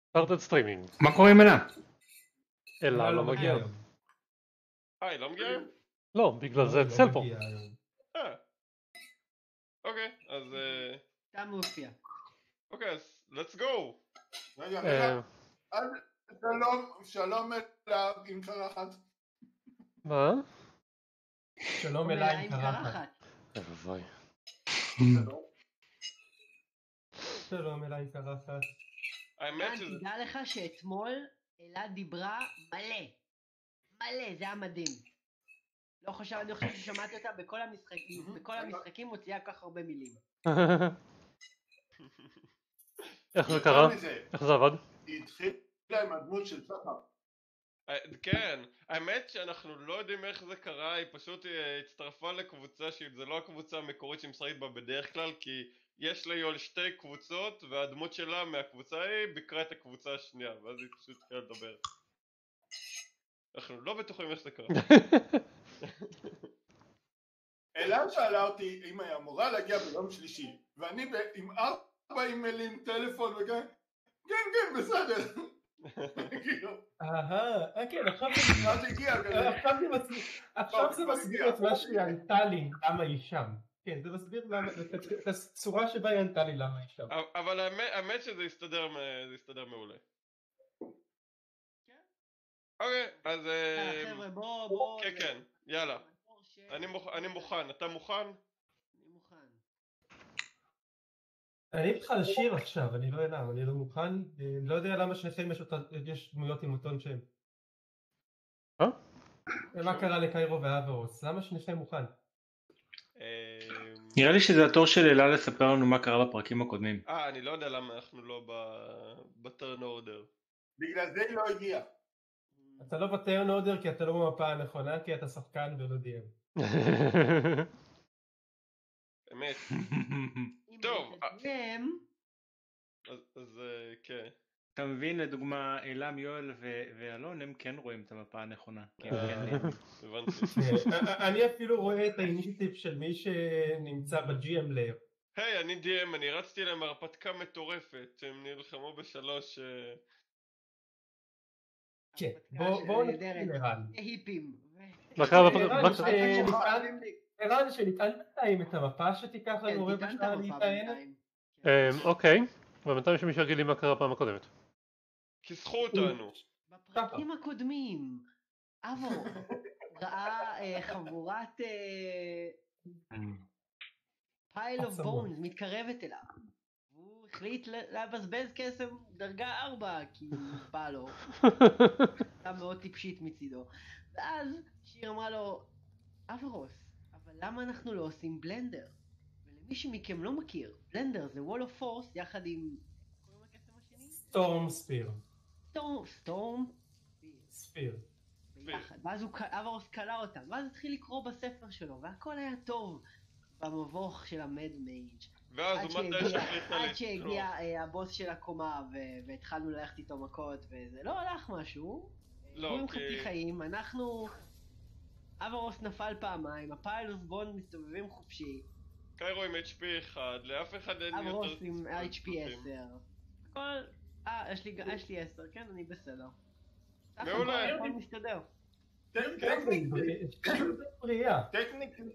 סטארטד סטרימינג. מה קורה עם אלה? אלה לא מגיע. היא לא מגיעה היום? לא, בגלל זה צל פה. אוקיי, אז... אתה מופיע. אוקיי, אז let's go! רגע, שלום אליו עם קרחת. מה? שלום אליי עם קרחת. אבוי. שלום אליי עם קרחת. תדע לך שאתמול אלה דיברה מלא, זה היה מדהים. אני חושב ששמעתי אותה בכל המשחקים מוציאה כך הרבה מילים. איך זה קרה? איך זה עבד? היא התחילה עם הדמות של סחר. כן, האמת שאנחנו לא יודעים איך זה קרה, היא פשוט הצטרפה לקבוצה שזה לא הקבוצה המקורית שמשחקת בה בדרך כלל, כי יש ליול שתי קבוצות והדמות שלה מהקבוצה היא ביקרה את הקבוצה השנייה, ואז היא פשוט התחילה לדבר. אנחנו לא בטוחים איך זה קרה. אלה שאלה אותי אם היא אמורה להגיע ביום שלישי, ואני עם 4 אימיילים, טלפון וכן, כן, בסדר. כן, עכשיו זה מסביר את מה שהיא ענתה לי למה היא שם. כן, זה מסביר את הצורה שבה היא ענתה לי למה היא שם. אבל האמת שזה יסתדר מעולה. אוקיי, אז... חבר'ה, בוא... כן, יאללה. אני מוכן, אתה מוכן? אני מוכן. אני מתחיל לשיר עכשיו, אני לא יודע, אני לא מוכן. אני לא יודע למה שניכם יש דמויות עם אותון שם. מה קרה לקיירו ואברוס? למה שניכם מוכן? נראה לי שזה התור של אלה לספר לנו מה קרה בפרקים הקודמים. אני לא יודע למה אנחנו לא בטרן אורדר. בגלל זה היא לא הגיעה. אתה לא בטרן אורדר כי אתה לא במפה הנכונה, כי אתה שחקן ולא דיאם. אמת. טוב. אז כן. אתה מבין, לדוגמה, אלם, יואל ואלון הם כן רואים את המפה הנכונה. אני אפילו רואה את האינישיטיב של מי שנמצא ב-GM לייר. היי, אני DM, אני רצתי להם הרפתקה מטורפת, הם נלחמו ב3... כן, בואו נתחיל ערן. היפים. ערן, שנטען בינתיים את המפה שתיקח לנו רבע שעה להתעין. אוקיי, ובינתיים שמישהו יגיד לי מה קרה פעם הקודמת. כיסחו אותנו. בפרקים הקודמים, אבו ראה חבורת פייל אוף בונס מתקרבת אליו. הוא החליט לבזבז כסף דרגה 4 כי בא לו. הייתה מאוד טיפשית מצידו. ואז שיר אמרה לו, אברוס, אבל למה אנחנו לא עושים בלנדר? ולמי שמכם לא מכיר, בלנדר זה וול אוף פורס יחד עם... קוראים לקסם השני? סטורם ספיר. סטורם ספיר. ביחד. ואז אברוס קלה אותם, ואז התחיל לקרוא בספר שלו, והכל היה טוב במבוך של המד מייג'. ואז הוא מתי שהחליטה עד שהגיע הבוס של הקומה והתחלנו ללכת איתו מכות וזה לא הלך משהו. הוא עם חצי חיים, אנחנו... אברוס נפל פעמיים, הפיילוס בונד מסתובבים חופשי. קיירו עם HP 1, לאף אחד אין יותר... אברוס עם HP 10. הכל... יש לי 10, כן? אני בסדר. מעולה. הכל מסתדר. טכניקלי.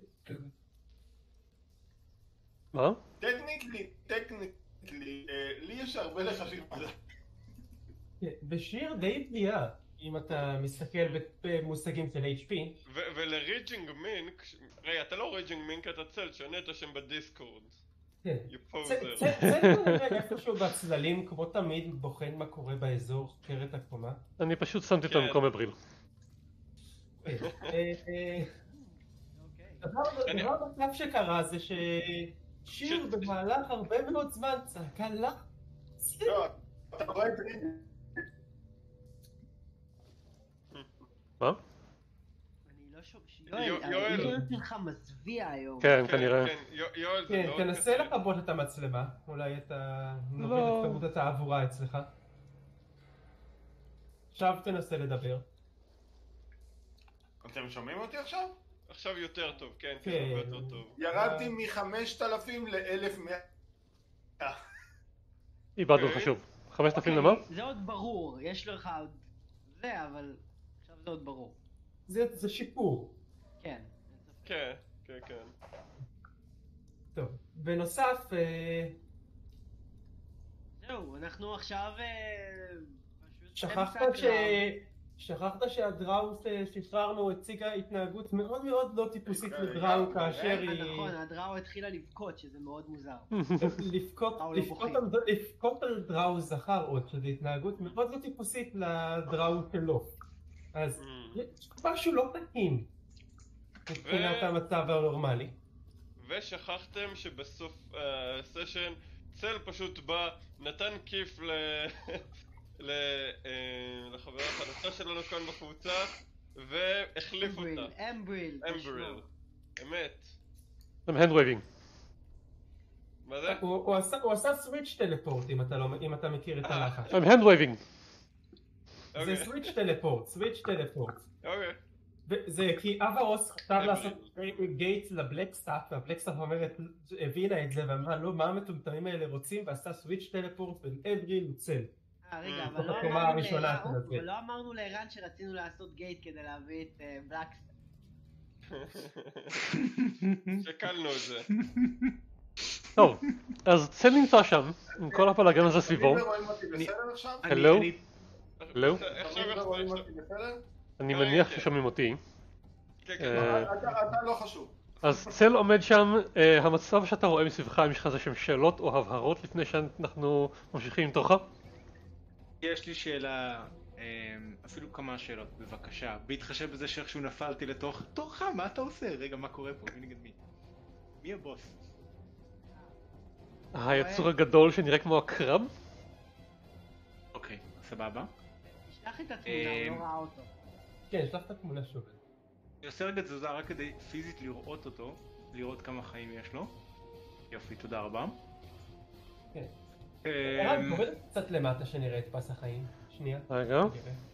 מה? טכניקלי, לי יש הרבה לחשים עליו. בשיר די בריאה, אם אתה מסתכל במושגים של HP. ולריג'ינג מינק, רגע, אתה לא ריג'ינג מינק, אתה צל, שונה את השם בדיסקורד. צל כנראה איפשהו בצללים, כמו תמיד, בוחן מה קורה באזור, חוקר את הקומה. אני פשוט שמתי את המקום בבריל. דבר נוסף שקרה זה ששיר במהלך הרבה מאוד זמן צעקה לה. לא, אתה רואה את זה. מה? אני לא שומע. יואל, היו שלך מזוויע היום. כן, כנראה. כן, תנסה לכבות את המצלמה. אולי אתה נוריד את כמות התעבורה אצלך. עכשיו תנסה לדבר. אתם שומעים אותי עכשיו? עכשיו יותר טוב, כן, כן, הרבה יותר טוב. ירדתי מ-5,000 ל-1,100. איבדנו לך שוב. 5,000 למה? זה עוד ברור, יש לך עוד זה, אבל עכשיו זה עוד ברור. זה שיפור. כן. כן, כן, כן. טוב, בנוסף, זהו, אנחנו עכשיו פשוט שכחת שהדראו ששחררנו הציגה התנהגות מאוד מאוד לא טיפוסית לדראו כאשר היא... נכון, הדראו התחילה לבכות, שזה מאוד מוזר. לבכות על דראו זכר עוד, שזו התנהגות מאוד לא טיפוסית לדראו שלו. אז יש משהו לא תקין מבחינת המצב הנורמלי. ושכחתם שבסוף הסשן צל פשוט בא, נתן כיף לחברה החדשה שלנו כאן בקבוצה והחליף אותה. אמבריל. אמת. הם הנד וייבינג. מה זה? הוא עשה סוויץ' טלפורט אם אתה מכיר את הלחץ. הם הנד וייבינג. זה סוויץ' טלפורט. אוקיי. זה כי אברוס חשב לעשות גייט לבלקסטאפ, והבלקסטאפ הבינה את זה ואמרה לא, מה המטומטמים האלה רוצים, ועשתה סוויץ' טלפורט בין אמבריל וצל. רגע, אבל לא אמרנו לערן שרצינו לעשות גייט כדי להביא את בלקסטאפ. שקלנו את זה. טוב, אז צל נמצא שם, עם כל הפלגן הזה סביבו. רואים אותי בסדר עכשיו? הלו? הלו? רואים אותי בסדר? אני מניח ששומעים אותי. כן, כן. אתה לא חשוב. אז צל עומד שם, המצב שאתה רואה מסביבך, אם יש לך איזה שהם שאלות או הבהרות לפני שאנחנו ממשיכים עם תורך? יש לי שאלה, אפילו כמה שאלות, בבקשה. בהתחשב בזה שאיכשהו נפלתי לתוך תורך, מה אתה עושה? רגע, מה קורה פה? מי נגד מי? מי הבוס? היצור הגדול שנראה כמו הקרב? אוקיי, סבבה. תשלח את התמונה, הוא לא ראה אותו. כן, שלח את התמונה שוב. אני עושה רגע תזוזה רק כדי פיזית לראות אותו, לראות כמה חיים יש לו. יופי, תודה רבה. כן. ערן, תורד קצת למטה שנראה את פס החיים. שנייה. רגע.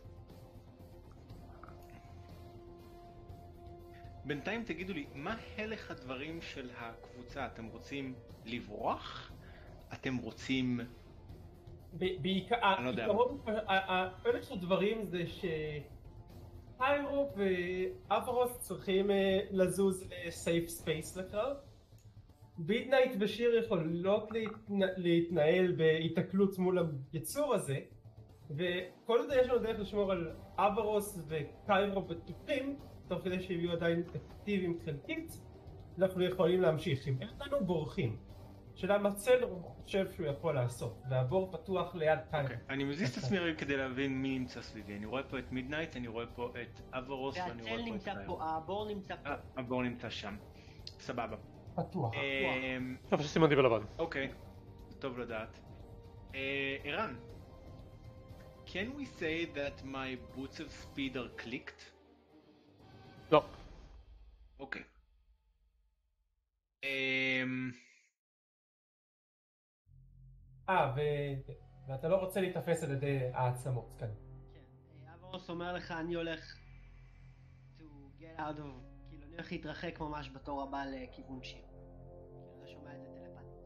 בינתיים תגידו לי, מה הלך הדברים של הקבוצה? אתם רוצים לברוח? אתם רוצים... בעיקר, הלך הדברים זה שפיירו ואברוס צריכים לזוז לסייף ספייס לקרב. בידנייט ושיר יכולות להתנהל בהתקלות מול היצור הזה, וכל עוד יש לנו דרך לשמור על אברוס וקיירו בטוחים, תוך כדי שהם יהיו עדיין אפקטיביים חלקית, אנחנו יכולים להמשיך. אם אין לנו בורחים, שאלה מה צל חושב שהוא יכול לעשות, והבור פתוח ליד קיירו. אני מזיז את עצמי רגע כדי להבין מי נמצא סביבי. אני רואה פה את מידנייט, אני רואה פה את אברוס ואני רואה פה את קיירו. הבור נמצא פה. הבור נמצא שם. סבבה. פתוח. איפה שסימנתי בלבן. אוקיי, טוב לדעת. ערן, can we say that my boots of speed are clicked? לא. אוקיי. ואתה לא רוצה להתאפס על ידי העצמות כאן. כן, אברוס אומר לך אני הולך to get out of, כאילו אני הולך להתרחק ממש בתור הבא לכיוון שיר. כאילו אתה שומע את זה טלפתית.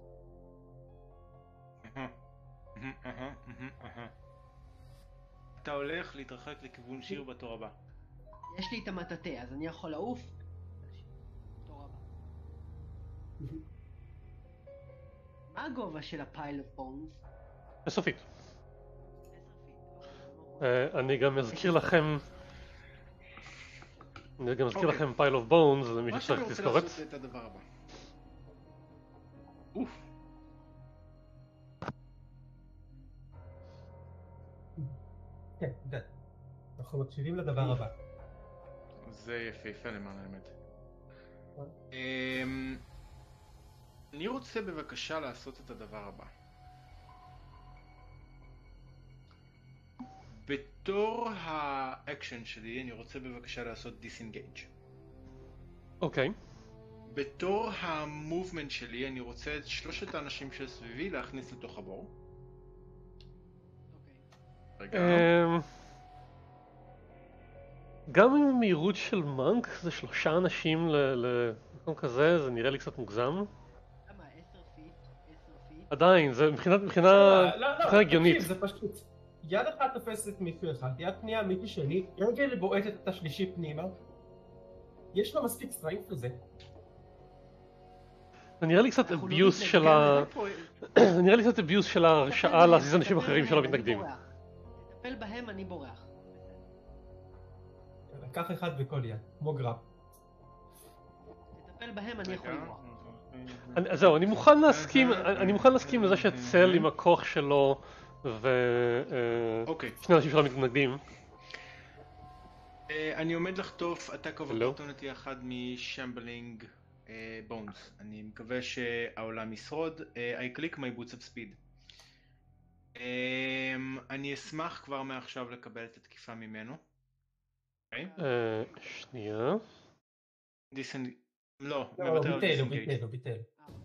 אתה הולך להתרחק לכיוון שיר בתור הבא. יש לי את המטאטה, אז אני יכול לעוף בתור הבא. מה הגובה של הפייל אוף בונס? בסופית. 10 פיט. אני גם אזכיר לכם פייל אוף בונס, למי שצריך תזכורת. מה שאני רוצה לעשות את הדבר הבא. אוף. כן, אנחנו מקשיבים לדבר הבא. זה יפהפה למען האמת. אני רוצה בבקשה לעשות את הדבר הבא. בתור האקשן שלי אני רוצה בבקשה לעשות דיסנגייג'. אוקיי. בתור המובמנט שלי אני רוצה את 3 האנשים שסביבי להכניס לתוך הבור. רגע. גם עם המהירות של מנק זה 3 אנשים למקום כזה, זה נראה לי קצת מוגזם. למה 10 פיט? עדיין, זה מבחינה לא, הגיונית. תקשיב, זה פשוט. יד אחת תופסת מישהו אחד, יד פנייה מישהו שני, רגל בועטת את השלישי פנימה. יש לו מספיק סטרייף לזה. זה נראה לי קצת אנחנו לא אביוס של מתנגדים, נראה לי קצת אביוס של הרשאה להזיז אנשים אחרים שלא מתנגדים. תטפל בהם, אני בורח. לקח אחד בכל יד, כמו גרב. תטפל בהם, אני יכול לברוח. זהו, אני מוכן להסכים לזה שצל עם הכוח שלו אוקיי. שני אנשים שלא מתנגדים. אני עומד לחטוף attack of opportunity אחד משמבלינג בונס. אני מקווה שהעולם ישרוד. I click my boots of speed. אני אשמח כבר מעכשיו לקבל את התקיפה ממנו. שנייה. לא, הוא מוותר על ביטל, הוא disengage. ביטל.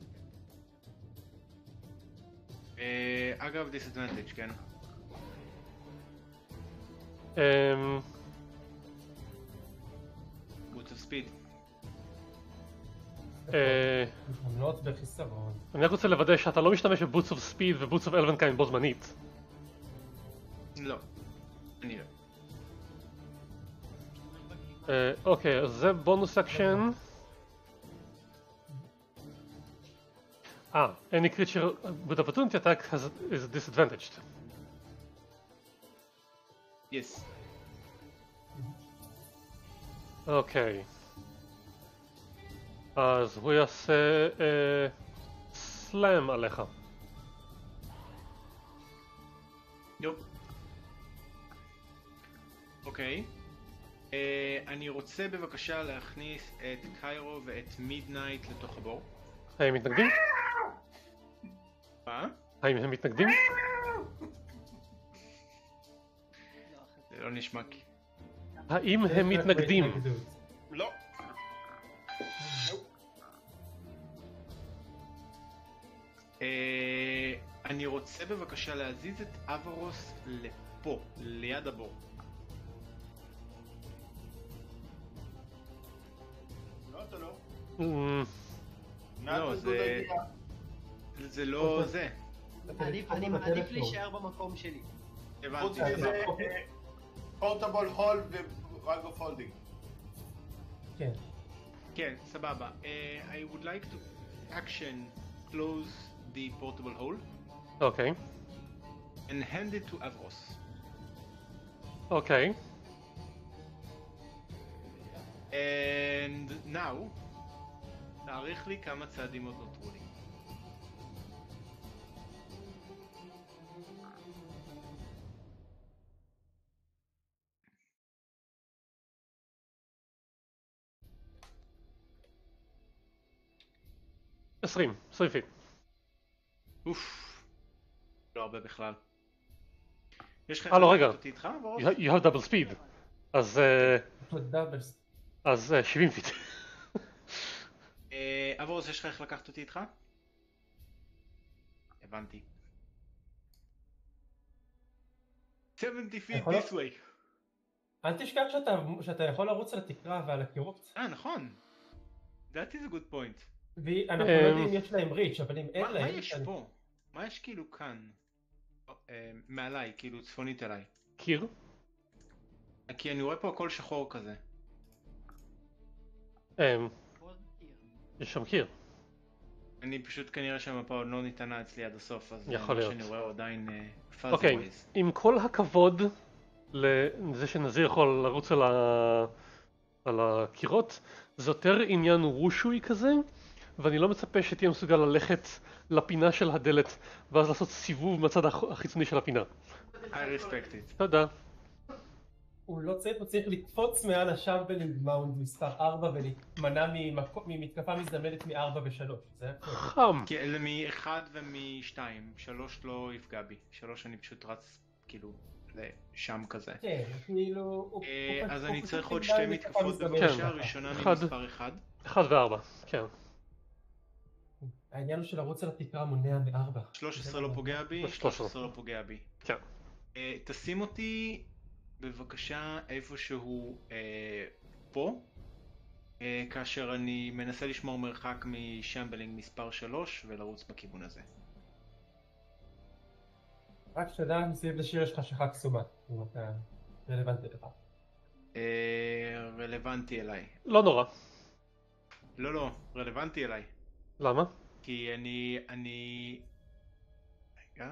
אגב, disadvantage, כן. boots of speed. מנות בחיסרון. אני רק רוצה לוודא שאתה לא משתמש בבוטס אוף ספיד ובוטס אוף אלוונקיין בו זמנית. לא, אני לא. אוקיי, אז זה בונוס אקשן. Any creature with opportunity attack is disadvantaged. Yes. אוקיי. אז הוא יעשה סלאם עליך. יופ. אוקיי. אני רוצה בבקשה להכניס את קיירו ואת מידנייט לתוך הבור. האם מתנגדים? מה? האם הם מתנגדים? זה לא נשמע כי... האם הם מתנגדים? לא. אני רוצה בבקשה להזיז את אברוס לפה, ליד הבור. לא, אתה לא. לא, זה לא זה. אני מעדיף להישאר במקום שלי. חוץ הבנתי. מזה, פורטבול הול ורג אוף הולדינג. כן. כן, סבבה. I would like to action close the portable hole אוקיי. and hand it to Avros. אוקיי. And now, תאריך לי כמה צעדים עוד נותרו לי. עשרים פיט. אוף. לא הרבה בכלל. יש לך לא, רגע. אותי איתך, אברוס? You have double speed. אז 70 פיט. אברוס, יש לך איך לקחת אותי איתך? הבנתי. 70 feet this way. אל תשכח שאתה יכול לרוץ על התקרה ועל הקירות. נכון. That is a good point. ואנחנו לא יודעים אם יש להם ריץ', אבל אם אין להם... מה יש פה? מה יש כאילו כאן? מעליי, כאילו צפונית אליי. קיר? כי אני רואה פה הכל שחור כזה. יש שם קיר. אני פשוט כנראה שהמפה עוד לא ניתנה אצלי עד הסוף, אז יכול מה להיות. שאני רואה הוא עדיין פאזי אוקיי, ווייז. עם כל הכבוד לזה שנזיר יכול לרוץ על הקירות, זה יותר עניין וושוי כזה, ואני לא מצפה שתהיה מסוגל ללכת לפינה של הדלת ואז לעשות סיבוב מהצד החיצוני של הפינה. I respect it. תודה. הוא לא צריך, הוא צריך לקפוץ מעל השמבלינג מאונד מספר 4 ולהימנע ממתקפה מזדמנת מ-4 ו-3. זה הכל. חם. כי אלה מ-1 ומ-2, 3 לא יפגע בי. 3 אני פשוט רץ כאילו לשם כזה. כן, כאילו... אז אני צריך עוד שתי מתקפות בבקשה, ראשונה ממספר 1. 1 ו-4, כן. העניין הוא של לרוץ על התקרה מונע מ-4. 13 לא פוגע בי, 13 לא פוגע בי. כן. תשים אותי בבקשה איפשהו פה, כאשר אני מנסה לשמור מרחק משמבלינג מספר 3 ולרוץ בכיוון הזה. רק שתדע, מסביב לשיר יש חשיכה קסומה, אם אתה רלוונטי לך. רלוונטי אליי. לא נורא. לא, רלוונטי אליי. למה? כי אני... רגע...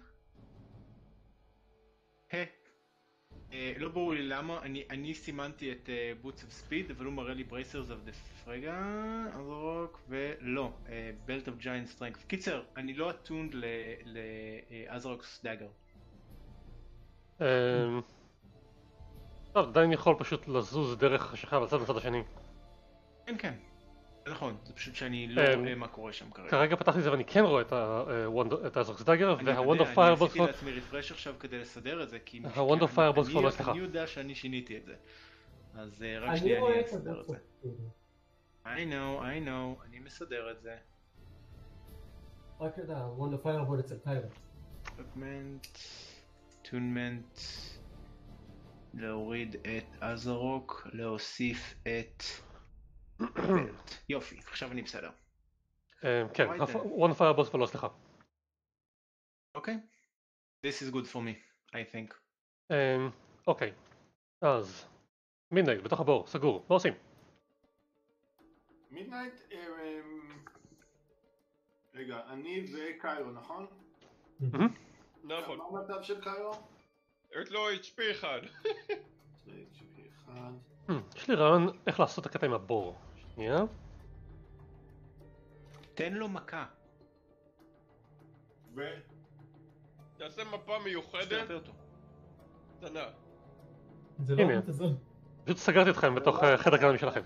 לא ברור לי למה, אני סימנתי את Boots of Speed, אבל הוא מראה לי Bracers of the... רגע... אזרוק ולא, Belt of Giant Strength. קיצר, אני לא אטונד לאזרוקס דאגר. טוב, עדיין יכול פשוט לזוז דרך החשיכה לצד השני. כן. נכון, זה פשוט שאני לא רואה מה קורה שם כרגע. כרגע פתחתי את זה ואני כן רואה את האזרוקס דאגר, והוונדר אני פיירבולס עשיתי לעצמי רפרש עכשיו כדי לסדר את זה, כי הוונדר פיירבולס כבר לא אצלך. אני יודע שאני שיניתי את זה. אז רק אני שנייה רואה אני את אסדר את זה. זה. I know, אני מסדר את זה. רק את ה-Wonder Fireball אצל טיילר. טונמנט, להוריד את אזרוק, להוסיף את... יופי, עכשיו אני בסדר. כן, וונדר פיירבולס כבר לא אצלך. אוקיי. This is good for me, I think. אוקיי, אז מידנייט בתוך הבור, סגור, מה עושים? מידנייט, רגע, אני וקיירו, נכון? נכון. מה המצב של קיירו? יש לו HP אחד. יש לי רעיון איך לעשות את הקטע עם הבור. שנייה. תן לו מכה. תעשה מפה מיוחדת. שתרפא אותו. קטנה. זה לא הנה. מתזון. פשוט סגרתי אתכם בתוך חדר קטן שלכם.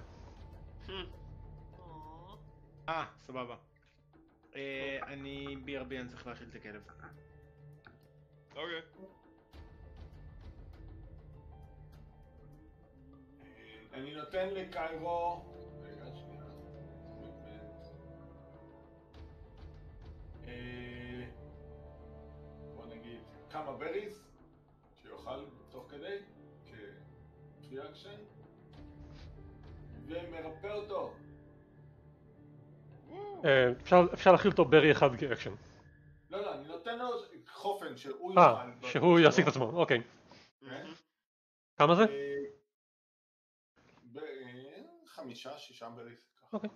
סבבה. אני BRB, אני צריך להאכיל את הכלב. אוקיי. אני נותן לקיירו... רגע, שנייה. בוא נגיד כמה בריז שיוכל תוך כדי כריאקשן ומרפא אותו. אפשר להכיל אותו ברי אחד כאקשן. לא, אני נותן לו חופן שהוא יוכל... שהוא יעסיק את עצמו, אוקיי. כמה זה? 5-6 בריז. אוקיי.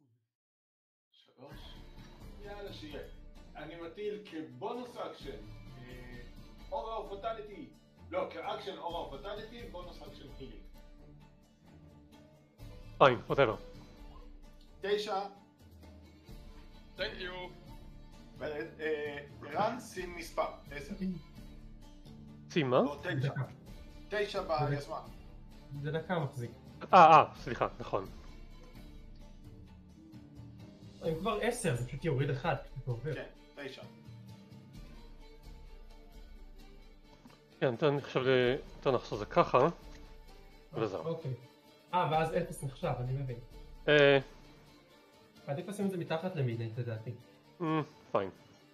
3. יאללה שיהיה. אני מטיל כבונוס אקשן אורה או פוטליטי. לא, כאקשן אורה או פוטליטי, בונוס אקשן הילינג. פיין, whatever. 9. Thank you. רן, שים מספר. 10. שים מה? או 9. 9 ביזמן. זה דקה מחזיק. סליחה, נכון. הם כבר 10, זה פשוט יוריד אחד, כשאתה עובר. כן, 9. כן, אני חושב יותר נחשוב זה ככה. וזהו. אוקיי. ואז 0 נחשב, אני מבין. עדיף לשים את זה מתחת למידנייט לדעתי. פיין.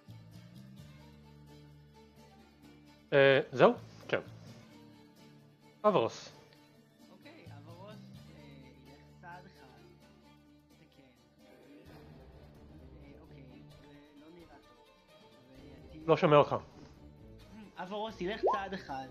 זהו? כן. אברוס. אוקיי, אברוס ילך צעד אחד. זה כן. אוקיי, זה לא נראה טוב. לא שומע אותך. אברוס ילך צעד אחד.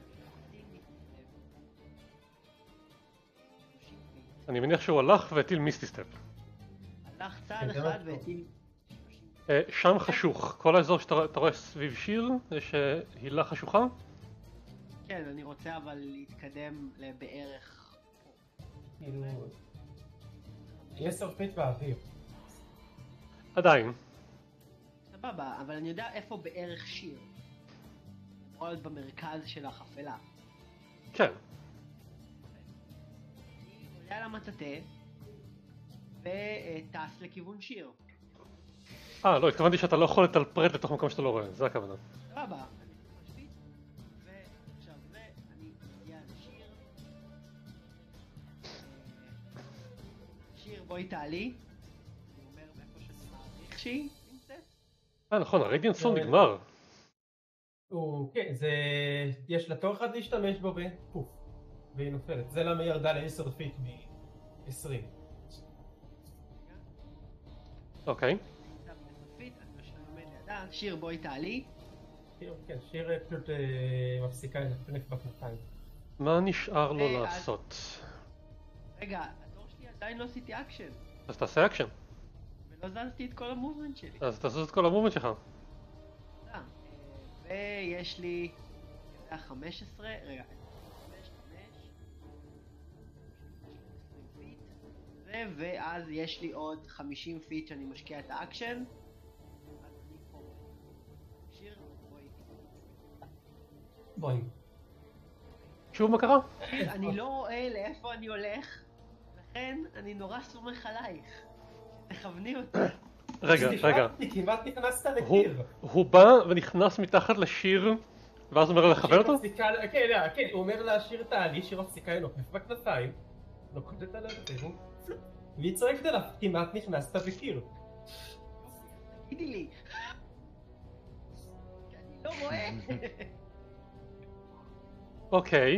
אני מניח שהוא הלך והטיל מיסטי סטפ. הלך צעד אחד והטיל... שם חשוך, כל האזור שאתה רואה סביב שיר יש הילה חשוכה? כן, אני רוצה אבל להתקדם לבערך... כאילו... יש סרפית באוויר. עדיין. סבבה, אבל אני יודע איפה בערך שיר. יכול להיות במרכז של החפלה. כן. אני עולה על המטאטה וטס לכיוון שיר. לא, התכוונתי שאתה לא יכול לטלפרט לתוך מקום שאתה לא רואה, זה הכוונה. סבבה, אני משפיט, ועכשיו אני מגיע לשיר. שיר בואי תעלי. אני אומר מאיפה שאני מעריך שהיא נמצאת. נכון, הרדיאנט סון נגמר. כן, זה... יש לה תור אחד להשתמש בו ופוף. והיא נופלת. זה למה היא ירדה ל10 פיט מ-20. אוקיי. שיר בואי תעלי. כן, שיר פשוט מפסיקה לפנק בכנפיים. מה נשאר לו אז- לעשות? רגע, התור שלי עדיין לא עשיתי אקשן, אז תעשה אקשן. ולא זזתי את כל המובמנט שלי. אז תעשה את כל המומנט שלך. תודה. ויש לי... זה היה 15, רגע, 5, 20 פיט, ואז יש לי עוד 50 פיט שאני משקיע את האקשן, אז אני פה. שיר, בואי. בואי. שוב מה קרה? שיר, אני לא רואה לאיפה אני הולך, לכן אני נורא סומך עלייך. תכווני אותי. רגע. כמעט נכנסת לקיר. הוא בא ונכנס מתחת לשיר, ואז אומר לה לכוון אותו? כן, הוא אומר לה שיר תעלי, שיר מפסיקה לנופף בכנפיים, נוקדת עליו את זה, והיא צועקת עליו, כמעט נכנסת בקיר. תגידי לי. כי אני לא רואה. אוקיי.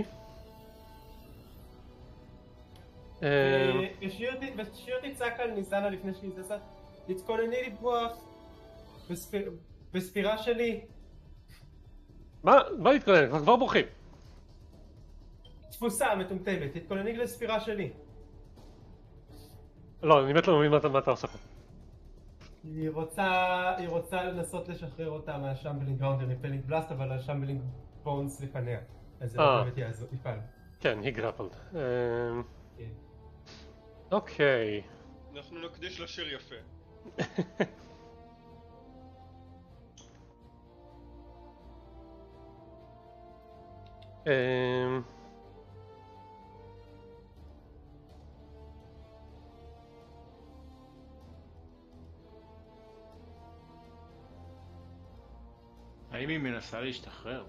ושיר תצעק על ניזנה לפני שהיא זזה, תתכונני לברוח בספירה שלי. מה להתכונן? אנחנו כבר בורחים. תפוסה מטומטמת, תתכונני לספירה שלי. לא, אני באמת לא מבין מה אתה עושה פה. היא רוצה לנסות לשחרר אותה מהשמבלינג גראונד ומפלינג בלאסט, אבל השמבלינג בונס לפניה. אז זה לא באמת יפעל. כן, היא גרפלד. אוקיי. אנחנו נקדיש לשיר יפה. האם היא מנסה להשתחרר?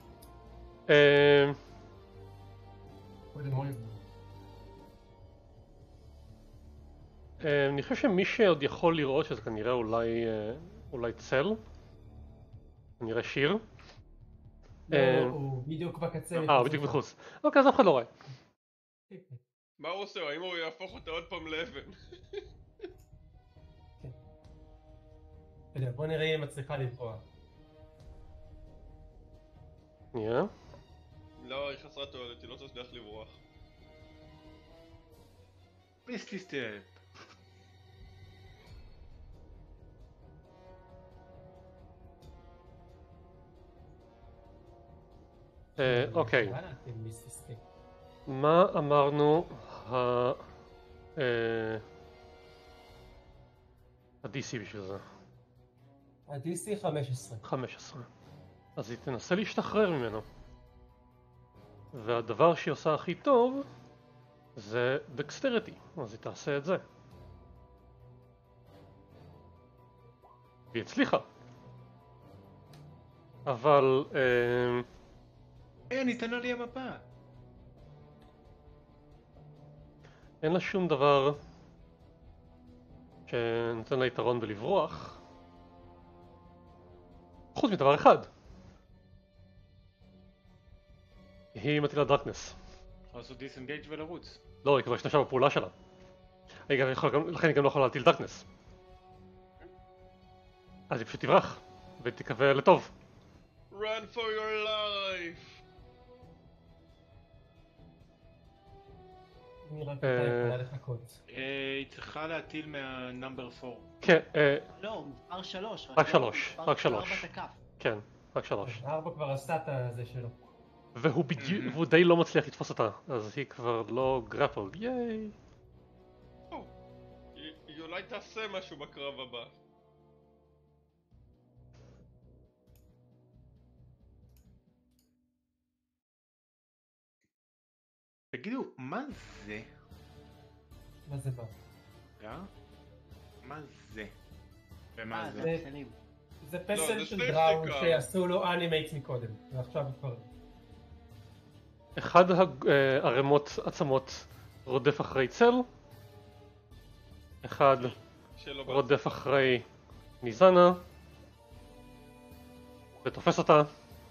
אני חושב שמי שעוד יכול לראות שזה כנראה אולי צל, כנראה שיר. לא, הוא בדיוק בקצה. הוא בדיוק בחוץ. אוקיי, אז אף אחד לא רואה. מה הוא עושה? האם הוא יהפוך אותה עוד פעם לאבן? בוא נראה אם מצליחה לברוח. נראה. לא, היא חסרת תועלת, היא לא תצליח לברוח. מיסטי סטפ. אוקיי. מה אמרנו ה-DC בשביל זה? ה-DC 15. 15. אז היא תנסה להשתחרר ממנו. והדבר שהיא עושה הכי טוב זה דקסטריטי, אז היא תעשה את זה. והיא הצליחה. אבל ניתנה לי המפה. אין לה שום דבר שנותן לה יתרון בלברוח חוץ מדבר אחד. היא מטילה דארקנס. אפשר לעשות דיסנגייג' ולרוץ. לא, היא כבר השתמשה בפעולה שלה. לכן היא גם לא יכולה להטיל דארקנס. אז היא פשוט תברח ותקווה לטוב. Run for your life! אני רק יכולה לחכות. היא צריכה להטיל מהנאמבר 4. כן, לא, מספר 3. רק 3. רק 3. 4 תקף. כן, רק 3. 4 כבר עשה את זה שלו. והוא די לא מצליח לתפוס אותה, אז היא כבר לא גרפל. ייי! היא אולי תעשה משהו בקרב הבא. תגידו, מה זה? מה זה בא? מה זה? ומה זה? זה פסל זה של סלייב דראון סטיקר. שעשו לו אנימייט מקודם, ועכשיו הוא כבר... אחד הערימות עצמות רודף אחרי צל, אחד שלא רודף אחרי ניזנה ותופס אותה,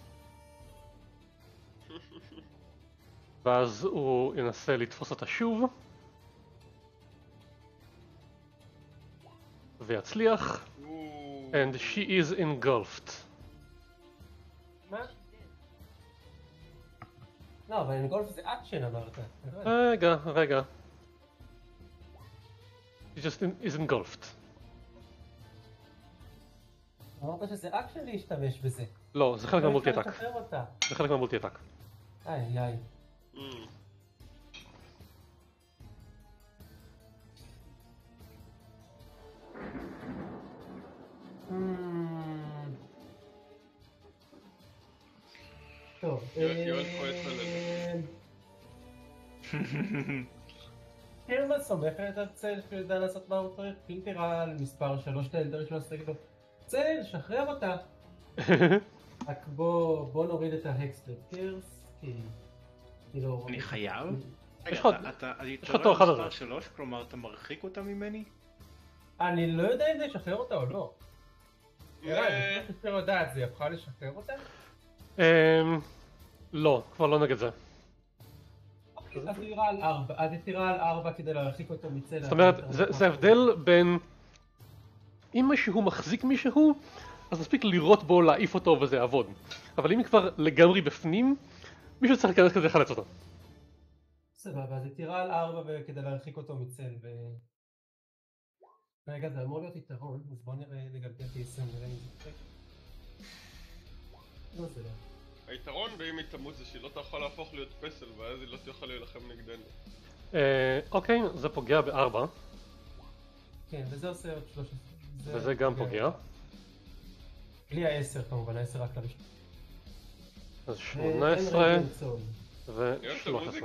ואז הוא ינסה לתפוס אותה שוב ויצליח, and she is engulfed. לא, אבל אינגולף זה אקשן אמרת. רגע. It just is engulfed. אמרת שזה אקשן להשתמש בזה. לא, זה חלק מהמולטי לא אטאק. אפשר לשחרר אותה. זה חלק מהמולטי אטאק. איי. טוב. יואל כועס עלינו. קירמה סומכת על צל שיודע לעשות מה הוא צריך. אם תראה על מספר 3 לאלדר שלו, אז תגיד לו, צל, שחרר אותה. רק בוא נוריד את ההקסטר קירס, כי לא... אני חייב? יש רגע, לך אתה תור אחד על מספר זה. 3, כלומר אתה מרחיק אותה ממני? אני לא יודע אם זה ישחרר אותה או לא. אני חושב שאתה יודעת, זה יוכל לשחרר אותה? לא, כבר לא נגד זה. אז תירה על 4 כדי להרחיק אותו מצלע. זאת אומרת, זה הבדל בין... אם מישהו מחזיק מישהו, אז מספיק לירות בו, להעיף אותו וזה יעבוד. אבל אם היא כבר לגמרי בפנים, מישהו צריך להיכנס כדי לחלץ אותו. סבבה, אז תירה על 4 כדי להרחיק אותו מצל. רגע, זה אמור להיות יתרון, אז בוא נראה לגבי ה-TSM, נראה אם זה קצת. לא, זה לא. היתרון באם היא תמות זה שהיא לא תוכל להפוך להיות פסל ואז היא לא תוכל להילחם נגדנו. אוקיי, זה פוגע ב4, כן, וזה עושה עוד 13. וזה גם פוגע. בלי ה-10 כמובן, ה-10 רק לראשון. אז 18 יש את ו-13. המוזיקה.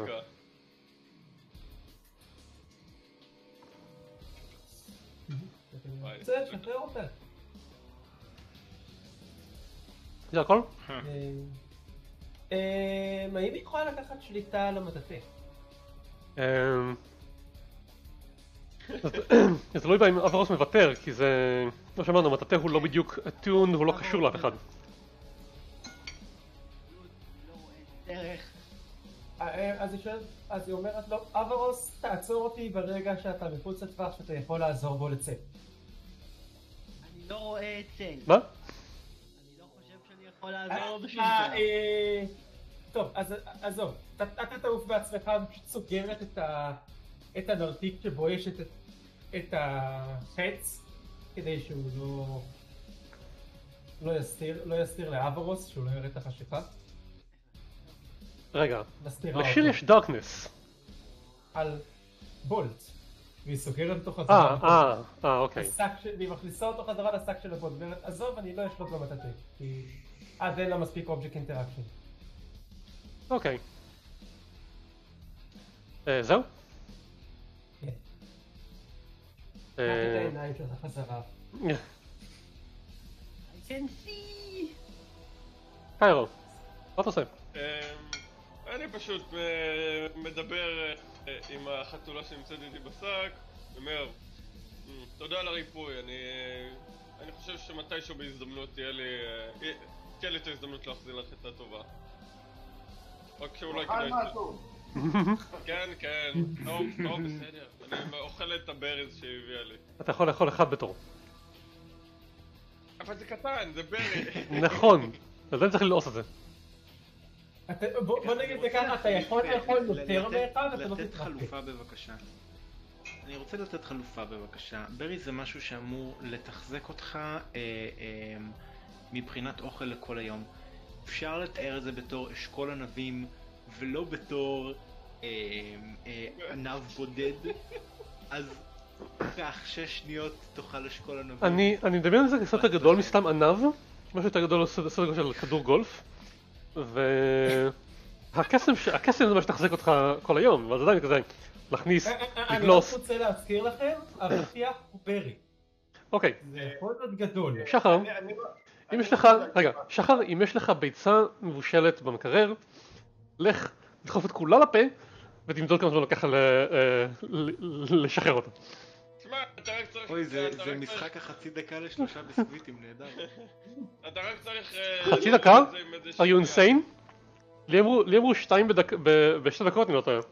בסדר, שחרר אותה. זה הכל? האם היא יכולה לקחת שליטה על המטאטה? זה תלוי בה אם אברוס מוותר, כי זה... כמו שאמרנו, המטאטה הוא לא בדיוק אטון, הוא לא קשור לאף אחד. אז היא אומרת לו, אברוס, תעצור אותי ברגע שאתה מחוץ לטווח שאתה יכול לעזור בו לצאת. אני לא רואה את צל. מה? אני לא חושב שאני יכול לעזור לו בשום דבר. טוב, אז עזוב, אתה תעוף בעצמך ופשוט סוגרת את הנרתיק שבו יש את החץ, כדי שהוא לא יסתיר לאברוס, שהוא לא יראה את החשיכה. רגע, מסתירה לשיר אותו. יש דארקנס. על בולט, והיא סוגרת אותו חזרה. אוקיי. והיא מכניסה אותו חזרה לשק של הבולט, ואומרת, עזוב, אני לא אשלוט במטאטה, כי עד אין לה מספיק אובייקט אינטראקשן. אוקיי. זהו? כן. קח את העיניים שלך חזרה. I can see! קיירו, מה אתה עושה? אני פשוט מדבר עם החתולה שנמצאת איתי בשק, אומר, תודה על הריפוי, אני חושב שמתישהו בהזדמנות תהיה לי את ההזדמנות להחזיר לך את הטובה. רק שאולי כדאי... כן, טוב, בסדר. אני אוכל את הבריז שהיא הביאה לי. אתה יכול לאכול אחד בתור. אבל זה קטן, זה ברי. נכון, עדיין צריך ללעוס את זה. בוא נגיד זה ככה, אתה יכול לאכול יותר מאחד, אתה לא לתת תתרחק. חלופה בבקשה. אני רוצה לתת חלופה בבקשה. ברי זה משהו שאמור לתחזק אותך מבחינת אוכל לכל היום. אפשר לתאר את זה בתור אשכול ענבים ולא בתור ענב בודד. אז קח 6 שניות תאכל אשכול ענבים. אני מדמיין את זה קצת יותר גדול מסתם ענב, משהו יותר גדול סדר גודל של כדור גולף, והקסם זה מה שתחזק אותך כל היום, אבל זה עדיין כזה להכניס, אני לגלוס. רק רוצה להזכיר לכם, הרפיח הוא ברי. אוקיי, זה יכול להיות גדול. שחר, אם יש לך ביצה מבושלת במקרר, לך תדחוף את כולה לפה ותמדוד כמה זמן לוקח לשחרר אותה. תשמע, אתה רק צריך... אוי, זה משחק החצי דקה ל3 בסוויטים, נהדר. אתה רק צריך... חצי דקה? are you insane? לי אמרו 2 בשתי דקות, אני לא טועה.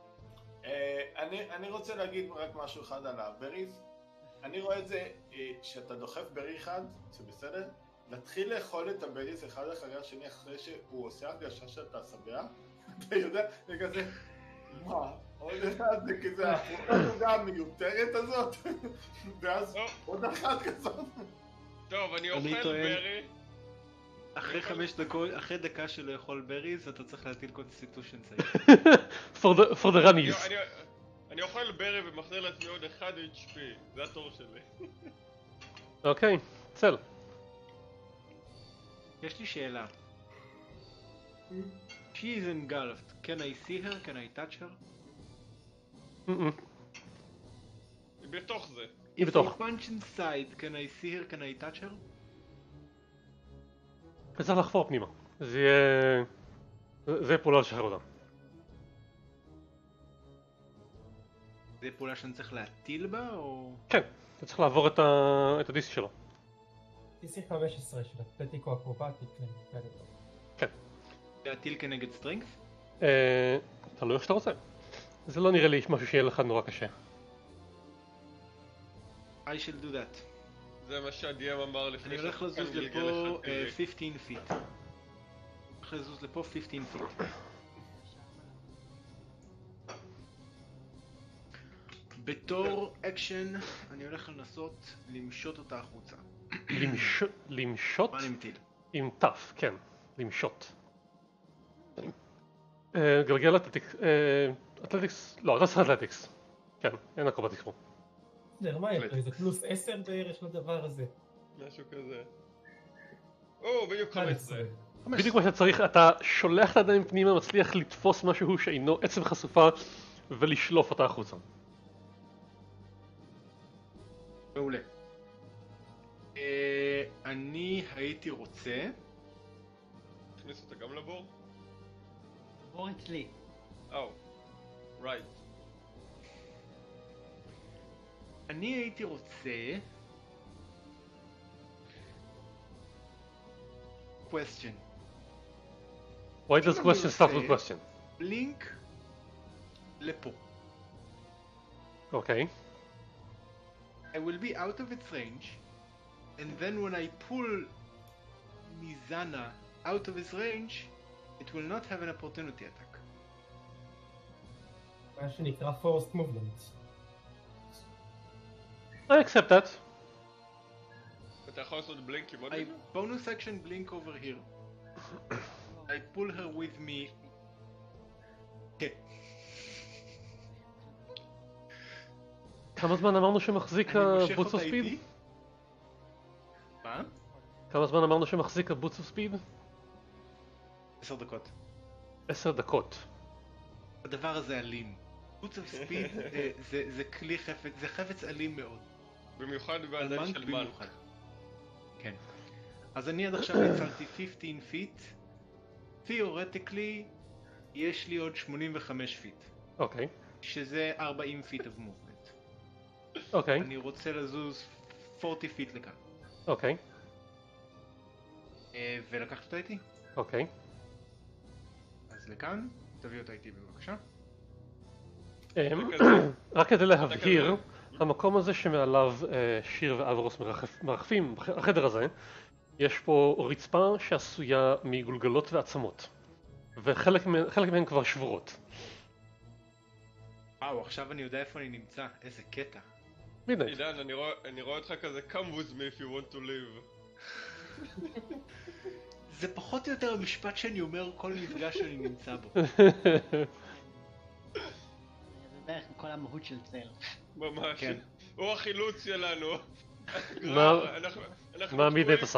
אני רוצה להגיד רק משהו אחד על הבריז. אני רואה את זה שאתה דוחף ברי אחד, זה בסדר? להתחיל לאכול את הבריז אחד אחרי השני אחרי שהוא עושה הרגשה שאתה שבע, אתה יודע, זה כזה, מה, עוד אחד זה כזה, הפרוגה המיותרת הזאת, ואז עוד אחת כזאת. טוב, אני אוכל ברי. אחרי 5 דקות, אחרי דקה של לאכול בריז, אתה צריך להטיל קונסטיטושן סייב. for the runnies. אני אוכל ברי ומחזיר לעצמי עוד 1 HP, זה התור שלי. אוקיי, צל. יש לי שאלה. She is engulfed. Can I see her? Can I touch her? היא בתוך זה. היא If בתוך. I punch inside, can I see her? Can I touch her? אתה צריך לחפור פנימה. זה יהיה... זה פעולה לשחרר אותה. זה פעולה שאני צריך להטיל בה, או... כן, אתה צריך לעבור את הדיסק שלו. DC 15 של אתלטיקו אקרובטי, כן. להטיל כנגד סטרינגס? תלוי איך שאתה רוצה. זה לא נראה לי משהו שיהיה לך נורא קשה. I shall do that. זה מה שהDM אמר לפני אני הולך לזוז לפה 15 פיט. הולך לזוז לפה 15 פיט. בתור אקשן, אני הולך לנסות למשות אותה החוצה. למשות? מה אני מטיל? עם תף, כן. למשות. גלגל אתלטיקס, לא, אתה צריך אתלטיקס. כן, אין אקרובטיקס פה. מה יש לו? איזה פלוס 10 בערך לדבר הזה. משהו כזה. בדיוק 15. בדיוק מה שצריך, אתה שולח את הידיים פנימה, מצליח לתפוס משהו שאינו עצם חשופה ולשלוף אותה החוצה. מעולה. אני הייתי רוצה... תכניס אותה גם לבור? בור אצלי. רייט. אני הייתי רוצה... question. Why does question start with question? לינק לפה. אוקיי. I will be out of its range, and then when I pull Mizana out of its range, it will not have an opportunity attack. מה שנקרא forced movement. I accept that. אתה יכול לעשות בלינק עם עוד I מישהו? bonus action blink over here. I pull her with me. כן. כמה זמן אמרנו שמחזיק הבוטס אוף ספיד? מה? כמה זמן אמרנו שמחזיק הבוטס אוף ספיד? 10 דקות. 10 דקות. הדבר הזה אלים. בוטס אוף ספיד זה כלי חפץ, זה חפץ אלים מאוד. במיוחד בעדיין של מנק. כן. אז אני עד עכשיו יצרתי 15 פיט. תיאורטיקלי יש לי עוד 85 פיט. אוקיי. שזה 40 פיט of movement. אוקיי. אני רוצה לזוז 40 פיט לכאן. אוקיי. ולקחת אותה איתי? אוקיי. אז לכאן, תביא אותה איתי בבקשה. רק כדי להבהיר, המקום הזה שמעליו שיר ואברוס מרחפים, החדר הזה, יש פה רצפה שעשויה מגולגלות ועצמות, וחלק מהן כבר שבורות. וואו, עכשיו אני יודע איפה אני נמצא, איזה קטע. מידי. עידן, אני רואה אותך כזה come with me if you want to live. זה פחות או יותר המשפט שאני אומר כל מפגש שאני נמצא בו. זה בערך כל המהות של צל. ממש. כן. הוא החילוץ שלנו. מה מידי עושה?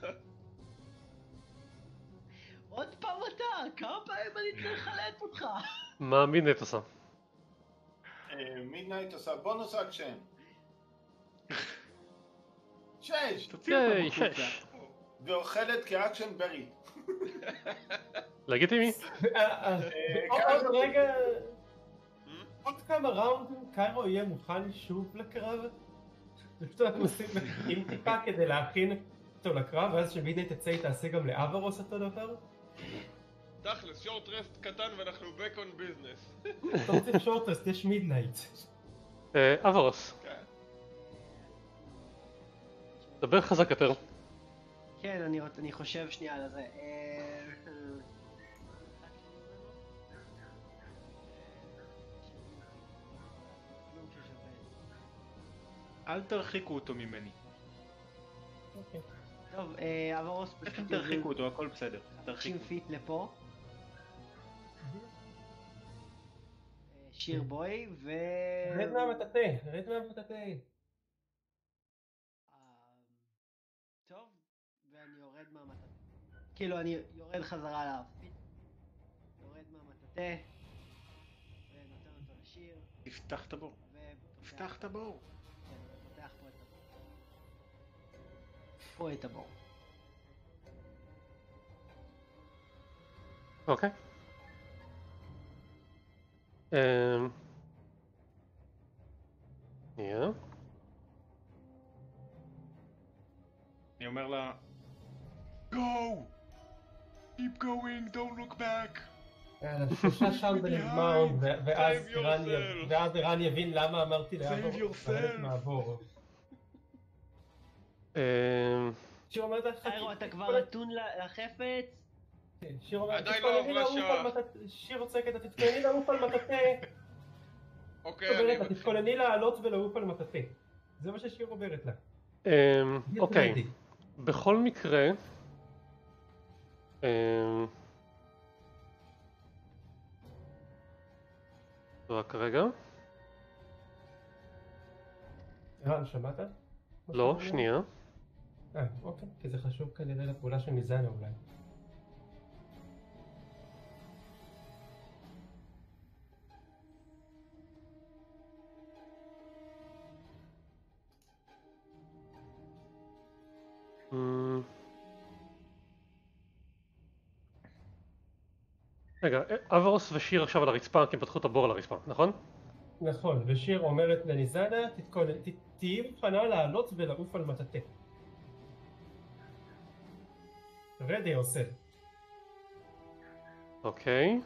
עוד פעם אתה, כמה פעמים אני צריך לחלט אותך? מה מידי עושה? מידנייט עושה בונוס אקשן. 6! ייי, 6. ואוכלת כאקשן ברי. לגיטימי? עוד רגע... עוד כמה ראונדים קיירו יהיה מוכן שוב לקרב? ופשוט אנחנו עושים עם טיפה כדי להכין אותו לקרב, ואז שמידנייט תצא היא תעשה גם לאברוס אותו דבר? תכלס, שורט רסט קטן ואנחנו back on business. אתה רוצה שורט רסט, יש מידנייט. אברוס. דבר חזק יותר. כן, אני חושב שנייה על זה. אל תרחיקו אותו ממני. אוקיי. טוב, אברוס אתם פשוט תרחיקו אותו, הכל בסדר. 50 תרחיקו. פיט לפה. שיר בוי ו... רד מהמטאטה, רד מהמטאטה. טוב, ואני יורד מהמטאטה. כאילו אני יורד חזרה לאפיק. יורד מהמטאטה. ונותן אותו לשיר. תפתח את הבור. תפתח את הבור. כן, פותח פה את הבור. פה את הבור. אוקיי. שנייה. אני אומר לה... Go! Keep going, don't look back! יאללה, שלושה שם ונגמר, ואז ערן יבין למה אמרתי לעבור. לרדת מהבור. שיר אומרת לך... חיירו, אתה כבר נתון לחפץ? כן, שיר אומרת... עדיין לא עברה שעה. שיר צועקת, תתכונני לעוף על מטאטה. אוקיי, אני... תתכונני לעלות ולעוף על מטאטה. זה מה ששיר אומרת לה. אוקיי. בכל מקרה... רק רגע. ערן, שמעת? לא, שנייה. אוקיי, כי זה חשוב כנראה לפעולה של מיזנה אולי. רגע, אברוס ושיר עכשיו על הרצפה, כי הם פתחו את הבור על הרצפה, נכון? נכון, ושיר אומרת לניזנה, תהיי מוכנה לעלות ולעוף על מטאטה. רדי עושה. אוקיי.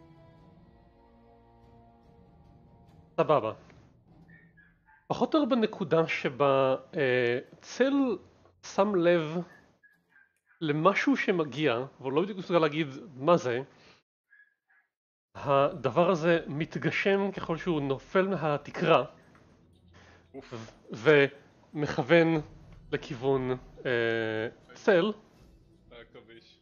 סבבה. פחות או יותר בנקודה שבה צל שם לב למשהו שמגיע, והוא לא בדיוק מסוגל להגיד מה זה, הדבר הזה מתגשם ככל שהוא נופל מהתקרה ומכוון לכיוון צל. הכביש.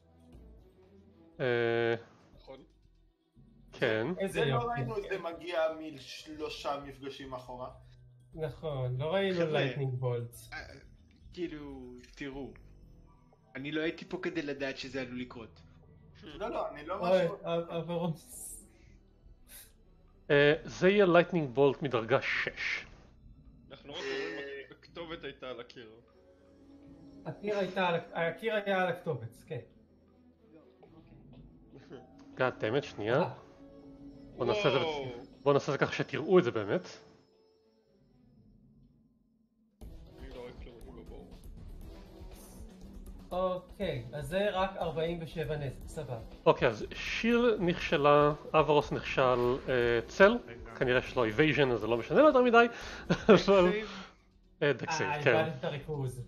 נכון? כן. זה לא ראינו את זה מגיע מ3 מפגשים אחורה. נכון, לא ראינו לייטנינג בולטס. כאילו, תראו, אני לא הייתי פה כדי לדעת שזה עלול לקרות. לא, אני לא אוי, משהו... אברוס. זה יהיה לייטנינג בולט מדרגה 6. אנחנו רק רואים הכתובת הייתה על הקיר. הקיר היה על הכתובת, כן. גאד דמת, שנייה. בוא נעשה את זה ככה שתראו את זה באמת. אני לא רואה כלום בבור. אוקיי, אז זה רק 47 נזק, סבבה. אוקיי, אז שיר נכשלה, אברוס נכשל, צל, כנראה שיש לו evasion אז זה לא משנה לו יותר מדי, אבל... דקסייב, כן. איבדת את הריכוז.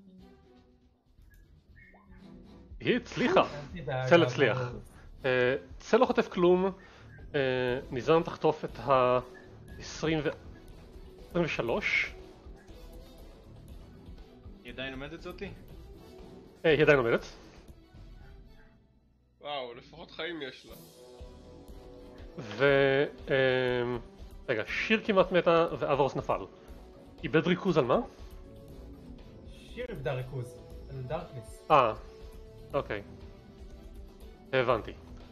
היא הצליחה, צל הצליח. צל לא חוטף כלום, ניזן תחטוף את ה-23. היא עדיין עומדת זאתי? היא עדיין עומדת. וואו, לפחות חיים יש לה. רגע, שיר כמעט מתה ואברוס נפל. איבד ריכוז על מה? שיר איבדה ריכוז, על דארקנס. אוקיי. הבנתי.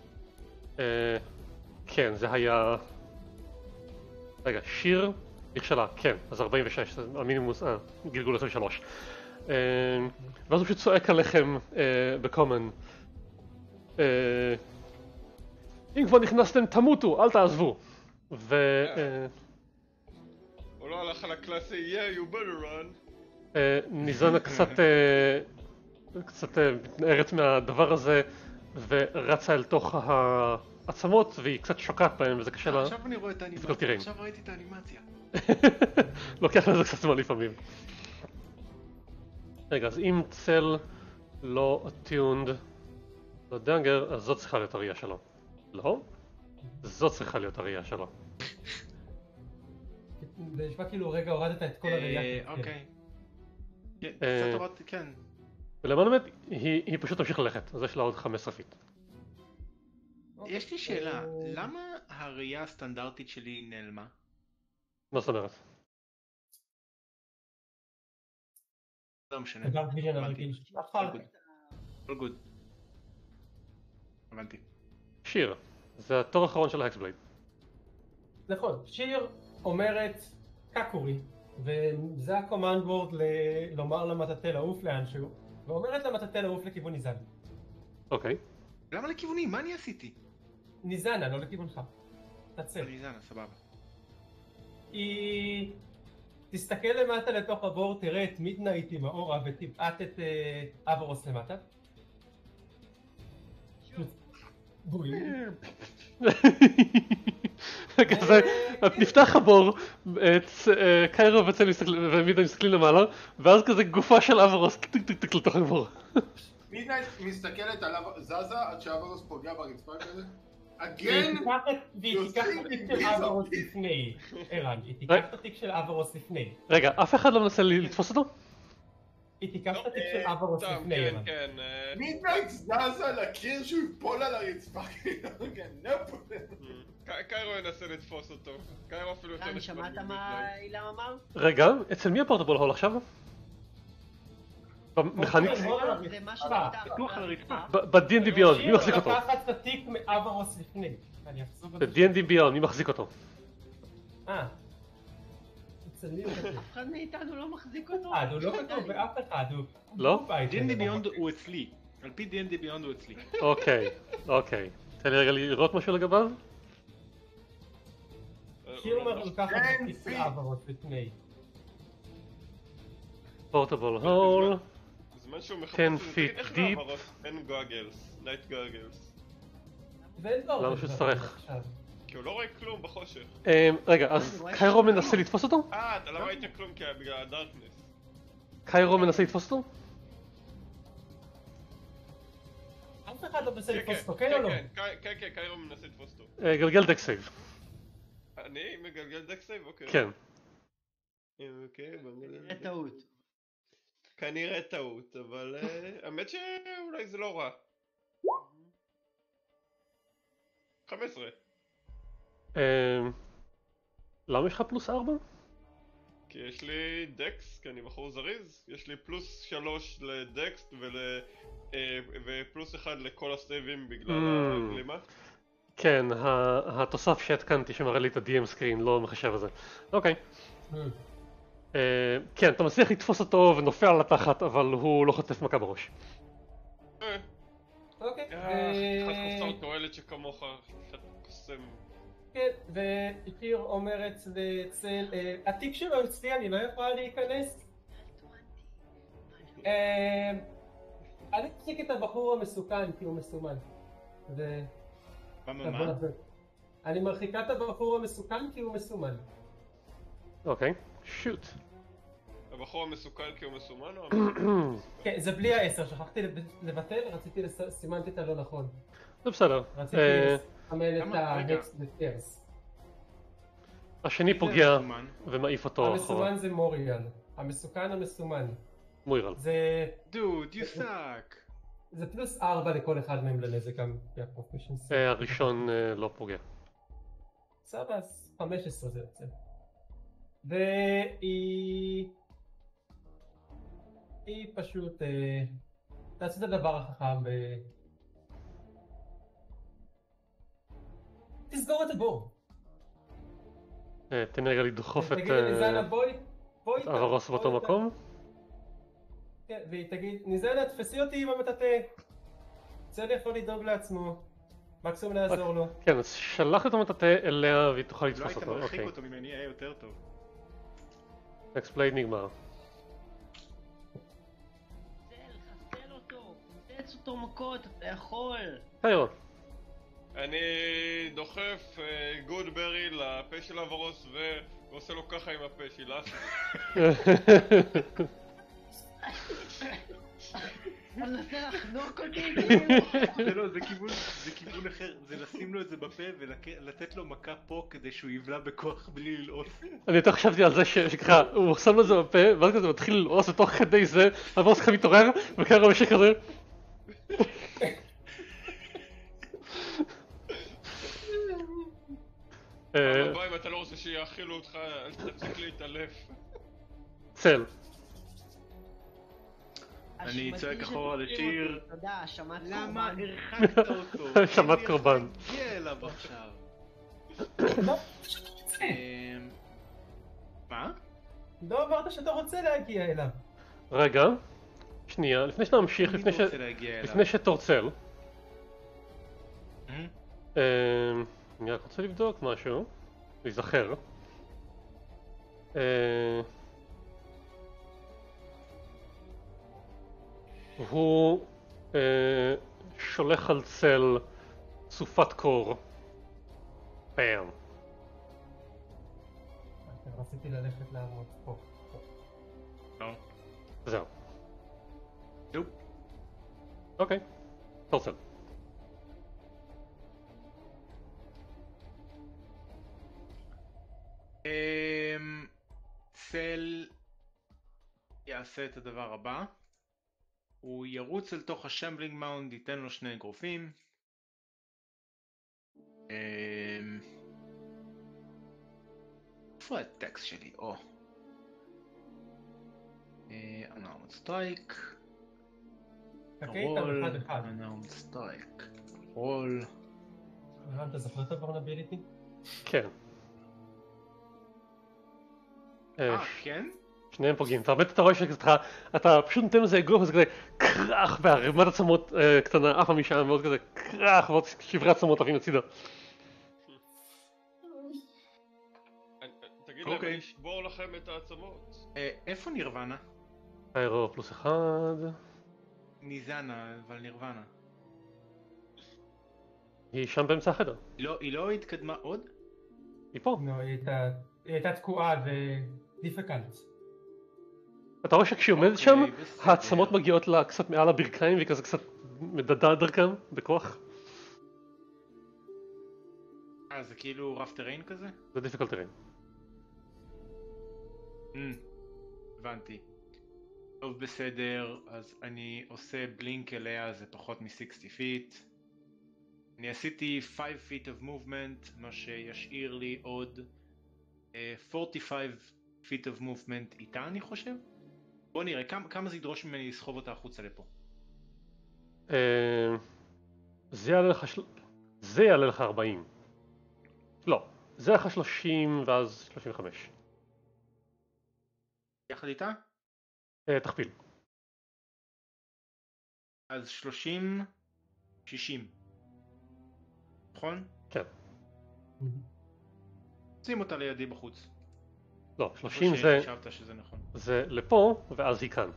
כן, זה היה... רגע, שיר נכשלה, כן, אז 46, המינימוס, גלגול 23. ואז הוא פשוט צועק עליכם בקומן. אם כבר נכנסתם תמותו, אל תעזבו. הוא לא הלך על הקלאסי, yeah, you better run. ניזנה קצת מתנערת מהדבר הזה ורצה אל תוך העצמות והיא קצת שוקעת בהם וזה קשה לה. עכשיו אני רואה את האנימציה, עכשיו ראיתי את האנימציה. לוקח לזה קצת זמן לפעמים. רגע, אז אם צל לא attuned לדאגר, אז זאת צריכה להיות הראייה שלו. לא? זאת צריכה להיות הראייה שלו. זה נשמע כאילו רגע הורדת את כל הראייה. אוקיי. קצת הורדתי, כן. ולמען האמת, היא פשוט תמשיך ללכת, אז יש לה עוד 15 פיט. יש לי שאלה, למה הראייה הסטנדרטית שלי נעלמה? מה זאת אומרת? לא משנה. הדארק ויז'ן הרגיל. all good. הבנתי. שיר, זה התור האחרון של ההקסבלייד. נכון, שיר אומרת קקורי, וזה הקומנד וורד לומר למטאטה לעוף לאנשהו, ואומרת למטאטה לעוף לכיוון ניזנה. אוקיי. למה לכיווני? מה אני עשיתי? ניזנה, לא לכיוונך. תצל. ניזנה, סבבה. היא תסתכל למטה לתוך הבור, תראה את מידנייט עם האורה ותבעט את אברוס למטה. בואי. כזה, נפתח הבור, קיירו ומידנייט מסתכלים למעלה, ואז כזה גופה של אברוס טק לתוך הבור. מידנייט מסתכלת עליו, זזה עד שאברוס פוגע ברצפה כזה. אגן! והיא תיקח את התיק של אברוס לפני, ערן, היא תיקח את התיק של אברוס לפני. רגע, אף אחד לא מנסה לתפוס אותו? היא תיקח את התיק של אברוס לפני, ערן. מידנייט זזה לקיר שהוא יפול על הרצפה, קיירו ינסה לתפוס אותו. קיירו אפילו יותר רן, שמעת מה אילם אמר? רגע, אצל מי הפורטבול הול עכשיו? במכנית? זה מה שנפתח. בטוח על הרצפה. ב-D&D ביונד, מי מחזיק אותו? שיר לקחת את התיק מאברוס לפני. ב-D&D ביונד, מי מחזיק אותו? אצל מי הוא כתוב? אף אחד מאיתנו לא מחזיק אותו. הוא לא כתוב באף אחד, הוא... לא? D&D ביונד הוא אצלי. על פי D&D ביונד הוא אצלי. אוקיי. תן לי רגע לראות משהו לגביו? שיר אומר לקחת את התיק של אברוס לפני. פורטבול הול. בזמן שהוא מחפש 10 את זה, feet איך deep. לעברות? אין גוגלס, נייט גוגלס. למה שהוא צריך? כי הוא לא רואה כלום בחושך. רגע, אז קיירו מנסה לתפוס אותו? אתה לא ראית כלום כי היה בגלל הדארקנס. קיירו מנסה לתפוס אותו? אף אחד לא מנסה לתפוס אותו, כן או לא? כן, קיירו מנסה לתפוס אותו. גלגל דק סייב. אני מגלגל דק סייב? אוקיי. כן. אוקיי, זה טעות. כנראה טעות, אבל האמת שאולי זה לא רע. 15. למה יש לך פלוס 4? כי יש לי דקס, כי אני בחור זריז, יש לי פלוס 3 לדקס ופלוס 1 לכל הסייבים בגלל הגלימה. כן, התוסף שהתקנתי שמראה לי את ה-DM סקרין לא מחשב את זה. אוקיי. כן, אתה מצליח לתפוס אותו ונופל על התחת, אבל הוא לא חוטף מכה בראש. אוקיי. אחד חסר תועלת שכמוך, שאתה קוסם. כן, ושיר אומרת לצל, התיק שלו אצלי, אני לא יכולה להיכנס. אני מחזיק את הבחור המסוכן כי הוא מסומן. מה? אני מרחיקה את הבחור המסוכן כי הוא מסומן. אוקיי, שוט. הבחור המסוכן כי הוא מסומן או כן, זה בלי ה-10, שכחתי לבטל, סימנתי את הלא נכון. זה בסדר. רציתי לסמן את ה-Next Stairs. השני פוגע ומעיף אותו אחורה. המסומן זה מוריאן, המסוכן המסומן. מוירל. זה... דוד, you suck. זה פלוס 4 לכל אחד מהם לנזק גם מהפרופשנס. הראשון לא פוגע. סבבה, אז 15 זה יוצא. והיא פשוט תעשו את הדבר החכם תסגור את הבור. תן לי רגע לדחוף את תגיד לניזנה בואי אברוס באותו מקום. כן, והיא תגיד ניזנה תפסי אותי עם המטאטה. צל יכול לדאוג לעצמו, מקסימום לעזור לו. כן, אז שלח את המטאטה אליה והיא תוכל לא לתפוס היית אותו. מרחיק אותו ממני, היה יותר טוב. אקספלייד נגמר. חסל אותו, תצ אותו מכות, אתה יכול. קיירו. אני דוחף גודברי לפה של אברוס ועושה לו ככה עם הפה שלה. אתה מנסה לחנוק אותי כאילו? זה לא, זה כיוון אחר, זה לשים לו את זה בפה ולתת לו מכה פה כדי שהוא יבלע בכוח בלי ללעוס. אני יותר חשבתי על זה שככה, הוא שם לו את זה בפה, ואז כזה מתחיל ללעוס ותוך כדי זה, הבוס ככה מתעורר, וככה משהו כזה. אבל אם אתה לא רוצה שיאכילו אותך, אל תפסיק להתעלף. צל. אני צועק אחורה לשיר. תודה, שמעת למה קורבן. הרחקת אותו? שמעת קורבן. תגיע אליו עכשיו. מה? לא אמרת שאתה רוצה להגיע אליו. רגע, שנייה, לפני שנמשיך, אני רוצה להגיע אליו. לפני שתורצל. אני רק רוצה לבדוק משהו, להיזכר. הוא שולח על צל סופת קור. פעם. רציתי ללכת לעמוד פה. לא. זהו. נופ. אוקיי, תורצל. צל יעשה את הדבר הבא. הוא ירוץ אל תוך השמבלינג מאונד, ייתן לו 2 אגרופים. איפה הטקסט שלי? או. unarmed strike. רול. unarmed strike. רול. אתה זוכר את הוורנביליטי? כן. כן? שניהם פוגעים, ובאמת אתה רואה שאתה פשוט נותן לזה אגרוף וזה כזה קרח בערימת עצמות קטנה עפה משם ועוד כזה קרח ועוד שברי עצמות עפים הצידה. תגיד להם, אני אשבור לכם את העצמות. איפה נירוונה? האירו +1. ניזנה, אבל נירוונה. היא שם באמצע החדר. היא לא התקדמה עוד? היא פה. לא, היא הייתה תקועה ודיפקלט. אתה רואה שכשהיא עומדת שם, העצמות מגיעות לה קצת מעל הברכיים והיא כזה קצת מדדה דרכם בכוח. זה כאילו רף טריין כזה? זה דיפיקולט טריין. הבנתי. טוב בסדר, אז אני עושה בלינק אליה, זה פחות מ-60 feet. אני עשיתי 5 feet of movement, מה שישאיר לי עוד 45 feet of movement איתה אני חושב. בוא נראה, כמה זה ידרוש ממני לסחוב אותה החוצה לפה? זה יעלה לך 40. לא, זה יעלה לך 30 ואז 35. יחד איתה? תכפיל. אז 30, 60. נכון? כן. שים אותה לידי בחוץ. לא, 30 זה... חשבת שזה נכון. זה לפה ואז היא כאן.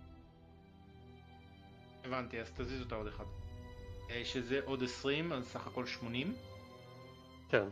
הבנתי, אז תזיז אותה עוד אחד. שזה עוד 20, אז סך הכל 80. כן.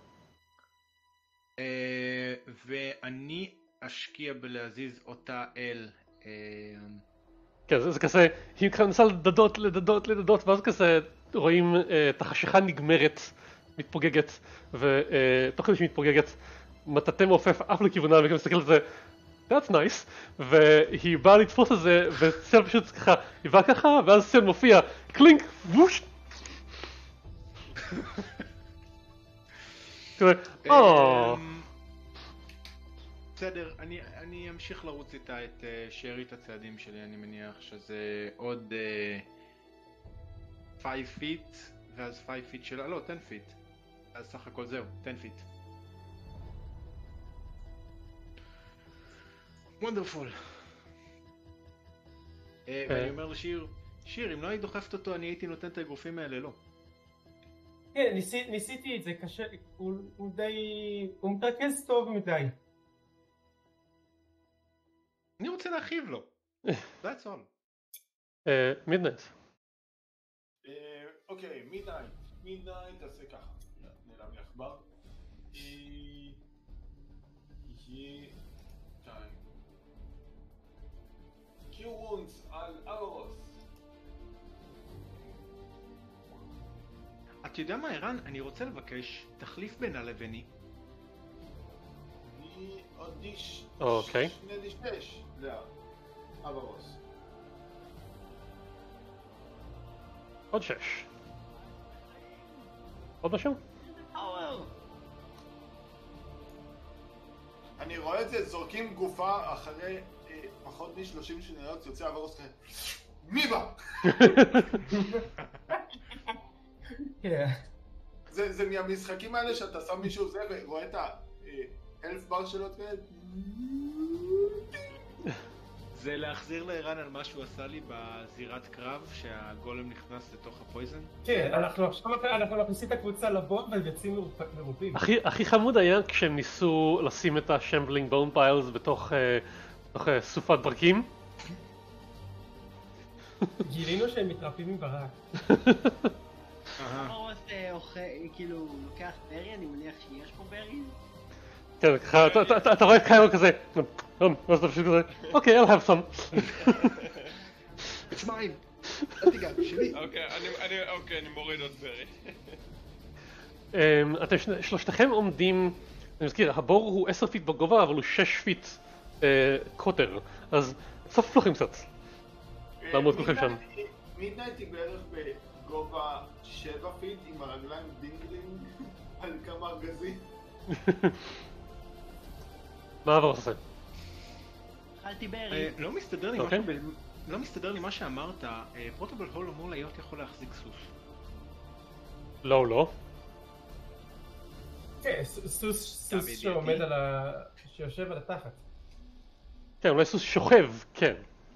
ואני אשקיע בלהזיז אותה אל... כן, זה כזה, היא מנסה לדדות, ואז כזה רואים את החשיכה נגמרת, מתפוגגת, ותוך כדי שהיא מתפוגגת, מטאטא מעופף אף לכיוונה, וכאילו מסתכל על זה, that's nice, והיא באה לתפוס את זה, וסל פשוט ככה, היא באה ככה, ואז סל מופיע, קלינק, ווש! כזה, בסדר, אני אמשיך לרוץ איתה את שארית הצעדים שלי, אני מניח שזה עוד 5 feet, ואז 5 feet שלה, לא, 10 feet. אז סך הכל זהו, 10 feet. וונדרפול. ואני אומר לשיר, שיר, אם לא היית דוחפת אותו, אני הייתי נותן את האגרופים האלה, לא. כן, ניסיתי את זה, קשה, הוא די... הוא מתרכז טוב מדי. אני רוצה להרחיב לו. That's all. מידנייט. אוקיי, מידנייט תעשה ככה. נעלם לי עכבר. יהיה... קיור וונדס על ארוס. אתה יודע מה, ערן? אני רוצה לבקש תחליף בינה לביני. אני עוד דיש... אוקיי. 2 דיש לאברוס. עוד 6. עוד משהו? פאוור. אני רואה את זה, זורקים גופה אחרי פחות מ-30 שניות, יוצא אברוס כזה. מי בא? כן. זה מהמשחקים האלה שאתה שם מישהו זה ורואה את האלף בר שלו כזה. זה להחזיר לערן על מה שהוא עשה לי בזירת קרב, שהגולם נכנס לתוך הפויזן? כן, אנחנו מכניסים את הקבוצה לבום והם יוצאים מרובים. הכי חמוד היה כשהם ניסו לשים את השמבלינג בון פיילס בתוך סופת ברקים. גילינו שהם מתרפאים עם ברק. אורוס כאילו לוקח ברי, אני מניח שיש פה ברי? כן, ככה, אתה רואה את קיירו כזה, אז אתה פשוט כזה, אוקיי, I'll have some. it's mine! אל תיגע, שלי! אוקיי, אני מוריד עוד ברי. אתם שלושתכם עומדים, אני מזכיר, הבור הוא 10 פיט בגובה, אבל הוא 6 פיט קוטר, אז צפו לכם קצת. לעמוד כולכם שם. מידנייט היא בערך בגובה 7 פיט עם הרגליים דינגלינג על כמה ארגזים. מה עבר עושה? אכלתי ברי. לא מסתדר לי מה שאמרת, פרוטובל הול אמור להיות יכול להחזיק סוס. לא. כן, סוס שעומד על ה... שיושב על התחת. כן, אולי סוס שוכב, כן.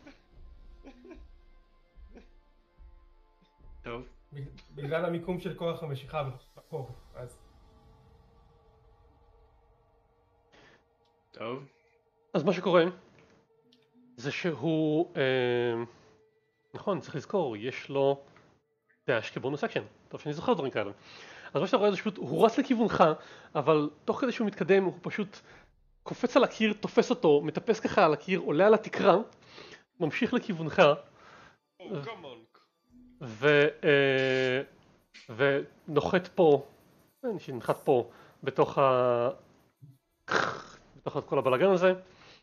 טוב. בגלל המיקום של כוח המשיכה בחור, אז... טוב. אז מה שקורה זה שהוא, נכון, צריך לזכור, יש לו דאש כבונוס אקשן. טוב שאני זוכר דברים כאלה. אז מה שאתה רואה זה שפשוט, הוא רץ לכיוונך, אבל תוך כדי שהוא מתקדם הוא פשוט קופץ על הקיר, תופס אותו, מטפס ככה על הקיר, עולה על התקרה, ממשיך לכיוונך. ונוחת פה, שנחת פה, בתוך כל הבלגן הזה.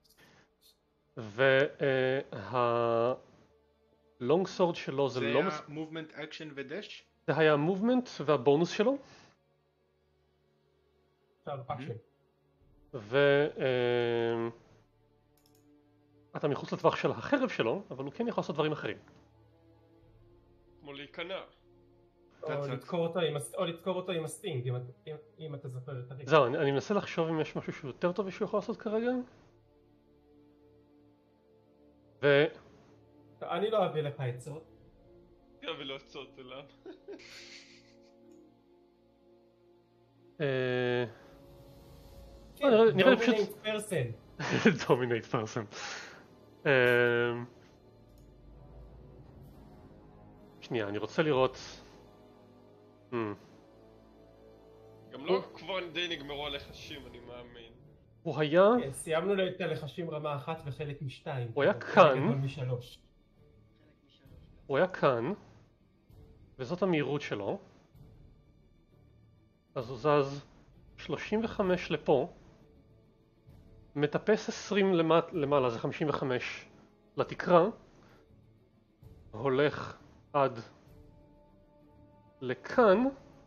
והלונג סורד שלו זה לא... זה היה מובמנט אקשן ודש? זה היה המובמנט והבונוס שלו. אתה מחוץ לטווח של החרב שלו, אבל הוא כן יכול לעשות דברים אחרים. כמו להיכנע. או לדקור אותו עם הסטינג, אם אתה זוכר את הרגע. זהו, אני מנסה לחשוב אם יש משהו שהוא יותר טוב שהוא יכול לעשות כרגע. אני לא אביא לך עצות. אני אביא לו עצות אליו. נראה לי פשוט... דומינט פרסן. דומינט פרסן. שנייה, אני רוצה לראות... גם לא כבר די נגמרו הלחשים, אני מאמין. הוא היה... סיימנו את הלחשים רמה 1 וחלק מ2. הוא היה כאן. הוא היה כאן. וזאת המהירות שלו. אז הוא זז 35 לפה. מטפס 20 למעלה, זה 55 לתקרה. הולך עד לכאן.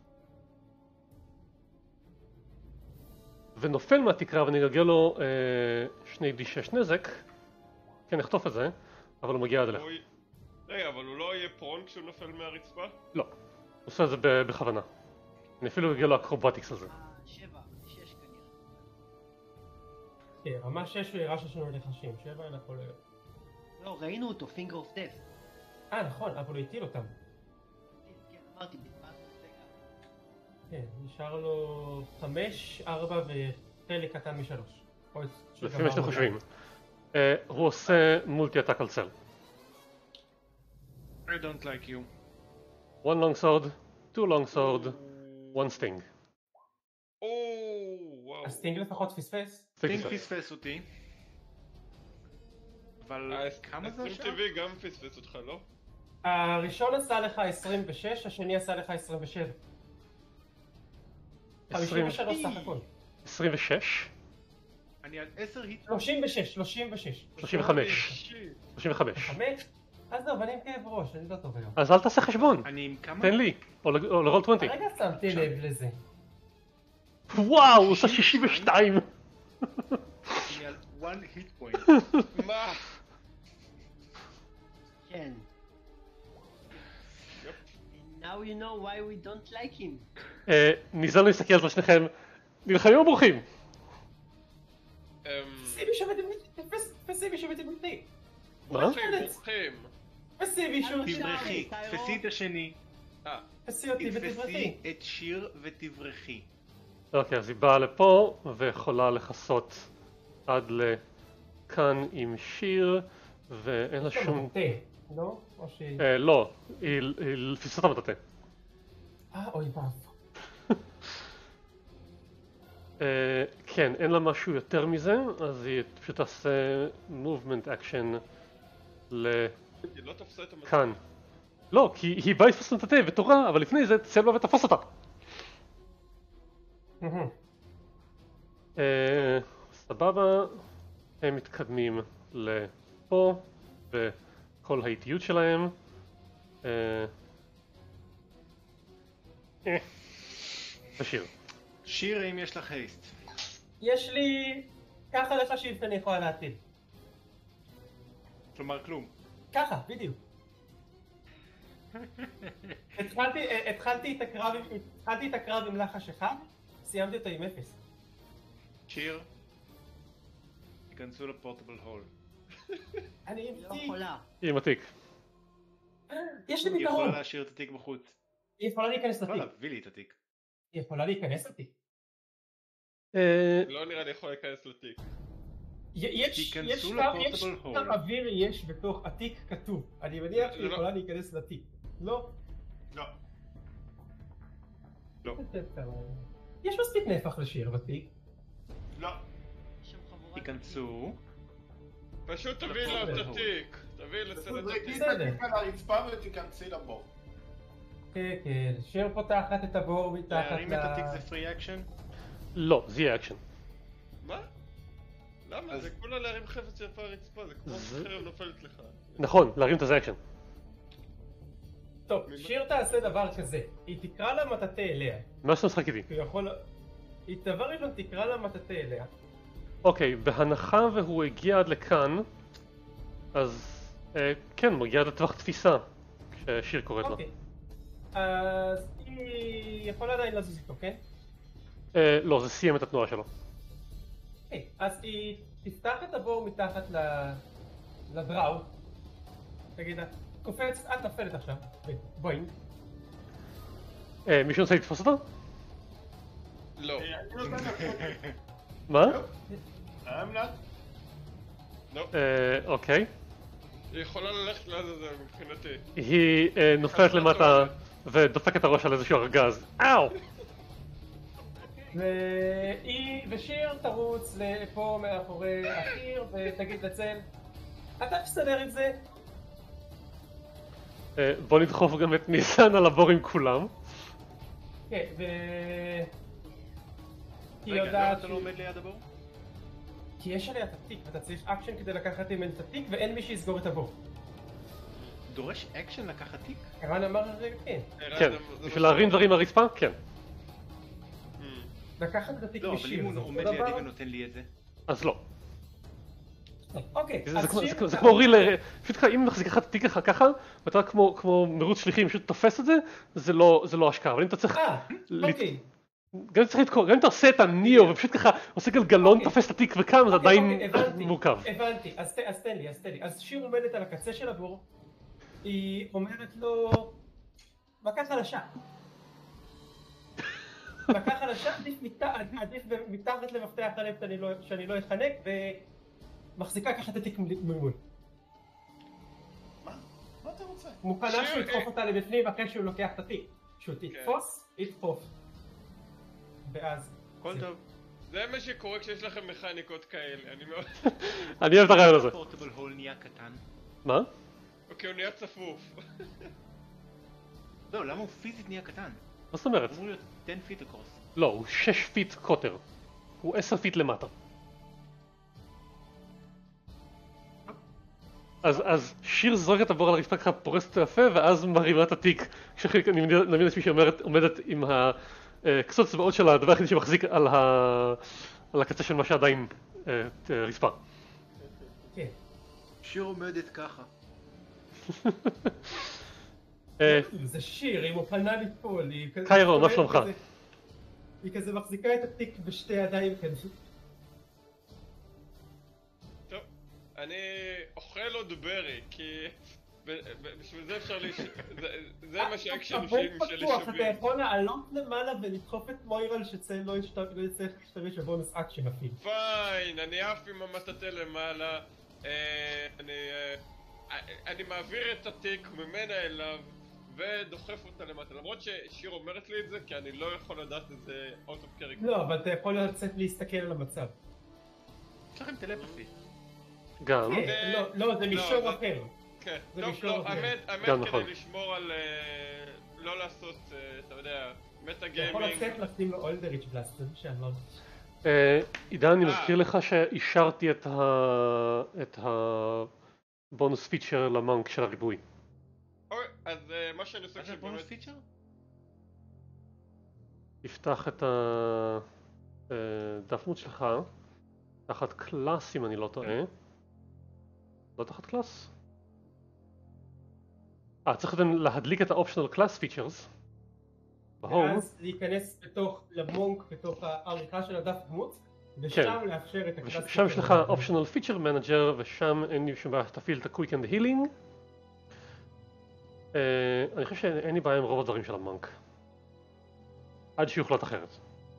ונופל מהתקרה ואני אגלגל לו 2d6 נזק. כן, נחטוף את זה, אבל הוא מגיע עד אליך. רגע, אבל הוא לא יהיה פרון כשהוא נופל מהרצפה? לא, הוא עושה את זה בכוונה. אני אפילו אגלגל לו אקרובטיקס על זה. 7, 6 כנראה. כן, רמה 6 הוא הראה שיש לנו לחשים, 7 אין הכל... לא, ראינו אותו, finger of death. נכון, אבל הוא הטיל אותם. כן, אמרתי, בזמן זה גם. כן, נשאר לו 5, 4 וחלק קטן מ3. לפי מה שאתם חושבים. הוא עושה מולטי אטאק על צל. I don't like you. 1 long sword, 2 long sword, 1 sting. וואו. הסטינג לפחות פספס? סטינג פספס אותי. אבל כמה זה עכשיו? טבעי גם פספס אותך, לא? הראשון עשה לך 26, השני עשה לך 27. 53 סך הכל. 26. אני על 10 היט. 36. 35. 35. 5? אז זהו, אני עם כאב ראש, אני לא טוב היום. אז אל תעשה חשבון. אני עם כמה? תן לי. או לרול 20. הרגע שמתי לב לזה. וואו, הוא עושה 62. אני על 1 היט פוינט. מה? כן. Now you know why we don't like him. ניזון להסתכל על שניכם. נלחמים או בורחים? פסיבי שומט עם מיטי. פסיבי שומט עם מיטי. מה? בורחים. פסיבי שומט עם תברחי, תפסי את השני. תפסי אותי ותברחי. תתפסי את שיר ותברחי. אוקיי, אז היא באה לפה ויכולה לכסות עד לכאן עם שיר ואין לה שום... לא? או שהיא... לא, היא תפיסה את המטאטה. אוי ואבוי. כן, אין לה משהו יותר מזה, אז היא פשוט תעשה מובמנט אקשן לכאן. היא לא תפסה את המטה. כאן. לא, כי היא באה לתפוס את המטאטה ותורה, אבל לפני זה תסיים לה ותפוס אותה. סבבה, הם מתקדמים לפה וכל האיטיות שלהם. תשאיר. שיר, האם יש לך הייסט? יש לי... ככה לך שאני יכולה להטיל. כלומר כלום. ככה, בדיוק. התחלתי את הקרב עם לחש אחד, סיימתי אותו עם 0. שיר, תיכנסו לפורטבל הול. אני עם לא תיק. יכולה. היא עם התיק. יש לי היא יכולה פתרון. להשאיר את התיק בחוץ. היא יכולה להיכנס לא לתיק. להביא לי את התיק. היא יכולה להיכנס לתיק. לא נראה לי יכול להיכנס לתיק. יש תיכנסו כמה לפורטבל הול. אוויר יש בתוך התיק כתוב. אני מניח שהיא יכולה להיכנס לתיק. לא? לא. לא. יש מספיק נפח לשיר בתיק. לא. יש שם חבורת... תיכנסו. פשוט תביא לה את התיק. תביא לסדר את תזרקי התיק. את התיק על הרצפה ותיכנסי לבור. כן, כן. שיר פותחת את הבור מתחת להרים את התיק זה פרי אקשן? לא, זה יהיה אקשן. מה? למה? זה כולה להרים חפץ יפה הרצפה, זה כמו שחרב נופלת לך. נכון, להרים את זה אקשן. טוב, שיר תעשה דבר כזה. היא תקרא למטאטה אליה. מה שאתה משחק איתי. היא דבר ראשון תקרא למטאטה אליה. אוקיי, בהנחה והוא הגיע עד לכאן, אז כן, הוא הגיע עד לטווח תפיסה, כששיר קוראת לו. אוקיי. אז היא יכולה עדיין לזוז איתו, כן? לא, זה סיים את התנועה שלו. אוקיי, אז היא תפתח את הבור מתחת לדראו. תגיד, את קופצת, את נפלת עכשיו. בואינג. מישהו רוצה לתפוס אותו? לא. אני נותן לך. מה? I'm not. לא. אוקיי. היא יכולה ללכת לעזאזל מבחינתי. היא נופלת למטה ודופקת את הראש על איזשהו ארגז. אאו! ושיר תרוץ לפה מאחורי הקיר ותגיד לצל, אתה תסתדר עם זה? בוא נדחוף גם את ניסן על הבור עם כולם. כן, רגע, למה אתה לא עומד ליד הבור? כי יש עליה את התיק ואתה צריך אקשן כדי לקחת ממנו את התיק ואין מי שיסגור את הבור. דורש אקשן לקחת תיק? ערן אמר רגע כן. כן, בשביל להרים דברים מהרצפה? כן. לקחת את התיק לא, אבל בשיר. אם הוא עומד לידי ונותן לי את זה. אז לא. אוקיי, זה כמו רילר, פשוט אם מחזיק לך את התיק ככה, ואתה כמו מרוץ שליחים פשוט תופס את זה, זה לא השקעה, אבל אם אתה צריך... אוקיי. גם אם אתה עושה את הניאו ופשוט ככה עושה גלגלון, תופס את התיק וקם, זה עדיין מורכב. הבנתי, אז תן לי. אז שיר עומדת על הקצה של הבור, היא אומרת לו, מכה חלשה. מכה חלשה, עדיף מתחת למפתח הלב שאני לא אחנק, ומחזיקה ככה את התיק ממול. מה אתה רוצה? מוכנה שהוא ידחוף אותה לבפנים אחרי שהוא לוקח את התיק. שהוא תתפוס, ידחוף. ואז... הכל טוב. זה מה שקורה כשיש לכם מכניקות כאלה, אני מאוד... אני אוהב את הרעיון הזה. הפורטבל הול נהיה קטן. מה? אוקיי, הוא נהיה צפוף. לא, למה הוא פיזית נהיה קטן? מה זאת אומרת? אמור להיות 10 feet across. לא, הוא 6 פיט קוטר. הוא 10 פיט למטה. אז שיר זורק את הבור על הרצפה ככה, פורסת אותו יפה, ואז מרימה את התיק. כשאני מבין את מי שעומדת עם הקצות צבאות של הדבר היחידי שמחזיק על הקצה של מה שעדיין רצפה. כן. שיר עומדת ככה. זה שיר, היא מוכנה ליפול. קיירו, מה שלומך? היא כזה מחזיקה את התיק בשתי ידיים כזה. טוב, אני אוכל עוד ברי, כי בשביל זה אפשר זה מה שהאקשנים שלי אתה שווים. יכול לעלות למעלה ולדחוף את מוירל שצל לא יצטרך להשתמש בבונוס אקשן אפילו. פיין, אני עף עם המטאטה למעלה. אני מעביר את התיק ממנה אליו ודוחף אותה למטה, למרות ששיר אומרת לי את זה, כי אני לא יכול לדעת את זה out of character. לא, אבל אתה יכול לצאת להסתכל על המצב. יש לכם טלפתי. גם. לא, זה מישור אחר. כן, זה טוב, מישור לא, אחר. האמת כדי לשמור על... לא לעשות, אתה יודע, מטה אתה יכול גיימינג. לצאת לשים לו אולדריץ' בלאסטר שאני לא... עידן, אני מזכיר לך שאישרתי את הבונוס פיצ'ר למונק של הריבוי. אוקיי, אז מה שאני עושה מה זה בונוס פיצ'ר? תפתח את הדפנות שלך תחת קלאס אם אני לא טועה. לא תחת קלאס? צריך להדליק את ה-optional class features בהום. ואז להיכנס למונק בתוך העריכה של הדף דמות ושם לאפשר את הקלאס. שם יש לך optional feature manager ושם אין לי שום בעיה שתפעיל את ה-quick and healing. אני חושב שאין לי בעיה עם רוב הדברים של המונק עד שיוחלט אחרת.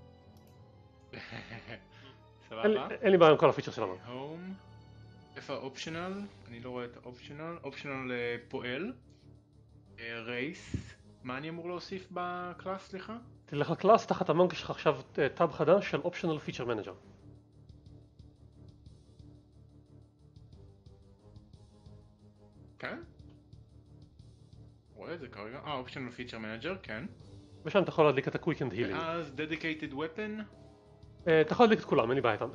סבבה? אין לי בעיה עם כל הפיצ'ר של המונק. הום. איפה האופשיונל? אני לא רואה את האופשיונל. אופשיונל פועל. רייס. מה אני אמור להוסיף בקלאס, סליחה? תלך לקלאס, תחת המונק יש לך עכשיו טאב חדש של optional feature manager. כן? רואה את זה כרגע. optional feature manager, כן. ושם אתה יכול להדליק את ה-quick and healing. ואז dedicated weapon. אתה יכול להדליק את כולם, אין לי בעיה איתם.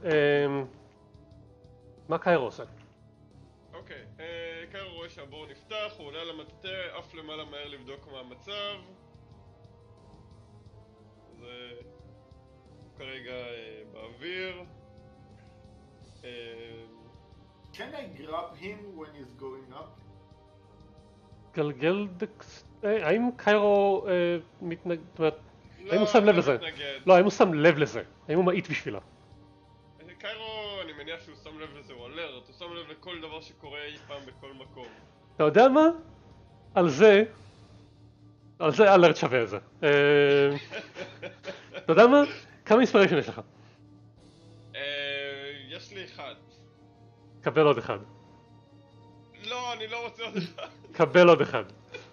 מה קיירו עושה? אוקיי, קיירו רואה שהבור נפתח, הוא עולה למטאטה, עף למעלה מהר לבדוק מה המצב. זה כרגע באוויר. Can I grab him when he's going up? גלגל האם קיירו מתנגד? האם הוא שם לב לזה? לא, האם הוא שם לב לזה? האם הוא מאית בשבילה? קיירו, אני מניח שהוא שם לב לזה, הוא אלרט, הוא שם לב לכל דבר שקורה אי פעם בכל מקום. אתה יודע מה? על זה אלרט שווה את זה. אתה יודע מה? כמה אינספיריישן יש לך? יש לי אחד. קבל עוד אחד. לא, אני לא רוצה עוד אחד. קבל עוד אחד.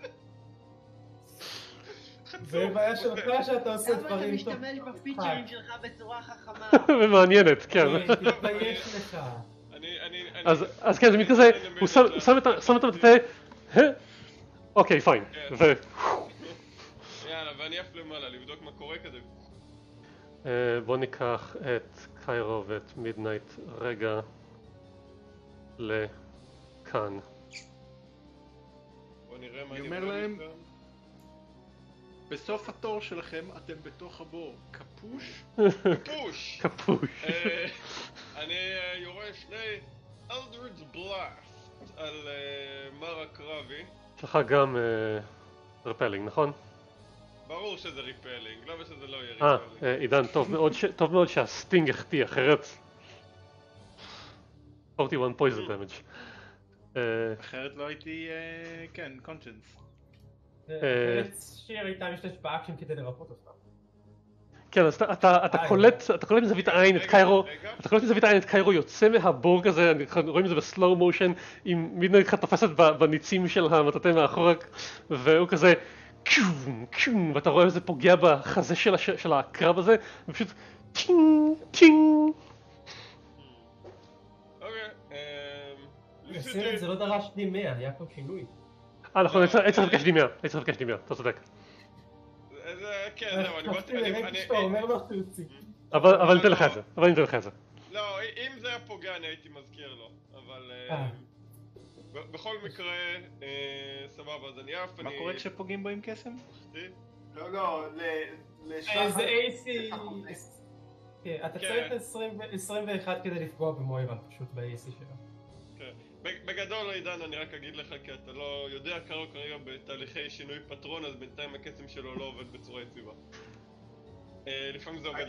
זה בעיה שלך שאתה עושה למה אתה דברים משתמש בפיצ'רים שלך בצורה חכמה? ומעניינת, כן. תתבייש לך. אז כן, זה כזה, הוא שם את המטאטה, אוקיי, פיין. יאללה, ואני עף למעלה, לבדוק מה קורה כזה. בוא ניקח את קיירו ואת מידנייט רגע לכאן. בוא נראה מה אני אני אומר אומר להם, איתם. בסוף התור שלכם אתם בתוך הבור. קפוש? קפוש! קפוש. אני יורה שני Eldritch Blast על מר הקרבי. יש לך גם רפלינג, נכון? ברור שזה ריפלינג, למה שזה לא יהיה ריפלינג? עידן, טוב מאוד שהסטינג החטיא, אחרת 41 poison damage. אחרת לא הייתי, כן, קונשנס. שיר הייתה משתמש באקשן כדי לרפות אותך. כן, אז אתה קולט מזווית העין את קיירו, אתה קולט מזווית העין את קיירו יוצא מהבור כזה, רואים את זה בסלואו מושן, עם מידנייט תופסת בניצים של המטאטה מאחורה, והוא כזה קיום, קיום, ואתה רואה איזה פוגע בחזה של הקרב הזה, ופשוט טינג, טינג. אוקיי, זה לא דרש לי 100, היה פה שינוי. נכון, אני צריך לבקש דמייה, אתה צודק. כן, זהו, אני באתי... ראיתי שאתה אומר לו שיוציא. אבל אני אתן לך את זה, אבל אני אתן לך את זה. לא, אם זה היה פוגע אני הייתי מזכיר לו, אבל... בכל מקרה, סבבה, אז אני עף, מה קורה כשפוגעים בו עם קסם? לא, לשחר... זה AC... אתה צריך 21 כדי לפגוע במוירה, פשוט ב-AC שלו. בגדול עידן, אני רק אגיד לך כי אתה לא יודע כרגע בתהליכי שינוי פטרון, אז בינתיים הקסם שלו לא עובד בצורה יציבה. לפעמים זה עובד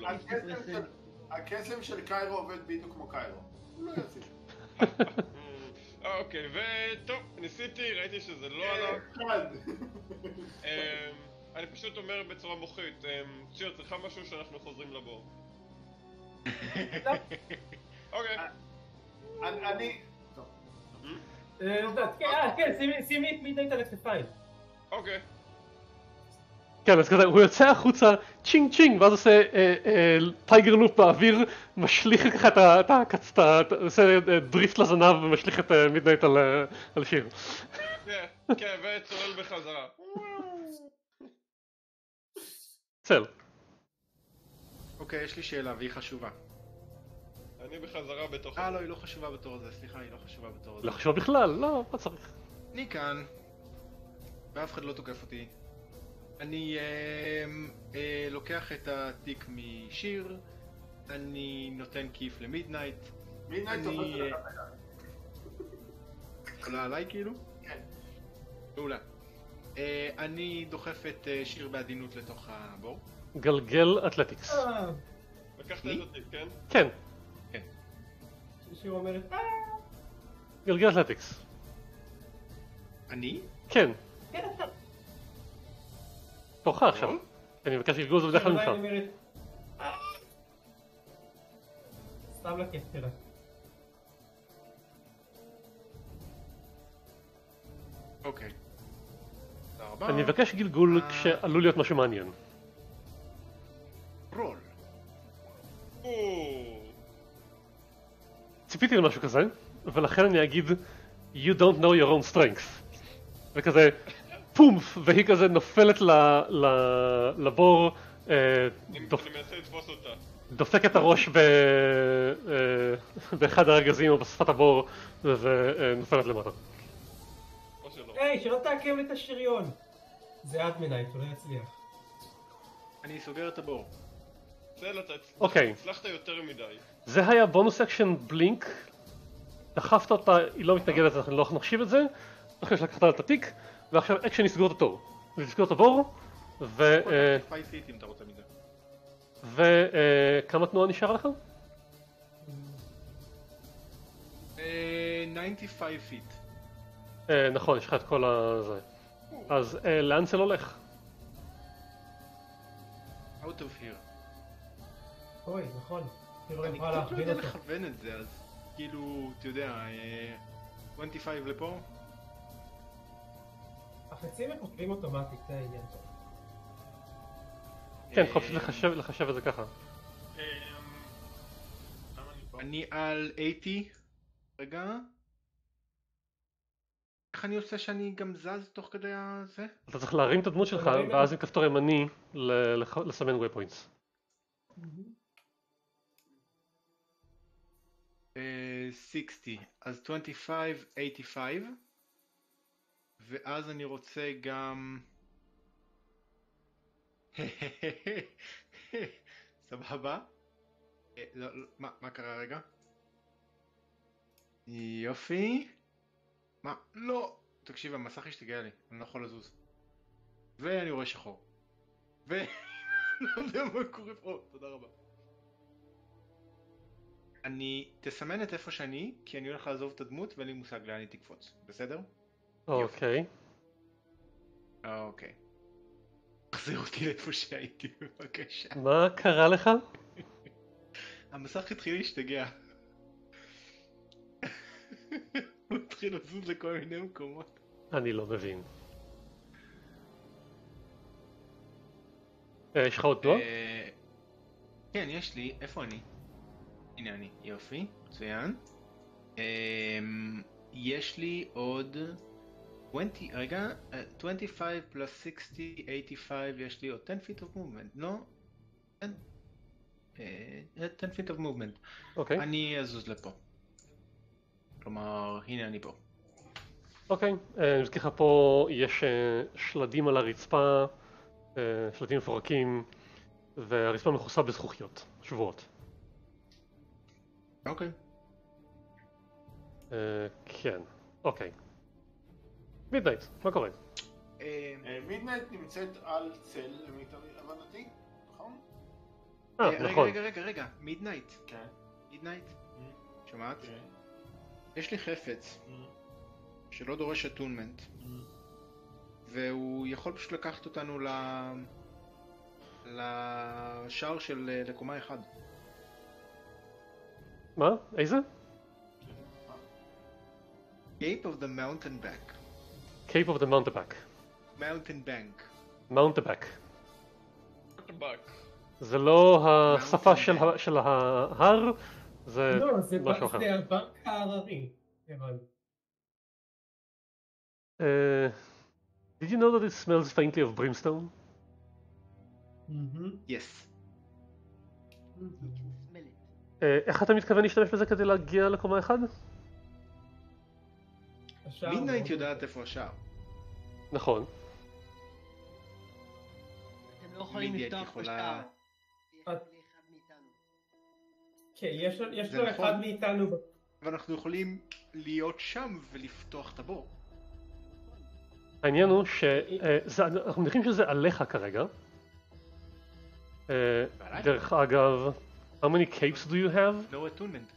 הקסם של קיירו עובד בדיוק כמו קיירו. הוא לא יציב. אוקיי, וטוב, ניסיתי, ראיתי שזה לא עלה. אני פשוט אומר בצורה מוחית, צ'יר, צריכה משהו שאנחנו חוזרים לבור. אוקיי. אני... כן, שימי את מידנייט על הכתפיים. אוקיי. כן, אז כזה, הוא יוצא החוצה, צ'ינג צ'ינג, ואז עושה טייגר לופ באוויר, משליך ככה עושה דריפט לזנב ומשליך את מידנייט על שיר. כן, וצולל בחזרה. צל. אוקיי, יש לי שאלה והיא חשובה. אני בחזרה בתוך... לא, היא לא חשובה בתור הזה, סליחה, היא לא חשובה בתור הזה. לא חשוב בכלל, לא, מה צריך. אני כאן, ואף אחד לא תוקף אותי. אני לוקח את התיק משיר, אני נותן כיף למידנייט. מידנייט תופס לך את עולה עליי כאילו? כן. מעולה. אני דוחף את שיר בעדינות לתוך הבור. גלגל אתלטיקס. לקחת את אותי, כן? כן. שיר אומרת גלגל אתלטיקס. אני? כן. כן, אתה. תורך עכשיו. אני מבקש לגלגול זה בדרך כלל ממך. סתם לכיף, תראה. אוקיי. תודה רבה. אני מבקש גלגול כשעלול להיות משהו מעניין. רול. ציפיתי למשהו כזה, ולכן אני אגיד You don't know your own strength. וכזה פומף, והיא כזה נופלת לבור, אני מנסה לתפוס אותה. דופק את הראש באחד הרגזים או בשפת הבור, ונופלת למטה. או שלא. היי, שלא תעקם את השריון. זה אדמינייט, אולי יצליח. אני סוגר את הבור. צל, אתה אוקיי. הצלחת יותר מדי. זה היה בונוס אקשן בלינק, דחפת אותה, היא לא מתנגדת, אנחנו לא נחשיב את זה, אחרי שלקחת לה את התיק, ועכשיו אקשן יסגור את התור. נסגור את הבור, פייסיט אם אתה רוצה מזה. וכמה תנועה נשאר לך? 95 פיט. נכון, יש לך את כל הזה. אז לאן צל הולך? Out of here. אוי, נכון. אני קצת לא יודע לכוון את זה, אז כאילו, אתה יודע, 25 לפה? החצים הם פותרים אוטומטית, זה העניין טוב. כן, אתה יכול פשוט לחשב את זה ככה. אני על 80. רגע. איך אני עושה שאני גם זז תוך כדי הזה? אתה צריך להרים את הדמות שלך, ואז עם כפתור ימני לסמן וויפוינטס. 60, אז 25, 85, ואז אני רוצה גם... סבבה? מה קרה רגע? יופי. מה? לא! תקשיב, המסך השתגע לי, אני לא יכול לזוז. ואני רואה שחור. לא יודע מה קורה פה, תודה רבה. אני תסמן את איפה שאני, כי אני הולך לעזוב את הדמות ואין לי מושג לאן היא תקפוץ, בסדר? אוקיי. אוקיי. תחזיר אותי לאיפה שהייתי בבקשה. מה קרה לך? המסך התחיל להשתגע. הוא התחיל לזוז לכל מיני מקומות. אני לא מבין. יש לך עוד תנועה? כן, יש לי. איפה אני? הנה אני. יופי, מצוין. יש לי עוד רגע, 25 פלוס 60, 85, יש לי עוד 10 feet of movement, לא? 10 feet of movement. אוקיי. אני אזוז לפה. כלומר, הנה אני פה. אוקיי, אני מזכיר לך פה יש שלדים על הרצפה, שלדים מפורקים, והרצפה מכוסה בזכוכיות שבועות. אוקיי. כן, אוקיי. מידנייט, מה קורה? מידנייט נמצאת על צל למיטב הבנתי, נכון? נכון. רגע, מידנייט. כן. מידנייט? שמעת? כן. יש לי חפץ שלא דורש אטונמנט, והוא יכול פשוט לקחת אותנו לשער של לקומה 1. מה? איזה? Cape of the Mountain Back. Cape of the Mountebank. Mountain Bank. Mountebank. בק. זה לא השפה של ההר, זה לא, זה משהו אחר. זה הבנק ההררי. הבנתי. Did you know that it smells faintly of brimstone? Yes. smell it. איך אתה מתכוון להשתמש בזה כדי להגיע לקומה 1? מידנייט יודעת איפה השער. נכון. אתם לא יכולים מידנייט לפתוח יכולה- בשער. יש לאחד מאיתנו. כן, יש זה לו נכון. אחד מאיתנו. ואנחנו יכולים להיות שם ולפתוח את הבור. העניין הוא אנחנו מניחים שזה עליך כרגע. דרך אגב, how many capes do you have? No attunement.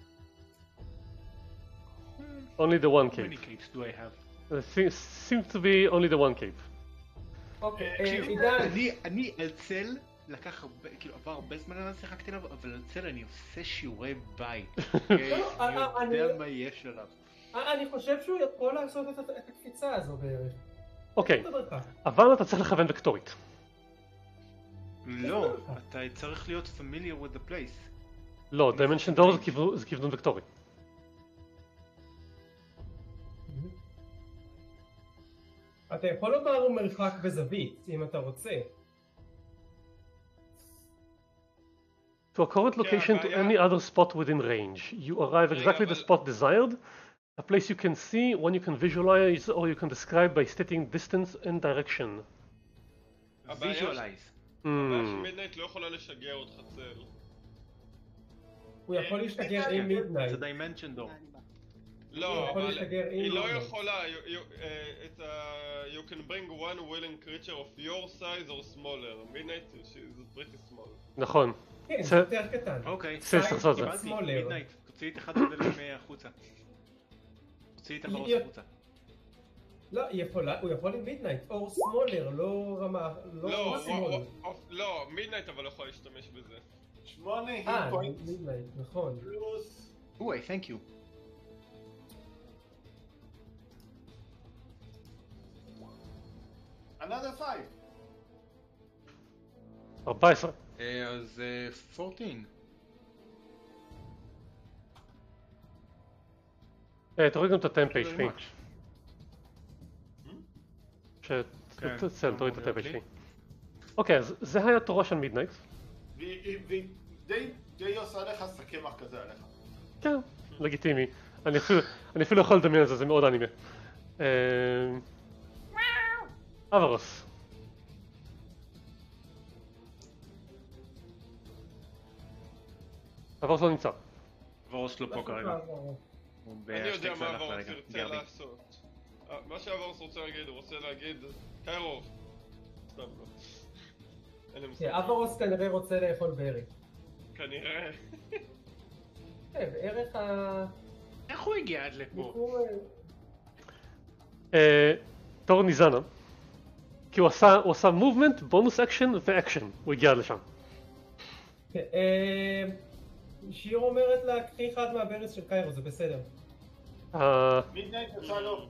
Only the one How many cape. capes do I have? Seems to be only the one cape. אוקיי, תקשיב, עידן. אני על צל לקח הרבה, כאילו עבר הרבה זמן אני שיחקתי עליו, אבל על צל אני עושה שיעורי בית. אוקיי? אני יודע מה יש עליו. אני חושב שהוא יכול לעשות את הקפיצה הזו בערך. אוקיי, אין דבר כך. אבל אתה צריך לכוון וקטורית. לא, אתה צריך להיות familiar with the place. לא, Dimension Door זה כיוון וקטורי. אתה יכול לומר הוא מרחק בזווית, אם אתה רוצה. To a current location to any other spot within range. You arrive exactly the spot desired, a place you can see, one you can visualize, or you can describe by stating distance and direction. הבעיה visualize. הבעיה שמידנייט לא יכולה לשגע אותך צל. הוא יכול להשתגר עם מידנייט. זה dimension door. אני בא. לא, הוא יכול אבל להשתגר עם היא לא מידנייט. יכולה, you can bring one willing creature of your size or smaller. Midnight is pretty small. נכון. כן, זה יותר קטן. אוקיי. צריך לעשות את זה. קיבלתי, שמאלר. מידנייט, תוציאי את אחד הדברים החוצה. תוציאי את החרוס החוצה. לא, הוא יכול עם מידנייט, או סמולר, לא רמה, לא שמאל. לא, מידנייט אבל לא יכול להשתמש בזה. 8 hit points מידנייט, נכון. פלוס אוי, thank you. another 5. 14. אז 14. תוריד גם את הטמפ Very HP. much. כן, תצל, תוריד את הטמפ אוקיי. HP. אוקיי, אז זה היה תורה של מידנייט. והיא די עושה לך סכמח כזה עליך. כן, לגיטימי. אני אפילו יכול לדמיין את זה, זה מאוד אנימה. אברוס. אברוס לא נמצא. ורוס לא פה כרגע. הוא אני יודע בהשטג מה פלח אברוס כרגע. ירצה גרבי. לעשות. מה שאברוס רוצה להגיד, הוא רוצה להגיד קיירוב. סתם לא. אין לי מושג. אברוס כנראה רוצה לאכול ברי. כנראה. כן, בערך ה... איך הוא הגיע עד לפה? תור ניזנה. כי הוא עשה מובמנט, בונוס אקשן ואקשן. הוא הגיע לשם. שיר אומרת לה, קחי אחד מהברז של קיירו, זה בסדר. מידנייט יצא לו.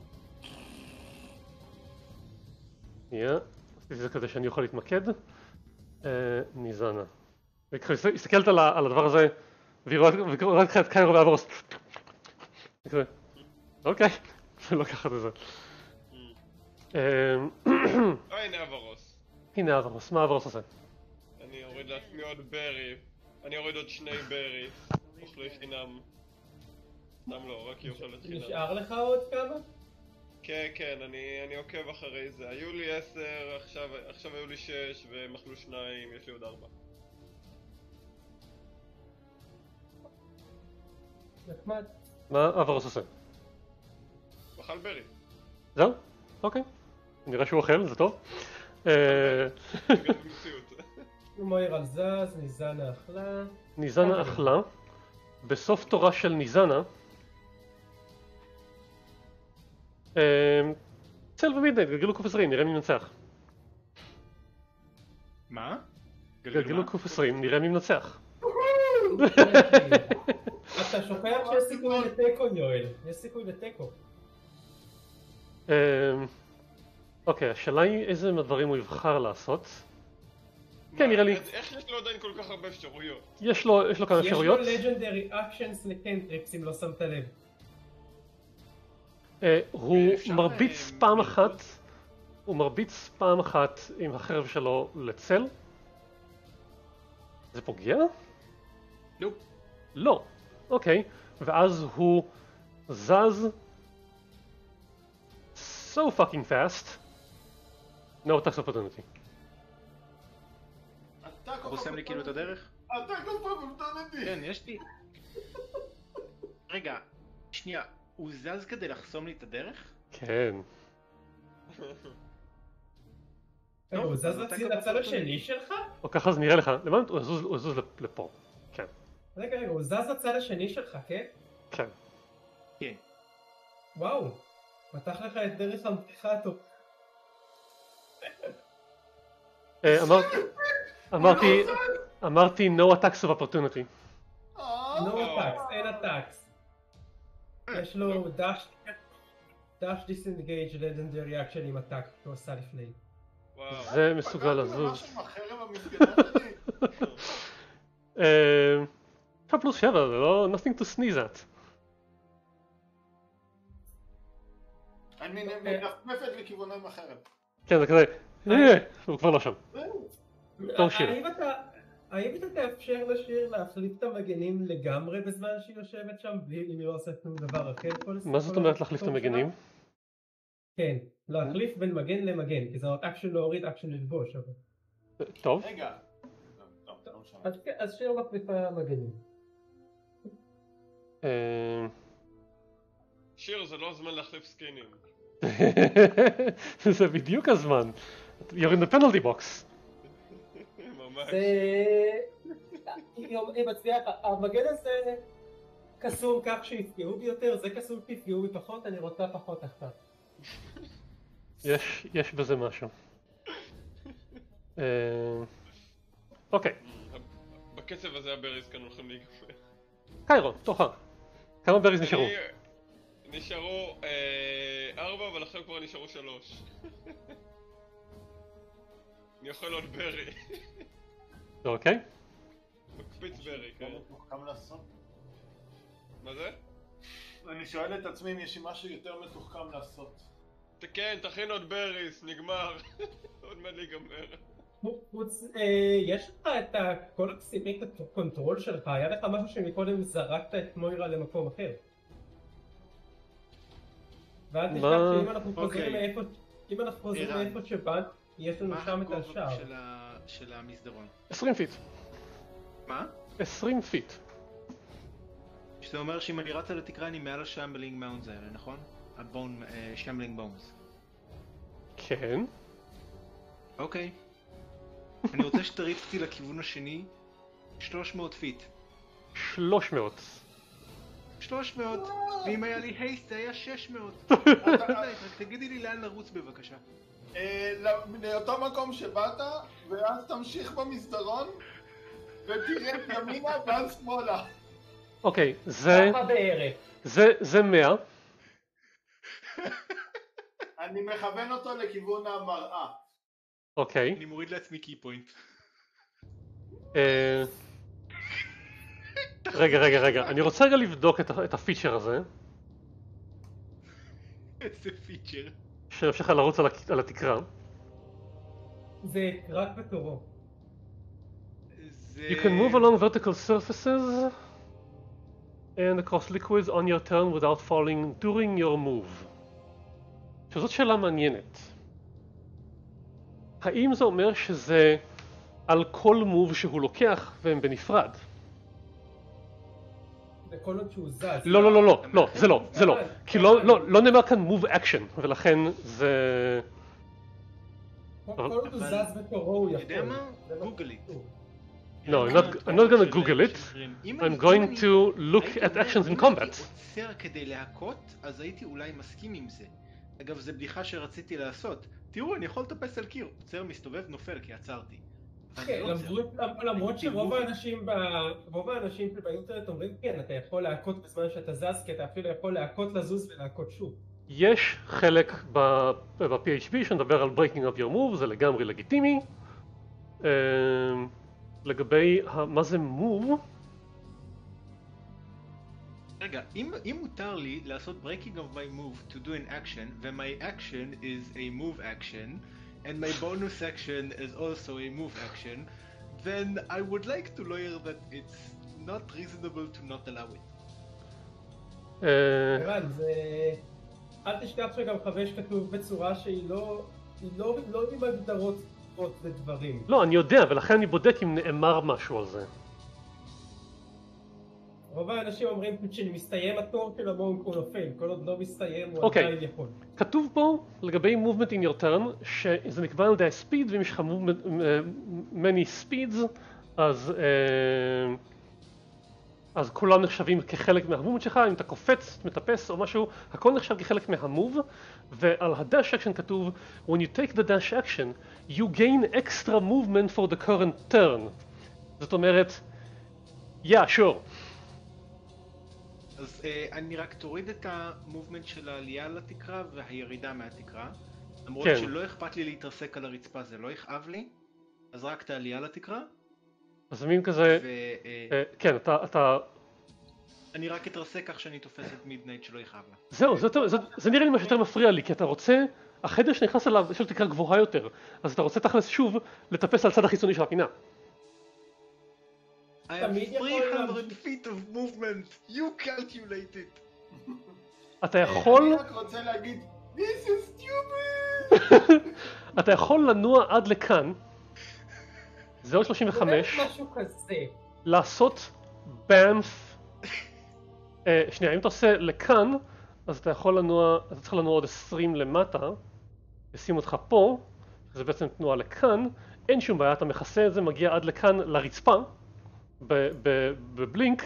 עשיתי זה כזה שאני יכול להתמקד. ניזנה. הסתכלת על הדבר הזה, והיא רואה לך את קיירו ואברוס. אוקיי, אני לוקחת את זה. הנה אברוס. הנה אברוס, מה אברוס עושה? אני אוריד לעצמי עוד ברי. אני אוריד עוד 2 ברי. אוכלי חינם. סתם לא, רק יאכל את חינם. נשאר לך עוד כמה? כן, אני עוקב אחרי זה. היו לי 10, עכשיו היו לי 6 והם אכלו 2, יש לי עוד 4. נחמד. מה אברוס עושה? אכל ברי. זהו? אוקיי. נראה שהוא אוכל, זה טוב. זה גם במציאות. מויר על זז, ניזנה אכלה. ניזנה אכלה. בסוף תורה של ניזנה צל ומידנייט, גלגלו קוף 20, נראה מי מנצח. מה? גלגלו קוף 20, נראה מי מנצח. אתה שוכח שיש סיכוי לתיקו, יואל. יש סיכוי לתיקו. אוקיי, השאלה היא איזה מהדברים הוא יבחר לעשות. כן, נראה לי... איך יש לו עדיין כל כך הרבה אפשרויות? יש לו כמה אפשרויות. יש לו לג'נדרי אקשנס לקנטריפס אם לא שמת לב. הוא מרביץ פעם אחת עם החרב שלו לצל. זה פוגע? לא. אוקיי, ואז הוא זז so fucking fast. No attacks opportunity. הוא חוסם לי כאילו את הדרך? אתה כל פעם מתענתי. כן, יש לי. רגע, שנייה, הוא זז כדי לחסום לי את הדרך? כן. הוא זז לצד השני שלך? או ככה זה נראה לך. למעט הוא יזוז לפה. כן. רגע, הוא זז לצד השני שלך, כן? כן. כן. וואו, פתח לך את דרך המתיחה הטוב. אמרתי no attacks of opportunity. No attacks, אין attacks. יש לו dash disengage legendary action עם attack שהוא עשה לפני. זה מסוגל לזוז. משהו עם החרב המסגנות שלי. 7+7 זה לא nothing to sneeze at. אני מנפנפת לכיווני עם החרב. כן, זה כזה, הוא כבר לא שם. טוב שיר. האם אתה תאפשר לשיר להחליף את המגנים לגמרי בזמן שהיא יושבת שם בלי אם היא לא עושה כלום דבר אחר? מה זאת אומרת להחליף את המגנים? כן, להחליף בין מגן למגן, כי זה עוד אקשן להוריד, אקשן ללבוש. טוב. רגע. אז שיר מחליפה מגנים. שיר, זה לא הזמן להחליף סקינים. זה בדיוק הזמן. You're in the penalty box. ממש. היא מצליח, המגן הזה קסום כך שיפגעו בי יותר, זה קסום שיפגעו בי פחות, אני רוצה פחות עכשיו. יש בזה משהו. אוקיי. בקצב הזה הבריז כאן הולכים להיגמר. קיירו, תורך. כמה בריז נשארו? נשארו 4, אבל עכשיו כבר נשארו 3. אני אוכל עוד ברי. אוקיי. מקפיץ ברי, כן. מתוחכם לעשות? מה זה? אני שואל את עצמי אם יש לי משהו יותר מתוחכם לעשות. כן, תכין עוד בריס, נגמר. עוד מעט להיגמר. יש לך את כל הקסימית הקונטרול שלך, היה לך משהו שמקודם זרקת את מוירה למקום אחר. ואל תשכח שאם אנחנו חוזרים מאיפה שבאת, יש לנו שם את השער. של המסדרון? 20 פיט. מה? 20 פיט. שזה אומר שאם אני רץ על התקרה אני מעל השמבלינג מאונדס האלה, נכון? שמבלינג בונס. כן. אוקיי. אני רוצה שתריץ אותי לכיוון השני 300 פיט. 300. 300, ואם היה לי הייסט זה היה 600. רק תגידי לי לאן לרוץ בבקשה. לאותו מקום שבאת, ואז תמשיך במסדרון, ותרד ימינה ואז שמאלה. אוקיי, זה 100. אני מכוון אותו לכיוון המראה. אוקיי. אני מוריד לעצמי קי פוינט. רגע, אני רוצה רגע לבדוק את הפיצ'ר הזה. איזה פיצ'ר? שאפשר לך לרוץ על התקרה. זה רק בתורו. זה... You can move along vertical surfaces and across liquids on your turn without falling during your move. שזאת שאלה מעניינת. האם זה אומר שזה על כל מוב שהוא לוקח והם בנפרד? וכל עוד שהוא זז. לא, זה לא. כי לא נאמר כאן move action, ולכן זה... כל עוד הוא זז בתורו הוא יכול. אתה יודע מה? גוגל איט. No, I'm not gonna Google it. I'm going to look at actions in combat. אם הייתי עוצר כדי להכות, אז הייתי אולי מסכים עם זה. אגב, זו בדיחה שרציתי לעשות. תראו, אני יכול לטפס על קיר. עוצר, מסתובב, נופל, כי עצרתי. למרות שרוב האנשים באינטרנט אומרים כן, אתה יכול להכות בזמן שאתה זז, כי אתה אפילו יכול להכות לזוז ולהכות שוב. יש חלק ב-PHP שנדבר על breaking of your move, זה לגמרי לגיטימי. לגבי מה זה move? רגע, אם מותר לי לעשות breaking of my move to do an action, ו-my action is a move action, and my bonus action is also a move action, then I would like to lawyer that it's not reasonable to not allow it. ערן, אל תשכח שגם 5 כתוב בצורה שהיא לא עם הגדרות לדברים. לא, אני יודע, ולכן אני בודק אם נאמר משהו על זה. רוב האנשים אומרים כשמסתיים התור של המונק הוא נופל, כל עוד לא מסתיים הוא עדיין יכול. כתוב פה לגבי movement in your turn שזה נקבע על ידי הספיד, ואם יש לך many speeds אז כולם נחשבים כחלק מהמובמנט שלך. אם אתה קופץ, מטפס או משהו, הכל נחשב כחלק מהמוב. ועל ה-dash action כתוב when you take the dash action you gain extra movement for the current turn. זאת אומרת sure. אז אני רק תוריד את המובמנט של העלייה לתקרה והירידה מהתקרה. למרות שלא אכפת לי להתרסק על הרצפה, זה לא יכאב לי. אז רק את העלייה לתקרה. אז זה מין כזה, כן, אתה... אני רק אתרסק כך שאני תופס את מידנייט שלא יכאב לה. זהו, זה נראה לי מה שיותר מפריע לי, כי אתה רוצה, החדר שנכנס אליו יש לו תקרה גבוהה יותר, אז אתה רוצה תכלס שוב לטפס על הצד החיצוני של הפינה. I have 300 feet of movement, you calculate it. אתה יכול... אני רק רוצה להגיד, this is stupid! אתה יכול לנוע עד לכאן, זה עוד 35, משהו כזה. לעשות באמף, שנייה, אם אתה עושה לכאן, אז אתה יכול לנוע, אתה צריך לנוע עוד 20 למטה, ישים אותך פה, זה בעצם תנועה לכאן, אין שום בעיה, אתה מכסה את זה, מגיע עד לכאן לרצפה, בבלינק,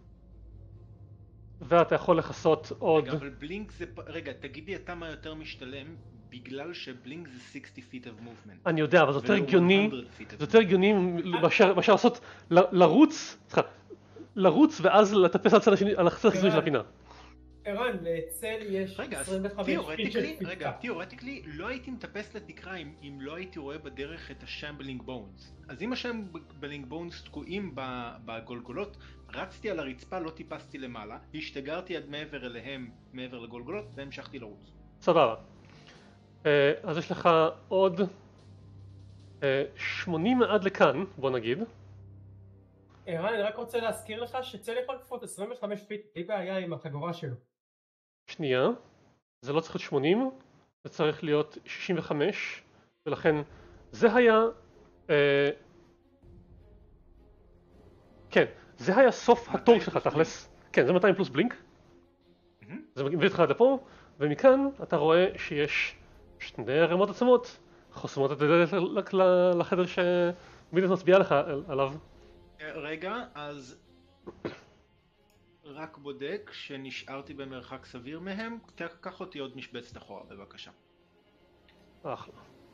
ואתה יכול לכסות עוד... רגע, אבל בלינק זה... רגע, תגידי אתה מה יותר משתלם, בגלל שבלינק זה 60 feet of movement. אני יודע, אבל זה יותר הגיוני, זה יותר הגיוני מאשר לעשות, לרוץ ואז לטפס על הצד החיצוני של הפינה. ערן, לצל יש 25 פיט של קפיצה. רגע, תיאורטיקלי לא הייתי מטפס לתקרה אם לא הייתי רואה בדרך את השמבלינג בונס. אז אם השמבלינג בונס תקועים בגולגולות, רצתי על הרצפה, לא טיפסתי למעלה, השתגרתי עד מעבר אליהם, מעבר לגולגולות, והמשכתי לרוץ. סבבה. אז יש לך עוד 80 עד לכאן, בוא נגיד. ערן, אני רק רוצה להזכיר לך שצל יכול לקפוץ 25 פיט, בלי בעיה עם החגורה שלו. שנייה, זה לא צריך להיות 80, זה צריך להיות 65, ולכן זה היה... כן, זה היה סוף התור שלך תכלס. כן, זה 200 פלוס בלינק. זה מביא אותך עד לפה, ומכאן אתה רואה שיש שני רמות עצמות, חוסמות את הדלת לחדר שמידס מצביעה לך עליו. רגע, אז רק בודק שנשארתי במרחק סביר מהם, קח אותי עוד משבצת אחורה בבקשה. אחלה.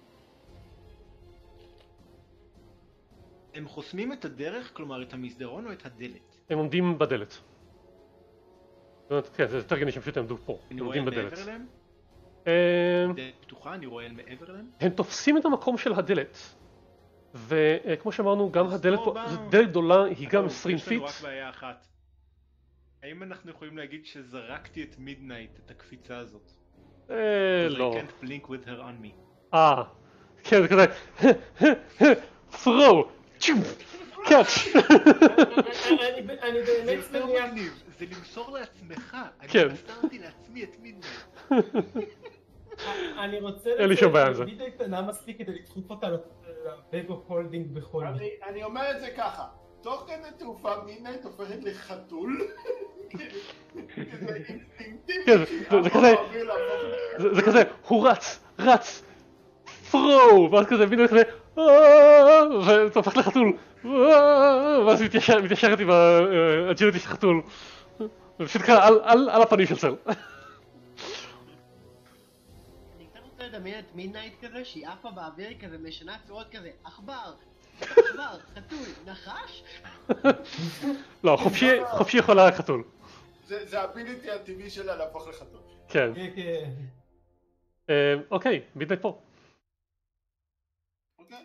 הם חוסמים את הדרך, כלומר את המסדרון או את הדלת? הם עומדים בדלת. כן, זה יותר גני שפשוט עמדו פה, הם עומדים בדלת. אני רואה מעבר אליהם? דלת פתוחה, אני רואה מעבר אליהם? הם תופסים את המקום של הדלת. וכמו שאמרנו, גם הדלת פה, זו דלת גדולה, היא גם 20 פיט. יש לנו רק בעיה אחת. האם אנחנו יכולים להגיד שזרקתי את מידנייט, את הקפיצה הזאת? לא. I can't blink with her on me. כן, זה כזה, throw, catch. אני זה באמת יותר מניח... מגניב, זה למסור לעצמך. כן. אני מסרתי לעצמי את מידנייט. אני רוצה אין לי שום בעיה עם זה. מידה קטנה מספיק כדי לדחוף אותה לבג אוף הולדינג בכל מקרה. אני אומר את זה ככה, תוך כדי תעופה מידנייט הופכת לחתול. זה אינסטינקטיבי. כן, זה כזה, הוא רץ, throw, ואז כזה מידנייט כזה, וזה הופך לחתול, ואז מתיישרת עם האג'יליטי של חתול. זה פשוט ככה על הפנים של סל. אני קצת רוצה לדמיין את מידנייט כזה, שהיא עפה באוויר כזה, משנה צורות כזה, עכבר, חתול, נחש? לא, חופשי יכולה רק חתול. זה הביליטי הטבעי שלה להפוך לחתול. כן. כן. אוקיי, מידנייט פה. אוקיי.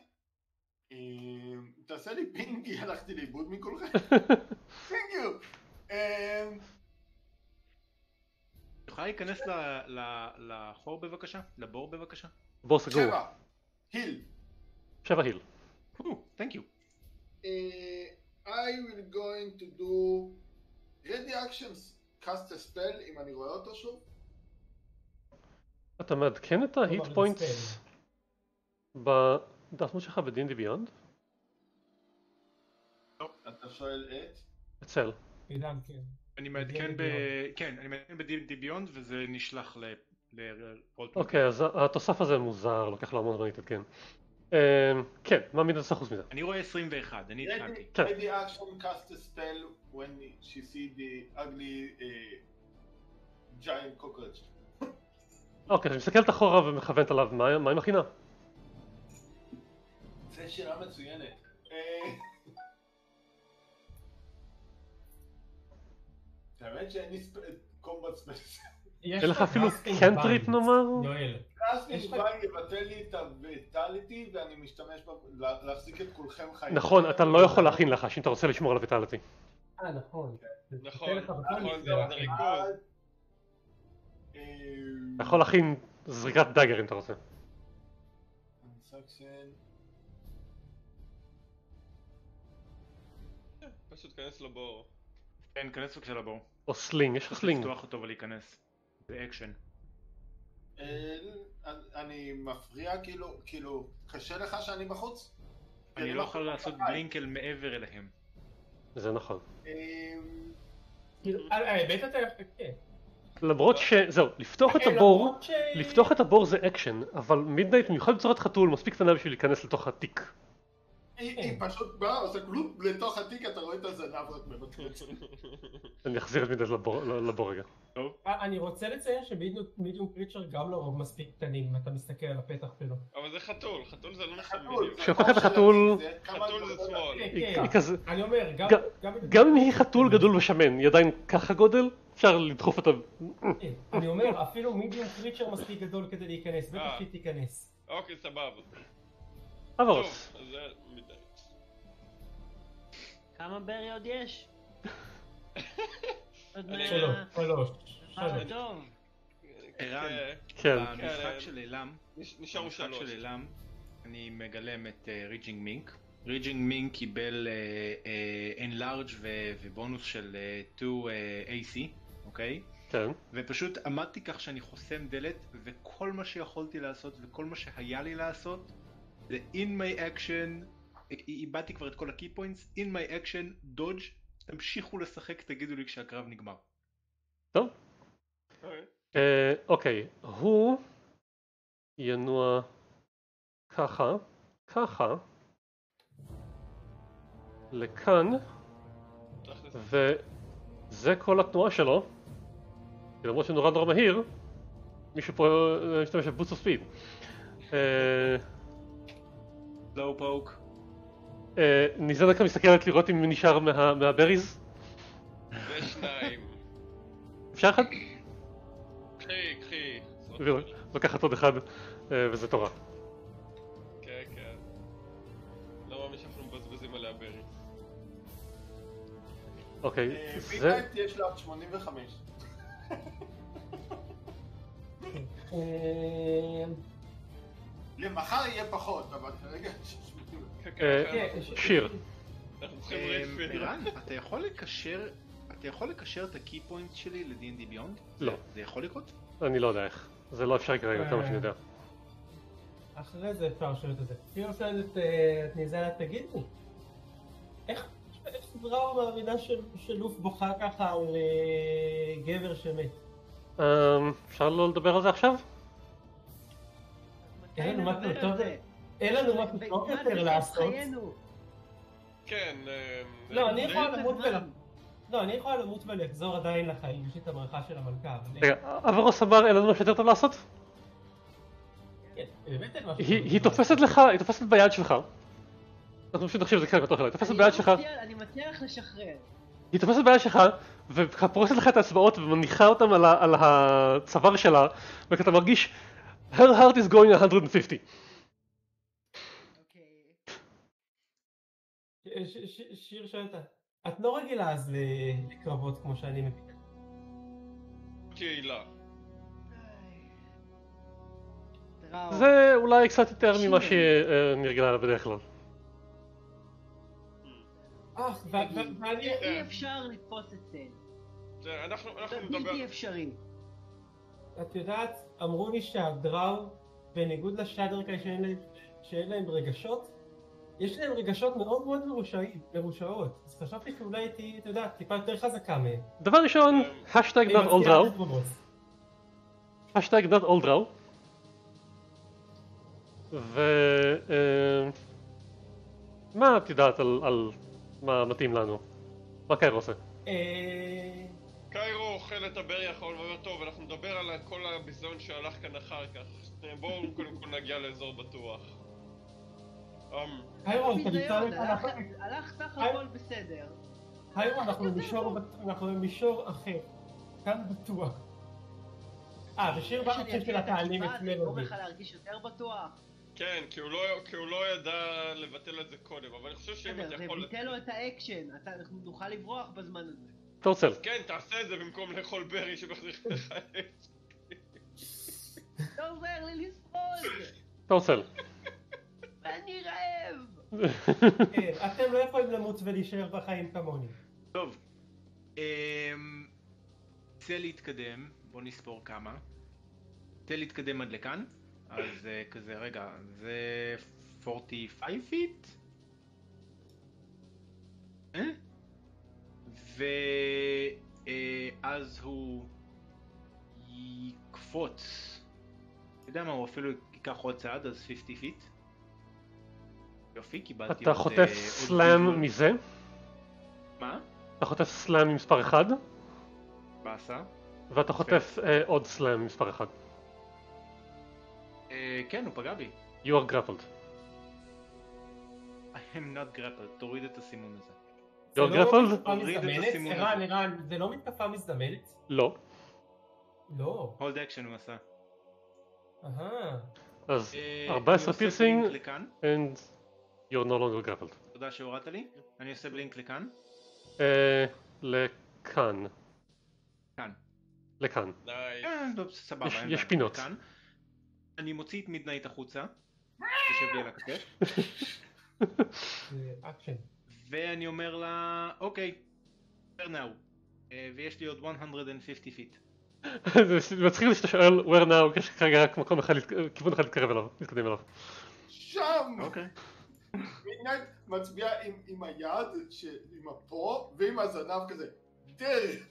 תעשה לי פינגי, הלכתי לאיבוד מכולכם. פינגיו. יכולה להיכנס לחור בבקשה? לבור בבקשה? בור סגור. 7. היל. 7 היל. Thank you. I will going to do ready actions cast a spell אם אני רואה אותו שוב. אתה מעדכן את ההיט פוינטס בדפנות שלך ב-D&D Beyond? אתה שואל את? אצל. עידן, כן. אני מעדכן ב-D&D Beyond וזה נשלח לרולפלינג. אוקיי, אז התוסף הזה מוזר, לוקח לו המון זמן להתעדכן. כן, מה מידת אחוז מזה? אני רואה 21, אני התחלתי. Ready action cast a spell when she see the ugly giant cockroach. אוקיי, אני מסתכלת אחורה ומכוונת עליו, מה היא מכינה? זו שאלה מצוינת. האמת שאין לי קומבט ספייס. אין לך אפילו קנטריפ נאמר? יואל. קאסטינג ביינד יבטל לי את הוויטליטי ואני משתמש להחזיק את כולכם חיים. נכון, אתה לא יכול להכין לך אם אתה רוצה לשמור על הוויטליטי. נכון. נכון, זה ריכוז. אתה יכול להכין זריקת דאגר אם אתה רוצה. פשוט כנס לבור. כן, כנס בבקשה לבור. או סלינג, יש לך סלינג. לפתוח אותו ולהיכנס. באקשן. אני מפריע כאילו קשה לך שאני בחוץ? אני לא יכול לעשות בלינק אל מעבר אליהם. זה נכון. האמת אתה... כן. למרות זהו, לפתוח את הבור זה אקשן, אבל מידנייט מיוחד בצורת חתול מספיק קטנה בשביל להיכנס לתוך התיק. היא פשוט באה, עושה כלום לתוך התיק, אתה רואה את הזנב רק מבטלת. אני אחזיר את מידנייט לבור רגע. אני רוצה לציין שמידיום קריצ'ר גם לרוב מספיק קטנים אם אתה מסתכל על הפתח שלו. אבל זה חתול, חתול זה לא נחשב בדיוק. כשהופך את החתול... חתול זה שמאל. היא כזה... אני אומר, גם אם היא חתול גדול ושמן, היא עדיין ככה גודל, אפשר לדחוף אותה... אני אומר, אפילו מידיום קריצ'ר מספיק גדול כדי להיכנס, בטח שהיא תיכנס. אוקיי, סבבה. אברוס. טוב, אז זה מדי. כמה ברי עוד יש? שלוש. טוב. ערן, כן. במשחק של אילם, נשארו שלוש. אני מגלם את ריג'ינג מינק. ריג'ינג מינק קיבל enlarge ובונוס של 2 AC, אוקיי? כן. ופשוט עמדתי כך שאני חוסם דלת, וכל מה שיכולתי לעשות וכל מה שהיה לי לעשות זה in my action, איבדתי כבר את כל הקי פוינטס, in my action, dodge, תמשיכו לשחק, תגידו לי כשהקרב נגמר. טוב. אוקיי, הוא ינוע ככה, לכאן, וזה כל התנועה שלו, למרות שנורא נורא מהיר, מישהו פה משתמש בבוטס אוף ספיד. לואו פוק. ניזנקה מסתכלת לראות אם נשאר מהבריז. ושניים. אפשר אחד? קחי. לוקחת עוד אחד, וזה תורה. כן. לא מאמין שאנחנו מבזבזים עליה ברי. אוקיי, זה... מידנייט יש לה 85. למחר יהיה פחות, אבל כרגע 80. שיר. אנחנו צריכים רייטפיל. בירן, אתה יכול לקשר את הקי פוינט שלי ל-D&D Beyond? לא. זה יכול לקרות? אני לא יודע איך. זה לא אפשרי כרגע, כמה שאני יודע. אחרי זה אפשר לשאול את זה. אפילו שואלת את ניזלה, תגידו, איך דראו מאמינה שלוף בוכה ככה על גבר שמת? אפשר לא לדבר על זה עכשיו? אין לנו מה טוב יותר לעשות. כן, לא, אני יכולה למות ולחזור עדיין לחיים, יש לי את המערכה של המלכה. רגע, אברוס אמר אין לנו משהו יותר טוב לעשות? היא תופסת לך, היא תופסת ביד שלך. אנחנו פשוט נחשיב את זה כאן בתוך שלה, היא תופסת ביד שלך. אני מציע לך לשחרר. היא תופסת ביד שלך ופורסת לך את האצבעות ומניחה אותם על הצוואר שלה וכאתה מרגיש her heart is going 150. שיר שואלת, את לא רגילה אז לקרבות כמו שאני מבין. קהילה. זה אולי קצת יותר ממה שאני רגילה לה בדרך כלל. אי אפשר לתפוס את צל. אנחנו זה נדבר. בלתי אפשרי. את יודעת, אמרו לי שהדראו, בניגוד לשאדרקאי שאין להם רגשות, יש להם רגשות מאוד מאוד מרושעות, אז חשבתי שאולי הייתי, אתה יודע, טיפה יותר חזקה מהם. דבר ראשון, השטג not all drow. השטג not all drow. מה את יודעת על מה מתאים לנו? מה קיירו עושה? קיירו אוכל את הברי האחרון ואומר טוב, אנחנו נדבר על כל הביזיון שהלך כאן אחר כך. בואו קודם כל נגיע לאזור בטוח. קיירו, הלך סך הכל בסדר. קיירו, אנחנו במישור אחר. כאן בטוח. ושיר בארצים של התעלים אצלנו. זה גורם לך להרגיש יותר בטוח? כן, כי הוא לא ידע לבטל את זה קודם, אבל אני חושב שאם אתה יכול... זה ביטל לו את האקשן, אנחנו נוכל לברוח בזמן הזה. תורצל. כן, תעשה את זה במקום לאכול ברי שמחזיר לך את... לא עוזר לי לשרוד! תורצל. ואני רעב! אתם לא יכולים למות ולהישאר בחיים כמוני. טוב, צא להתקדם, בוא נספור כמה. צא להתקדם עד לכאן, אז כזה, רגע, זה 45 פיט? ואז הוא יקפוץ, אתה יודע מה, הוא אפילו ייקח עוד צעד, אז 50 פיט. יופי, קיבלתי אתה חוטף סלאם מזה? מה? אתה חוטף סלאם ממספר 1 באסה. ואתה חוטף עוד סלאם ממספר 1. כן, הוא פגע בי. You are grappled. I am not grappled, תוריד את הסימון הזה. You are grappled? ערן, זה לא מתקפה מזדמנת? לא. לא. hold action הוא עשה. אז 14 פירסינג לכאן. and you're no longer grappled. תודה שהורדת לי. אני עושה בלינק לכאן. לכאן. כאן. לכאן. סבבה. יש פינות. אני מוציא את מידנייט החוצה. תשב לי על הכתף. ואני אומר לה, אוקיי, there now. ויש לי עוד 150 פיט. זה מצחיק לי שאתה שואל where now, יש כרגע רק מקום אחד, כיוון אחד להתקרב אליו, להתקדם אליו. שם! אוקיי. מידנייט מצביע עם היד, עם הפו, ועם הזנב כזה. דרך!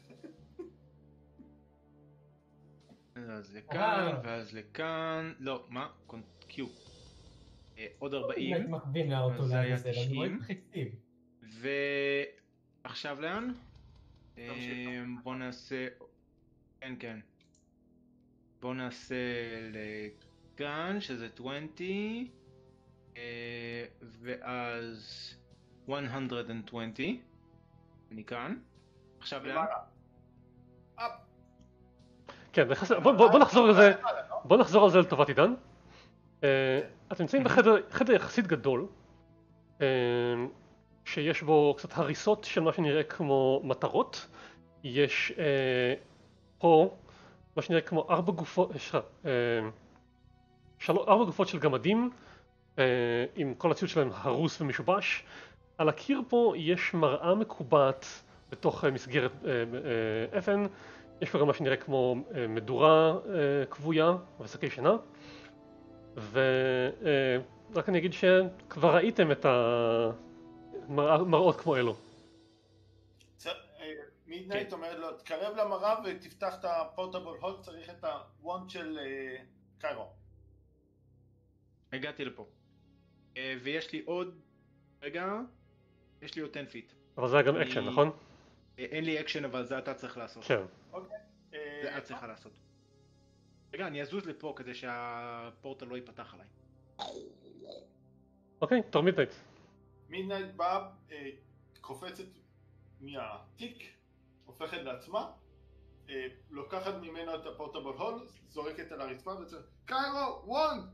אז לכאן, ואז לכאן, לא, מה? קיו. עוד 40, אז זה היה 90. ועכשיו לאן? בוא נעשה, כן. בוא נעשה לכאן, שזה 20, ואז 120, אני כאן. עכשיו לאן? כן, בוא נחזור על זה לטובת עידן. אתם נמצאים בחדר יחסית גדול, שיש בו קצת הריסות של מה שנראה כמו מטרות. יש פה מה שנראה כמו 4 גופות, 4 גופות של גמדים, עם כל הציוד שלהם הרוס ומשובש. על הקיר פה יש מראה מקובעת בתוך מסגרת אבן, יש פה גם מה שנראה כמו מדורה כבויה ושקי שינה, ורק אני אגיד שכבר ראיתם את המראות כמו אלו. מידנייט אומרת לו, תקרב למראה ותפתח את הפורטבל הול, צריך את הוונד של קיירו. הגעתי לפה. ויש לי עוד... רגע... יש לי עוד 10 פיט. אבל זה היה גם אקשן, נכון? אין לי אקשן, אבל זה אתה צריך לעשות. כן. זה את צריכה לעשות. רגע, אני אזוז לפה כדי שהפורטל לא ייפתח עליי. אוקיי, תור מידנייט. מידנייט באה, קופצת מהתיק, הופכת לעצמה, לוקחת ממנו את הפורטבל הול, זורקת על הרצפה וצריך, קיירו, וונד!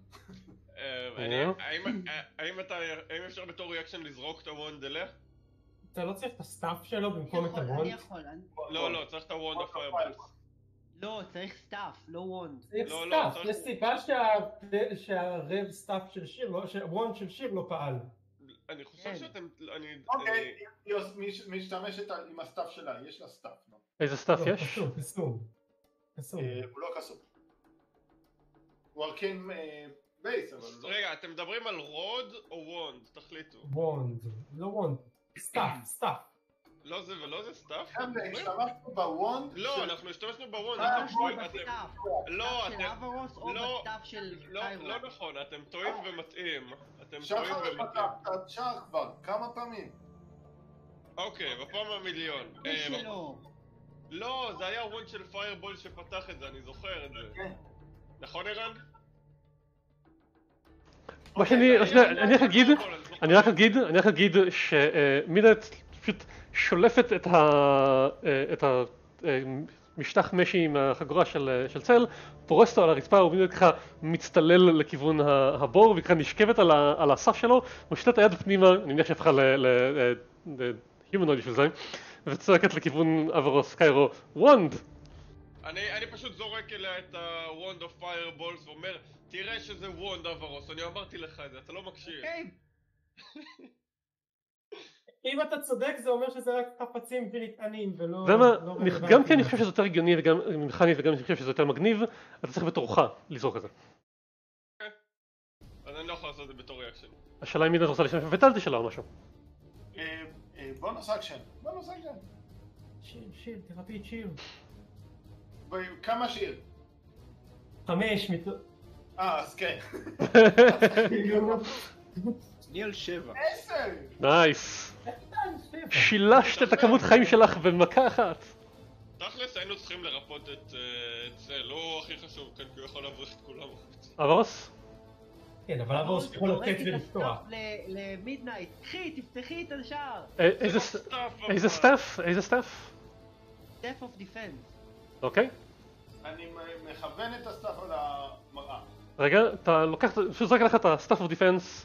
האם אפשר בתור ריאקשן לזרוק את הוונד אליה? אתה לא צריך את הסטאפ שלו במקום את הוונד? אני יכול. לא, צריך את הוונד הפיירבולס. לא, צריך סטאפ, לא וונד. צריך לא, סטאפ, יש סיבה שהרב סטאפ של שיר, שהוונד של שיר לא פעל. אני חושב שאתם... אוקיי, היא משתמשת עם הסטאפ שלה, יש לה סטאפ. איזה סטאפ יש? קסום. הוא לא קסום. הוא ארקן בייס, אבל לא... רגע, אתם מדברים על רוד או וונד? תחליטו. וונד, לא וונד. סטאפ. לא זה ולא זה סטאפ? השתמשנו בוונד? לא, אנחנו השתמשנו בוונד. לא, של אברוס או בסטאפ של קיירו. לא נכון, אתם טועים ומטעים. שחר אתה שר כבר, כמה פעמים? אוקיי, בפעם המיליון. מי שלא. לא, זה היה וונד של פיירבול שפתח את זה, אני זוכר את זה. נכון ערן? מה אני רק אגיד שמידנייט פשוט שולפת את המשטח משי מהחגורה של צל, פורסת אותו על הרצפה ומידנייט ככה מצטלל לכיוון הבור וככה נשכבת על הסף שלו, מושטת את היד פנימה, אני מניח שהפכה להיומנויד בשביל זה, וצועקת לכיוון אברוס קיירו, וונד! אני פשוט זורק אליה את ה-Wand of Fireballs ואומר, תראה שזה וונד אברוס, אני אמרתי לך את זה, אתה לא מקשיב. אם אתה צודק זה אומר שזה רק חפצים ונטענים ולא... גם כי אני חושב שזה יותר הגיוני וגם מכנית וגם אני חושב שזה יותר מגניב, אתה צריך בתורך לזרוק את זה. אז אני לא יכול לעשות את זה בתור ריאקשן. השאלה אם מידנייט רוצה להשתמש בוויטליטי שלה או משהו. בונוס אקשן. שיר, תרפי את שיר. כמה שיר? 5 מתוך... אז כן. אני על 7. 10! נייס. שילשת את הכמות חיים שלך במכה אחת. תכלס היינו צריכים לרפות את זה, לא הכי חשוב כאן כי הוא יכול להבריך את כולם. אברוס? כן, אבל אברוס יכול לתת ולפתוח. למידנייט, קחי, תפתחי את השער. איזה סטאפ? סטאפ אוף דיפנס. אוקיי. אני מכוון את הסטאפ על המראה. רגע, אתה לוקח, פשוט זרק לך את ה-Staff of Defense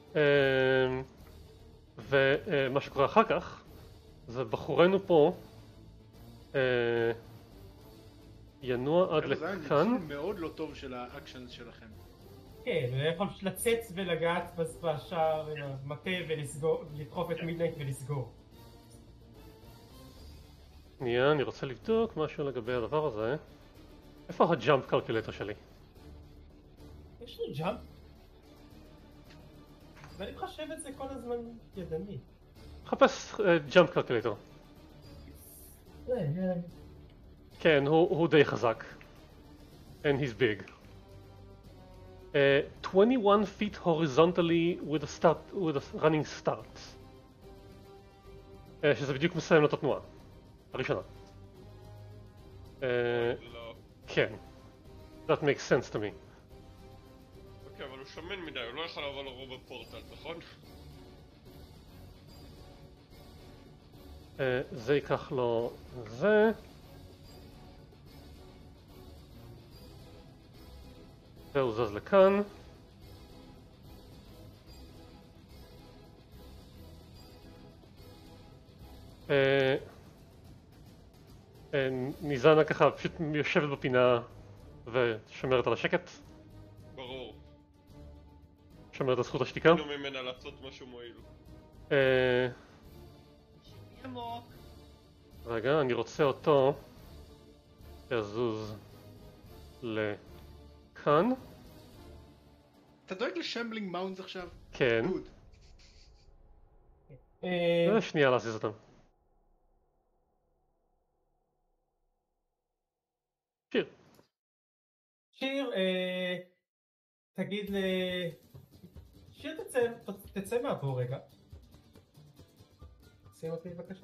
ומה שקורה אחר כך זה בחורנו פה ינוע עד לכאן. זה ניצול מאוד לא טוב של האקשן שלכם. כן, הוא יכול לצץ ולגעת בשער עם המטה ולסגור, לדחוף את מידנייט ולסגור. שנייה, אני רוצה לבדוק משהו לגבי הדבר הזה. איפה הג'אמפ קלקולטור שלי? יש לי ג'אמפ? ואני מחשב את זה כל הזמן ידני. מחפש ג'אמפ קלקולטור. כן, הוא די חזק. And he's big. 21 feet horizontally with a running start. שזה בדיוק מסיים את התנועה. הראשונה. כן. That makes sense to me. אוקיי, אבל הוא שמן מדי, הוא לא יכול לבוא לרוב בפורטל, נכון? זה ייקח לו זה. והוא זז לכאן. ניזנה ככה פשוט יושבת בפינה ושומרת על השקט, ברור. שומרת על זכות השתיקה. נו ממנה לעשות משהו מועיל. עמוק. רגע, אני רוצה אותו לזוז לכאן. אתה דואג לשמבלינג מאונדס עכשיו? כן. גוד. שנייה להזיז אותם. שיר. שיר, תגיד שיר תצא מהבור רגע. שים אותי בבקשה.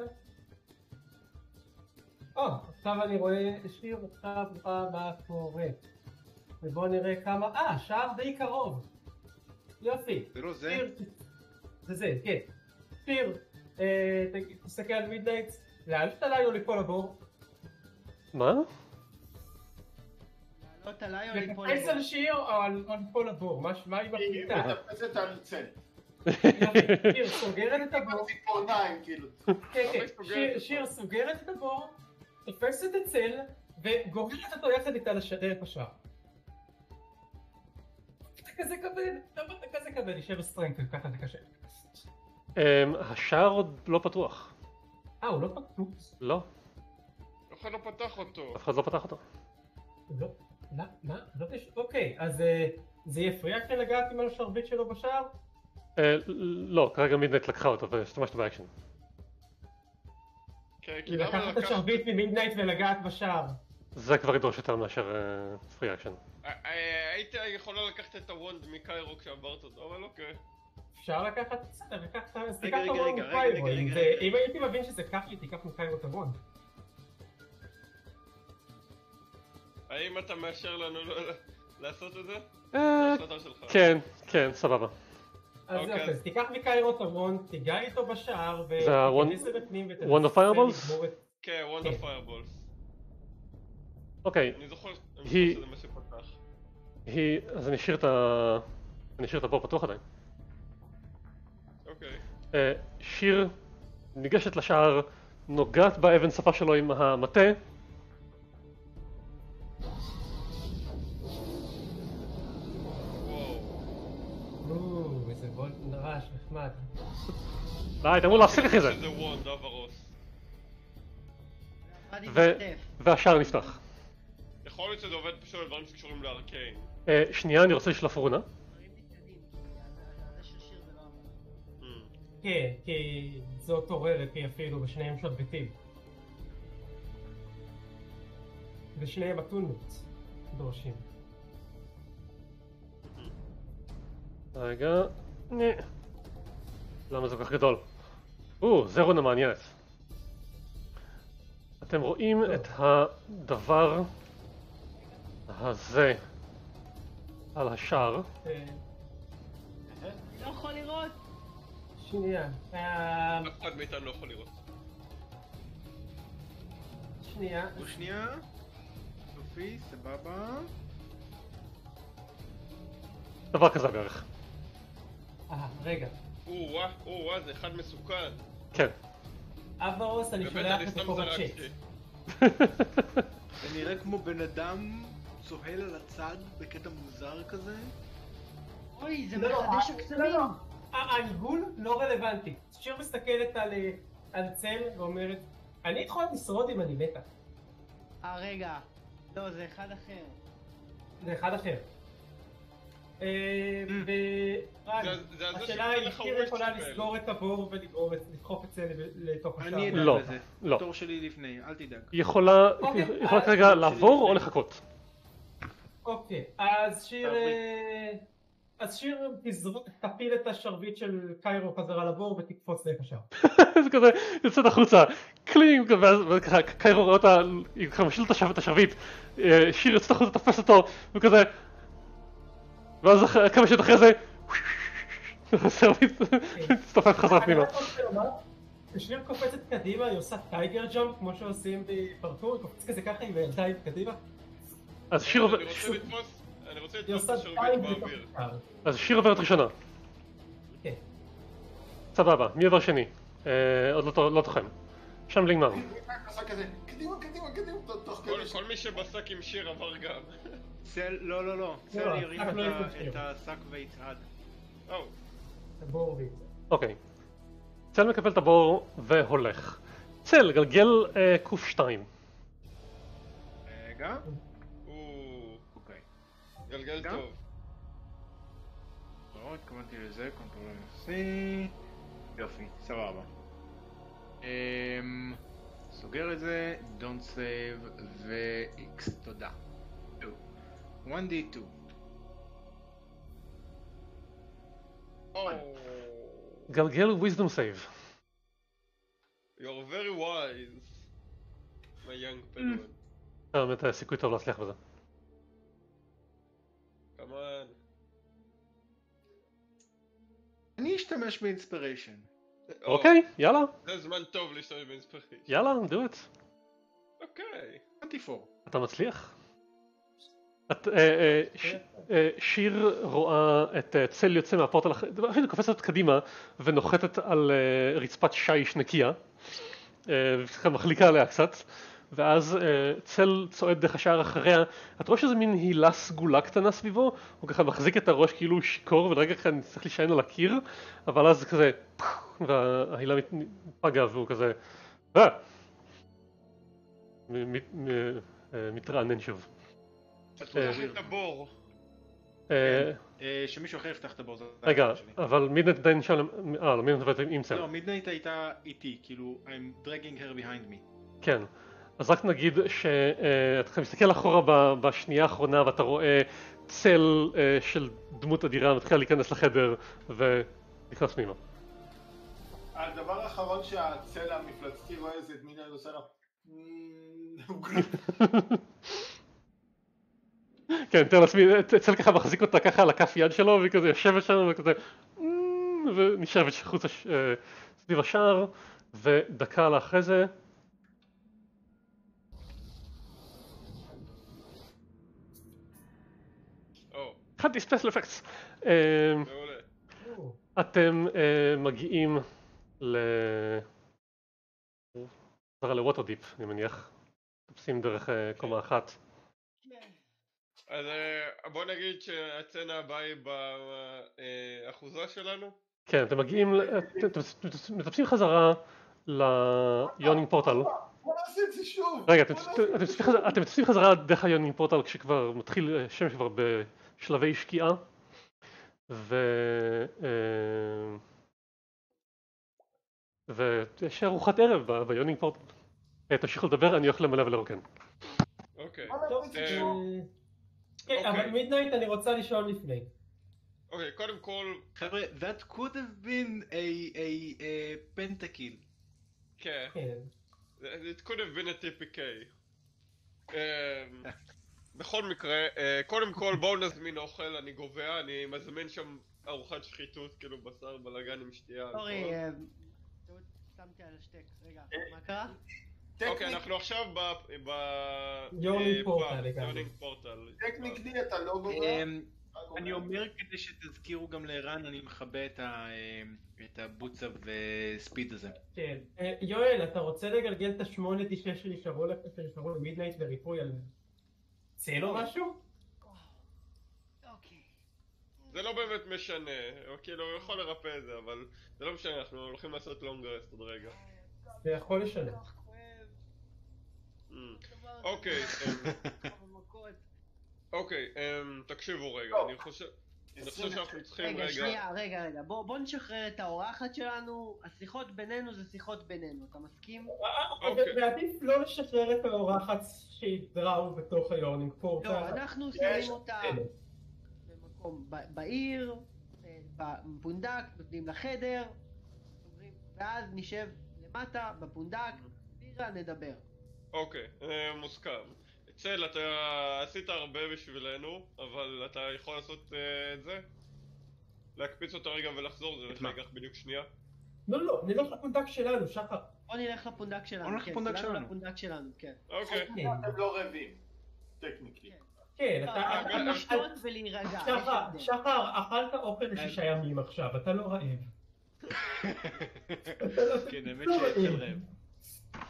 עכשיו אני רואה שיר עכשיו מה קורה. ובואו נראה כמה, שער די קרוב. יופי. זה לא זה? שיר, זה, כן. שיר, תסתכל על מידנייט, להעלות עליי או ליפול לבור? מה? לעלות עליי או ליפול לחפש לבור? על שיר או ליפול לבור? מה היא היא מחליטה? מטפסת על צל. שיר סוגרת את הבור. ציפורניים כאילו. כן, שיר סוגרת את הבור, תופסת את צל וגוררת אותו יחד איתה דרך השער. אתה כזה כבד, למה אתה כזה כבד? ישב בסטרנק, ככה זה קשה. השער עוד לא פתוח. הוא לא פתוח? לא, אף אחד לא פתח אותו. אף אחד לא פתח אותו. לא, מה? אוקיי, אז זה יפריע כאן לגעת עם השרביט שלו בשער? לא, כרגע מידנייט לקחה אותו והשתמשת באקשן. כן, כי למה לקחת את השרביט ממידנייט ולגעת בשער. זה כבר ידרוש יותר מאשר פרי אקשן. הייתי יכולה לקחת את הוונד מקיירו כשעברת אותו, אבל אוקיי. אפשר לקחת את זה, וקח את רגע, הוונד רגע, מקיירו. רגע, אם הייתי מבין שזה ככה, תיקח מקיירו את הוונד. האם אתה מאשר לנו לעשות את זה? זה החלטה שלך. כן, סבבה. אז אוקיי. יופי, אז תיקח מקיירו את הוונד, תיגע איתו בשער, זה ותיכנס לבפנים ותנסה Wand of Fireballs? לגמור את... כן, וונד אוף פיירבולס. אוקיי, אני זוכר היא- שזה מה שפתח. אז אני אשאיר את הבור פתוח עדיין. אוקיי. שיר ניגשת לשער, נוגעת באבן שפה שלו עם המטה. וואו. איזה וולט רעש נחמד. די, אתה אמור להפסיק אחרי זה. שזה וונד, אברוס. והשער נפתח. יכול להיות שזה עובד פשוט על דברים שקשורים לארקיין. שנייה, אני רוצה לשלוף רונה. כן, כי זאת עוררת לי אפילו, ושניהם שרביטים. ושניהם אתונות דורשים. רגע, למה זה כל כך גדול? זה רונה מעניינת. אתם רואים את הדבר הזה על השער. אני לא יכול לראות. שנייה, אף אחד מאיתנו לא יכול לראות. שנייה. שנייה. יופי, סבבה. דבר כזה בערך. רגע. וואה, זה אחד מסוכן. כן. אברוס, אני באמת, שולח אני את סתם זה פה בצ'אט. זרקתי. זה נראה כמו בן אדם צוהל על הצד בקטע מוזר כזה. אוי, זה לא, מחדש הקסמים. העיגול לא רלוונטי. שיר מסתכלת על צל ואומרת, אני יכולה לשרוד אם אני מתה. רגע. לא, זה אחד אחר. זה אחד אחר. זה השאלה היא, לך שיר וויץ' יכולה כאלה. לסגור את הבור ולדחוף את זה לתוך השער. אני לא, אדאג לזה. לא. התור שלי לפני, אל תדאג. היא יכולה אוקיי, כרגע לעבור או לחכות. אוקיי, אז שיר תפיל את השרביט של קיירו חזרה לבור ותקפוץ דרך השער. זה כזה, יוצאת החוצה, קלינג, ואז ככה קיירו רואה אותה, היא ככה משיל את השרביט, שיר יוצאת החוצה, תופס אותו, וכזה, ואז כמה שעות אחרי זה, השרביט תצטופף חזרה פנימה. כששיר קופצת קדימה, היא עושה טייגר ג'אמפ כמו שעושים בפרקור, היא קופצת כזה ככה עם הידיים קדימה. אז שיר עוברת, אני רוצה היא לתפוס עושה את השרביט טייג בתוך באוויר. השער. אז שיר עוברת ראשונה. כן. סבבה, מי עבר שני? עוד לא תוחם. שם נגמר. עשה כזה, קדימה, תוך כדי כל מי שבשק עם שיר עבר גם. צל, לא. צל ירים את השק ויצעד. הבור ויצא. אוקיי. צל מקפל את הבור והולך. צל, גלגל q2. רגע. אוקיי. גלגל טוב. לא, התכוונתי לזה, קונטרול FC. יופי, סבבה. סוגר את זה, don't save ו-X, תודה. 1D2. גלגל wisdom save. You're very wise. My young pedon. באמת סיכוי טוב להצליח בזה. Come on. אני אשתמש באינספיריישן. אוקיי, יאללה. זה זמן טוב להשתמש באינספיריישן. יאללה, do it. אוקיי. 24. אתה מצליח? שיר רואה את צל יוצא מהפורטל, אפילו קופצת קדימה ונוחתת על רצפת שיש נקייה, וככה מחליקה עליה קצת, ואז צל צועד דרך השער אחריה. אתה רואה שזה מין הילה סגולה קטנה סביבו, הוא ככה מחזיק את הראש כאילו הוא שיכור ולרגע ככה צריך להישען על הקיר, אבל אז כזה וההילה מתפגע והוא כזה מתרענן שוב. תפתח את הבור. שמישהו אחר יפתח את הבור. רגע, אבל מידנייט עדיין שם, מידנייט עובדת עם צל. לא, מידנייט הייתה איתי, כאילו I'm dragging her behind me. כן, אז רק נגיד שאתה מסתכל אחורה בשנייה האחרונה ואתה רואה צל של דמות אדירה מתחילה להיכנס לחדר ונכנס פנימה. הדבר האחרון שהצל המפלצתי רואה זה את מידנייט עושה לו כן, תראה לעצמי, צל ככה מחזיק אותה ככה על הכף יד שלו והיא כזה יושבת שם וכזה ונשאבת חוצה סביב השער, ודקה לאחרי זה חד ספיישל אפקטס. אתם מגיעים לווטר דיפ, אני מניח. תופסים דרך קומה אחת. אז בוא נגיד שהצצנה הבאה היא באחוזה שלנו? כן, אתם מגיעים, אתם מטפסים חזרה ליונינג פורטל. בוא נעשה את זה שוב! רגע, אתם מטפסים חזרה דרך היונינג פורטל כשכבר מתחיל שמש כבר בשלבי שקיעה. ויש ארוחת ערב ביונינג פורטל. תמשיכו לדבר, אני הולך למלא ולרוקן. אוקיי. כן, אבל מידנייט אני רוצה לשאול לפני. אוקיי, קודם כל... חבר'ה, that could have been a pentakill. כן. It could have been a TPK. בכל מקרה, קודם כל בואו נזמין אוכל, אני גובע, אני מזמין שם ארוחת שחיתות, כאילו בשר בלגן עם שתייה. סורי, שמתי על השטק, רגע, מה קרה? אוקיי, אנחנו עכשיו יונינג פורטל. טכניקלי אתה לא גובע. אני אומר כדי שתזכירו גם לערן, אני מכבה את הבוצה וספיד הזה. כן. יואל, אתה רוצה לגלגל את ה8-9 שנשארו למידנייט וריפוי על צל או משהו? אוקיי. זה לא באמת משנה, כאילו הוא יכול לרפא את זה, אבל זה לא משנה, אנחנו הולכים לעשות לונג רסט עוד רגע. זה יכול לשנה. אוקיי, תקשיבו רגע, אני חושב שאנחנו צריכים רגע, בוא נשחרר את האורחת שלנו, השיחות בינינו זה שיחות בינינו, אתה מסכים? ועדיף לא לשחרר את האורחת שהדראו בתוך היורנינג פורטל. לא, אנחנו שמים אותה במקום בעיר, בפונדק, נותנים לחדר, ואז נשב למטה בפונדק, בירה נדבר. אוקיי, מוסכם. צל, אתה עשית הרבה בשבילנו, אבל אתה יכול לעשות את זה? להקפיץ אותה רגע ולחזור, זה ייקח בדיוק שנייה. לא, נלך לפונדק שלנו, שחר. בוא נלך לפונדק שלנו, נלך לפונדק שלנו, כן. אוקיי. אתם לא רבים, טכניקלי. כן, אתה לשתות ולהירגע. שחר, אכלת אוכל ל6 ימים עכשיו, אתה לא רעב. כן, האמת שאצל רעב.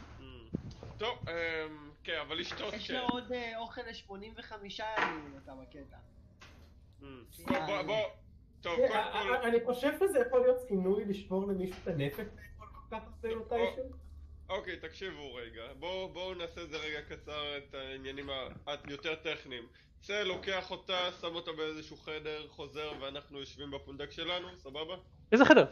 טוב, כן, אבל לשתות יש כן. לו עוד אוכל ל85 ימים אותה בקטע. בוא, טוב, קודם כל... אני חושב שזה יכול להיות עינוי לשבור למישהו את הנפש כל כך הרבה מתישהו. אוקיי, תקשיבו רגע. בואו נעשה את זה רגע קצר, את העניינים היותר טכניים. צא, לוקח אותה, שם אותה באיזשהו חדר, חוזר ואנחנו יושבים בפונדק שלנו, סבבה? איזה חדר?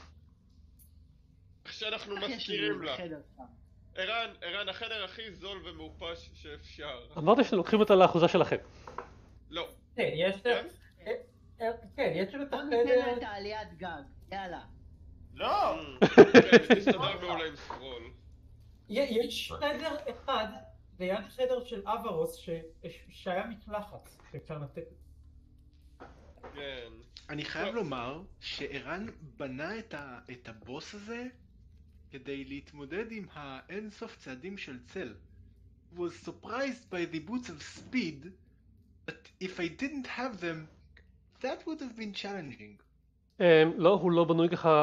איך שאנחנו איך יש מזכירים לי לה. חדר שם? ערן, החדר הכי זול ומאופש שאפשר. אמרתי שאתם לוקחים אותה לאחוזה שלכם. לא. כן, יש כן? כן, יש לו את בוא ניתן לה החדר. את העליית גג, יאללה. לא! כן, תסתדר מעולה עם סקרול. יש חדר אחד ליד חדר של אברוס שהיה מקלחת שאפשר לתת. כן. אני חייב לומר שערן בנה את הבוס הזה כדי להתמודד עם האינסוף צעדים של צל. He was surprised by the boots of speed, but if I didn't have them, that would have been challenging. לא, הוא לא בנוי ככה.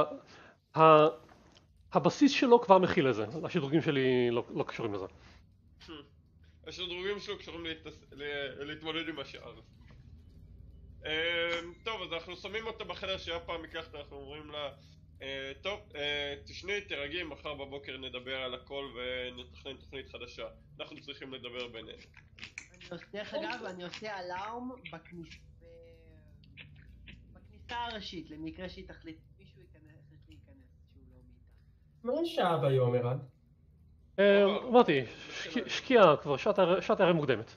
הבסיס שלו כבר מכיל לזה. השדרוגים שלי לא קשורים לזה. השדרוגים שלו קשורים להתמודד עם השאר. טוב, אז אנחנו שמים אותה בחדר שהיה פעם מקלחת, אנחנו אומרים לה טוב, תשני, תרגעי, מחר בבוקר נדבר על הכל ונתכנן תוכנית חדשה. אנחנו צריכים לדבר בינינו. דרך אגב, אני עושה אלארם בכניסה הראשית, למקרה שהיא תחליט, מישהו יחליט להיכנס שהוא לא מאיתה. מה שעה ביום, ערן? אמרתי, שקיעה כבר, שעת הערב מוקדמת.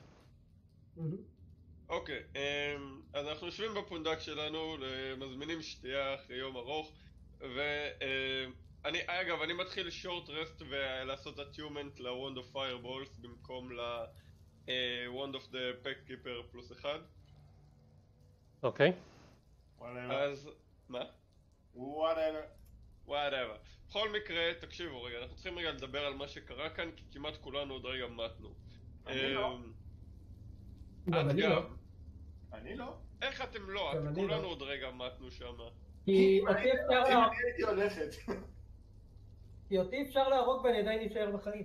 אוקיי, אז אנחנו יושבים בפונדק שלנו, מזמינים שתייה אחרי יום ארוך, אגב, אני מתחיל short rest ולעשות attunement ל-Wand of Fireballs במקום ל-Wand of the Pack Keeper פלוס 1. אוקיי. אז, מה? whatever. בכל מקרה, תקשיבו רגע, אנחנו צריכים רגע לדבר על מה שקרה כאן, כי כמעט כולנו עוד רגע מתנו. אני לא. את גם. אני לא. איך אתם לא? כולנו עוד רגע מתנו שמה. כי אם אני הייתי הולכת. כי אותי אפשר להרוג ואני עדיין נשאר בחיים.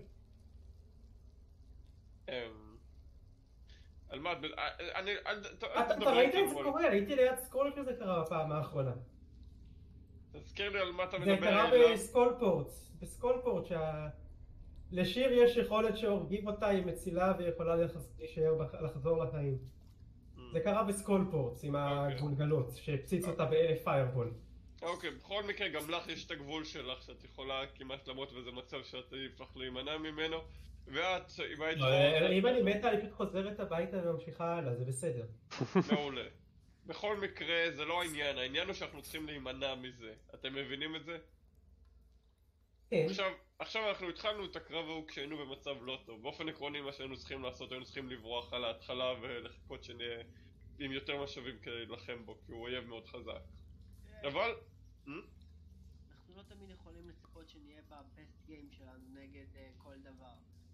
על מה? אתה ראית את זה קורה? הייתי ליד סקרול כזה קרה בפעם האחרונה. תזכיר לי על מה אתה מדבר. זה קרה בסקולפורט, לשיר יש יכולת שהורגים אותה, היא מצילה ויכולה לחזור לחיים. זה קרה בסקולפורט עם הגולגלות שהפציץ אותה ב-פיירבול. אוקיי, בכל מקרה גם לך יש את הגבול שלך שאת יכולה כמעט למות וזה מצב שאת יפך להימנע ממנו. ואת, אם אני מתה אני פשוט חוזרת הביתה וממשיכה הלאה, זה בסדר. מעולה. בכל מקרה זה לא העניין, העניין הוא שאנחנו צריכים להימנע מזה. אתם מבינים את זה? כן. עכשיו אנחנו התחלנו את הקרב ההוא כשהיינו במצב לא טוב. באופן עקרוני מה שהיינו צריכים לעשות, היינו צריכים לברוח על ההתחלה ולחכות שנהיה עם יותר משאבים כדי להילחם בו, כי הוא אויב מאוד חזק. אבל... אנחנו לא תמיד יכולים לצפות שנהיה בבסט גיים שלנו נגד כל דבר.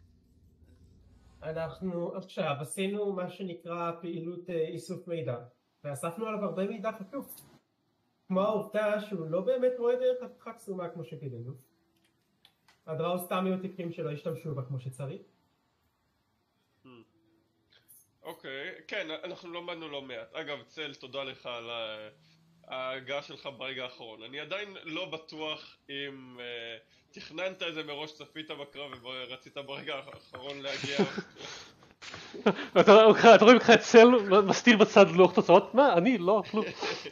אנחנו עכשיו עשינו מה שנקרא פעילות איסוף מידע, ואספנו עליו הרבה מידע חשוב. כמו העובדה שהוא לא באמת רואה דרך הפכה קסומה כמו שגילינו. הדראו סתם יהיו טיפים שלא השתמשו בה כמו שצריך. אוקיי, כן, אנחנו למדנו לא מעט. אגב, צל, תודה לך על ההגעה שלך ברגע האחרון. אני עדיין לא בטוח אם תכננת את זה מראש, צפית בקרב ורצית ברגע האחרון להגיע. אתה רואה ממך את צל מסתיר בצד לוח תוצאות? מה? אני לא, כלום.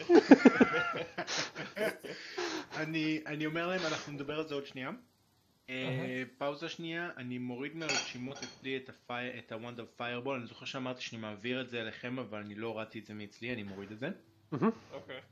אני אומר להם, אנחנו נדבר על זה עוד שנייה. פאוזה שנייה, אני מוריד מהרשימות אצלי את ה-Wand of Fireball. אני זוכר שאמרתי שאני מעביר את זה אליכם, אבל אני לא הורדתי את זה מאצלי, אני מוריד את זה. אוקיי.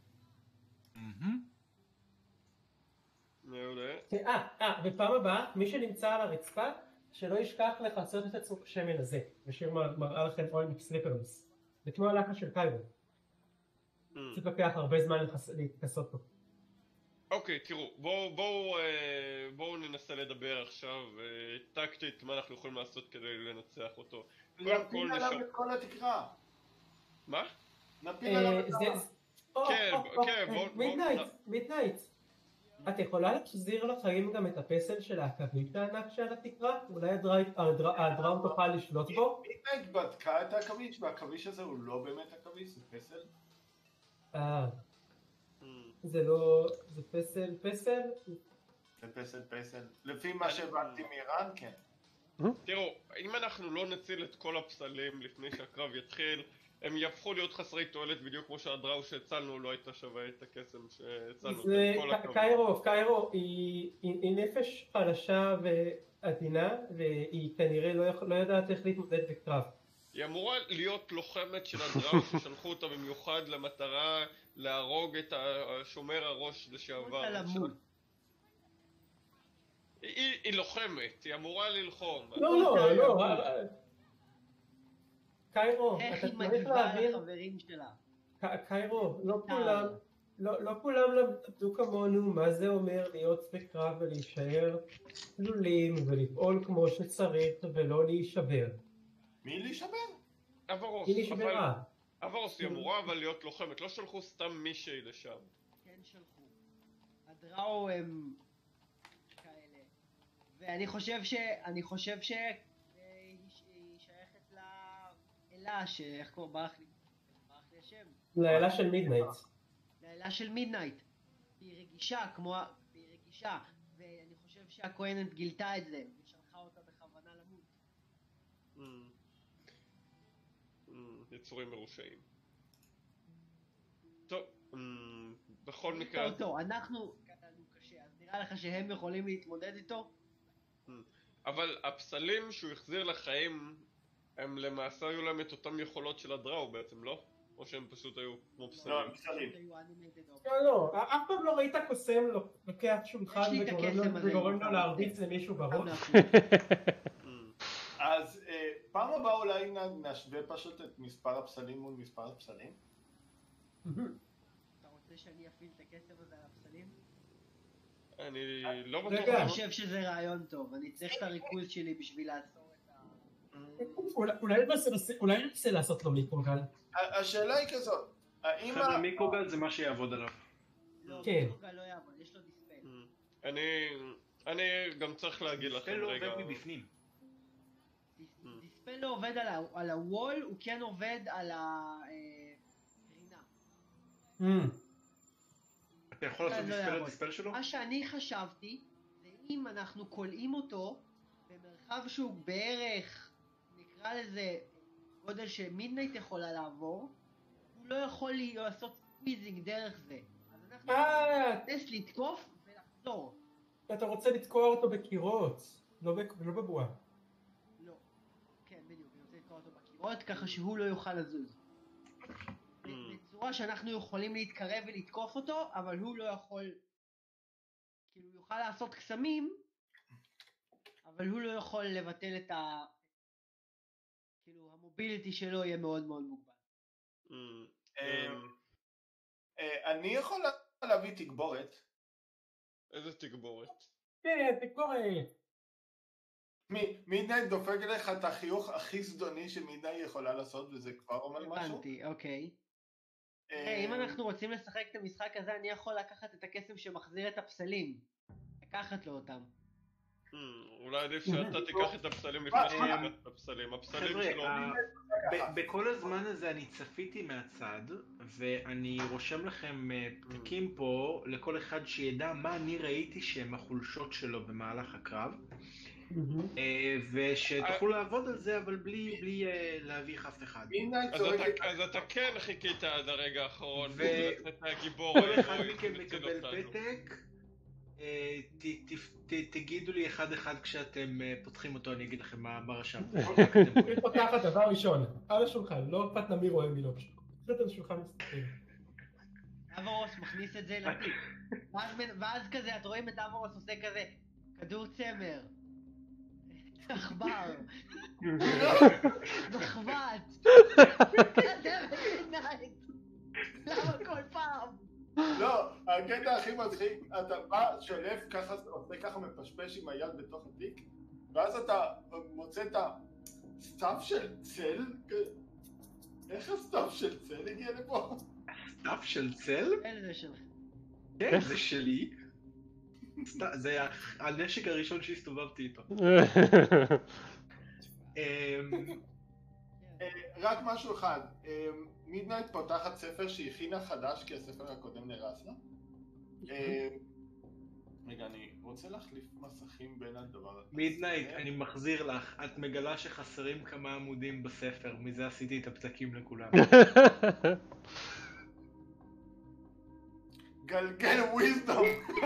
מעולה. בפעם הבאה, מי שנמצא על הרצפה, שלא ישכח לכסות את עצמו בשמן הזה, ושיר מראה לכם אוילמיק סליפרס. זה כמו הלחץ של קיירו. צריך לקח הרבה זמן להתכסות פה. אוקיי, תראו, בואו ננסה לדבר עכשיו טקטית מה אנחנו יכולים לעשות כדי לנצח אותו. נפיל עליו את כל התקרה. מה? נפיל עליו את כל... כן, בואו... מידנייט. את יכולה להחזיר לחיים גם את הפסל של העכביש הענק שעל התקרה? אולי הדראון תוכל לשלוט בו? מידנייט בדקה את העכביש, והעכביש הזה הוא לא באמת עכביש, זה פסל. זה לא... זה פסל? זה פסל. לפי מה שהבנתי מאיראן, כן. תראו, אם אנחנו לא נציל את כל הפסלים לפני שהקרב יתחיל, הם יהפכו להיות חסרי תועלת בדיוק כמו שהדראו שהצלנו לא הייתה שווה את הקסם שהצלנו. זה קיירו, היא נפש חלשה ועדינה, והיא כנראה לא יודעת איך להתמודד בקרב. היא אמורה להיות לוחמת של הדראו ששלחו אותה במיוחד למטרה להרוג את השומר הראש לשעבר. היא לוחמת, היא אמורה ללחום. לא. קיירו, איך אתה היא צריך מגיבה להבין, לחברים שלה? קיירו, לא כולם למדו כמונו מה זה אומר להיות בקרב ולהישאר צלולים ולפעול כמו שצריך ולא להישבר. מי להישבר? אברוס, היא נשברה. אברוס היא אמורה אבל להיות לוחמת, לא שלחו סתם מישהי לשם. כן שלחו. הדראו הם כאלה. ואני חושב שהיא שייכת לאלה שאיך קוראים ברח לי השם. לאלה של מידנייט. לאלה של מידנייט. היא רגישה ואני חושב שהכהנת גילתה את זה ושלחה אותה בכוונה למות. יצורים מרושעים. טוב, בכל מקרה... אנחנו קטענו קשה, אז נראה לך שהם יכולים להתמודד איתו? אבל הפסלים שהוא החזיר לחיים, הם למעשה היו להם את אותם יכולות של הדראו בעצם, לא? או שהם פשוט היו כמו פסלים? לא, פסלים. לא, אף פעם לא ראית קוסם לוקח שולחן וגורם לו להרביץ למישהו בראש? אז פעם הבאה אולי נשווה פשוט את מספר הפסלים מול מספר הפסלים? אתה רוצה שאני אפעיל את הקסם הזה על הפסלים? אני לא בטוח. אני חושב שזה רעיון טוב, אני צריך את הריכוז שלי בשביל לעצור את ה... אולי ננסה לעשות לו מיקרוגל. השאלה היא כזאת, האם... חבר'ה, מיקרוגל זה מה שיעבוד עליו. לא, כן. מיקרוגל לא יעבוד, יש לו דיספל. אני גם צריך להגיד לכם רגע. דיספל לא עובד מבפנים. דיספל לא עובד על הוול, הוא כן עובד על הקרינה. אתה יכול לעשות דיספל על דיספל שלו? מה שאני חשבתי, זה אם אנחנו קולעים אותו במרחב שהוא בערך, נקרא לזה, גודל שמידנייט יכולה לעבור, הוא לא יכול לעשות סקוויזינג דרך זה. אז אנחנו ננסה לתקוף ולחזור. אתה רוצה לתקוע אותו בקירות, לא בבועה. לא. כן, בדיוק, אני רוצה לתקוע אותו בקירות ככה שהוא לא יוכל לזוז. בצורה שאנחנו יכולים להתקרב ולתקוף אותו, אבל הוא לא יכול, כאילו הוא יוכל לעשות קסמים, אבל הוא לא יכול לבטל את כאילו המוביליטי שלו יהיה מאוד מאוד מוגבל. אני יכול להביא תגבורת. איזה תגבורת? כן, תגבורת. מידנייט דופק אליך את החיוך הכי זדוני שמידנייט יכולה לעשות, וזה כבר אומר משהו? הבנתי, אוקיי. אם אנחנו רוצים לשחק את המשחק הזה, אני יכול לקחת את הקסם שמחזיר את הפסלים. לקחת לו אותם. אולי עדיף שאתה תיקח את הפסלים לפני שתיקח את הפסלים. הפסלים שלו... בכל הזמן הזה אני צפיתי מהצד, ואני רושם לכם פתקים פה, לכל אחד שידע מה אני ראיתי שהם החולשות שלו במהלך הקרב. ושתוכלו לעבוד על זה, אבל בלי להביך אף אחד. אז אתה כן חיכית עד הרגע האחרון, כל אחד מכם מקבל פתק, תגידו לי אחד כשאתם פותחים אותו, אני אגיד לכם מה רשמתם. אני פותח את דבר ראשון, על השולחן, לא אכפת למי רואה מי לא פשוט. פשוט על השולחן מסתכל. אברוס מכניס את זה לתיק, ואז כזה, את רואים את אברוס עושה כזה, כדור צמר. עכבר, מחבת, כזה במידנייט, למה כל פעם? לא, הקטע הכי מצחיק, אתה בא, שולף ככה, עושה ככה מפשפש עם היד בתוך התיק, ואז אתה מוצא את הסטאפ של צל, איך הסטאפ של צל הגיע לפה? הסטאפ של צל? זה שלך. כן, זה שלי. זה הנשק הראשון שהסתובבתי איתו. רק משהו אחד, מידנייט פותחת ספר שהיא הכינה חדש כי הספר הקודם נרס לה. רגע, אני רוצה להחליף מסכים בין הדבר הזה. מידנייט, אני מחזיר לך, את מגלה שחסרים כמה עמודים בספר, מזה עשיתי את הפתקים לכולם. גלגל וויזדום!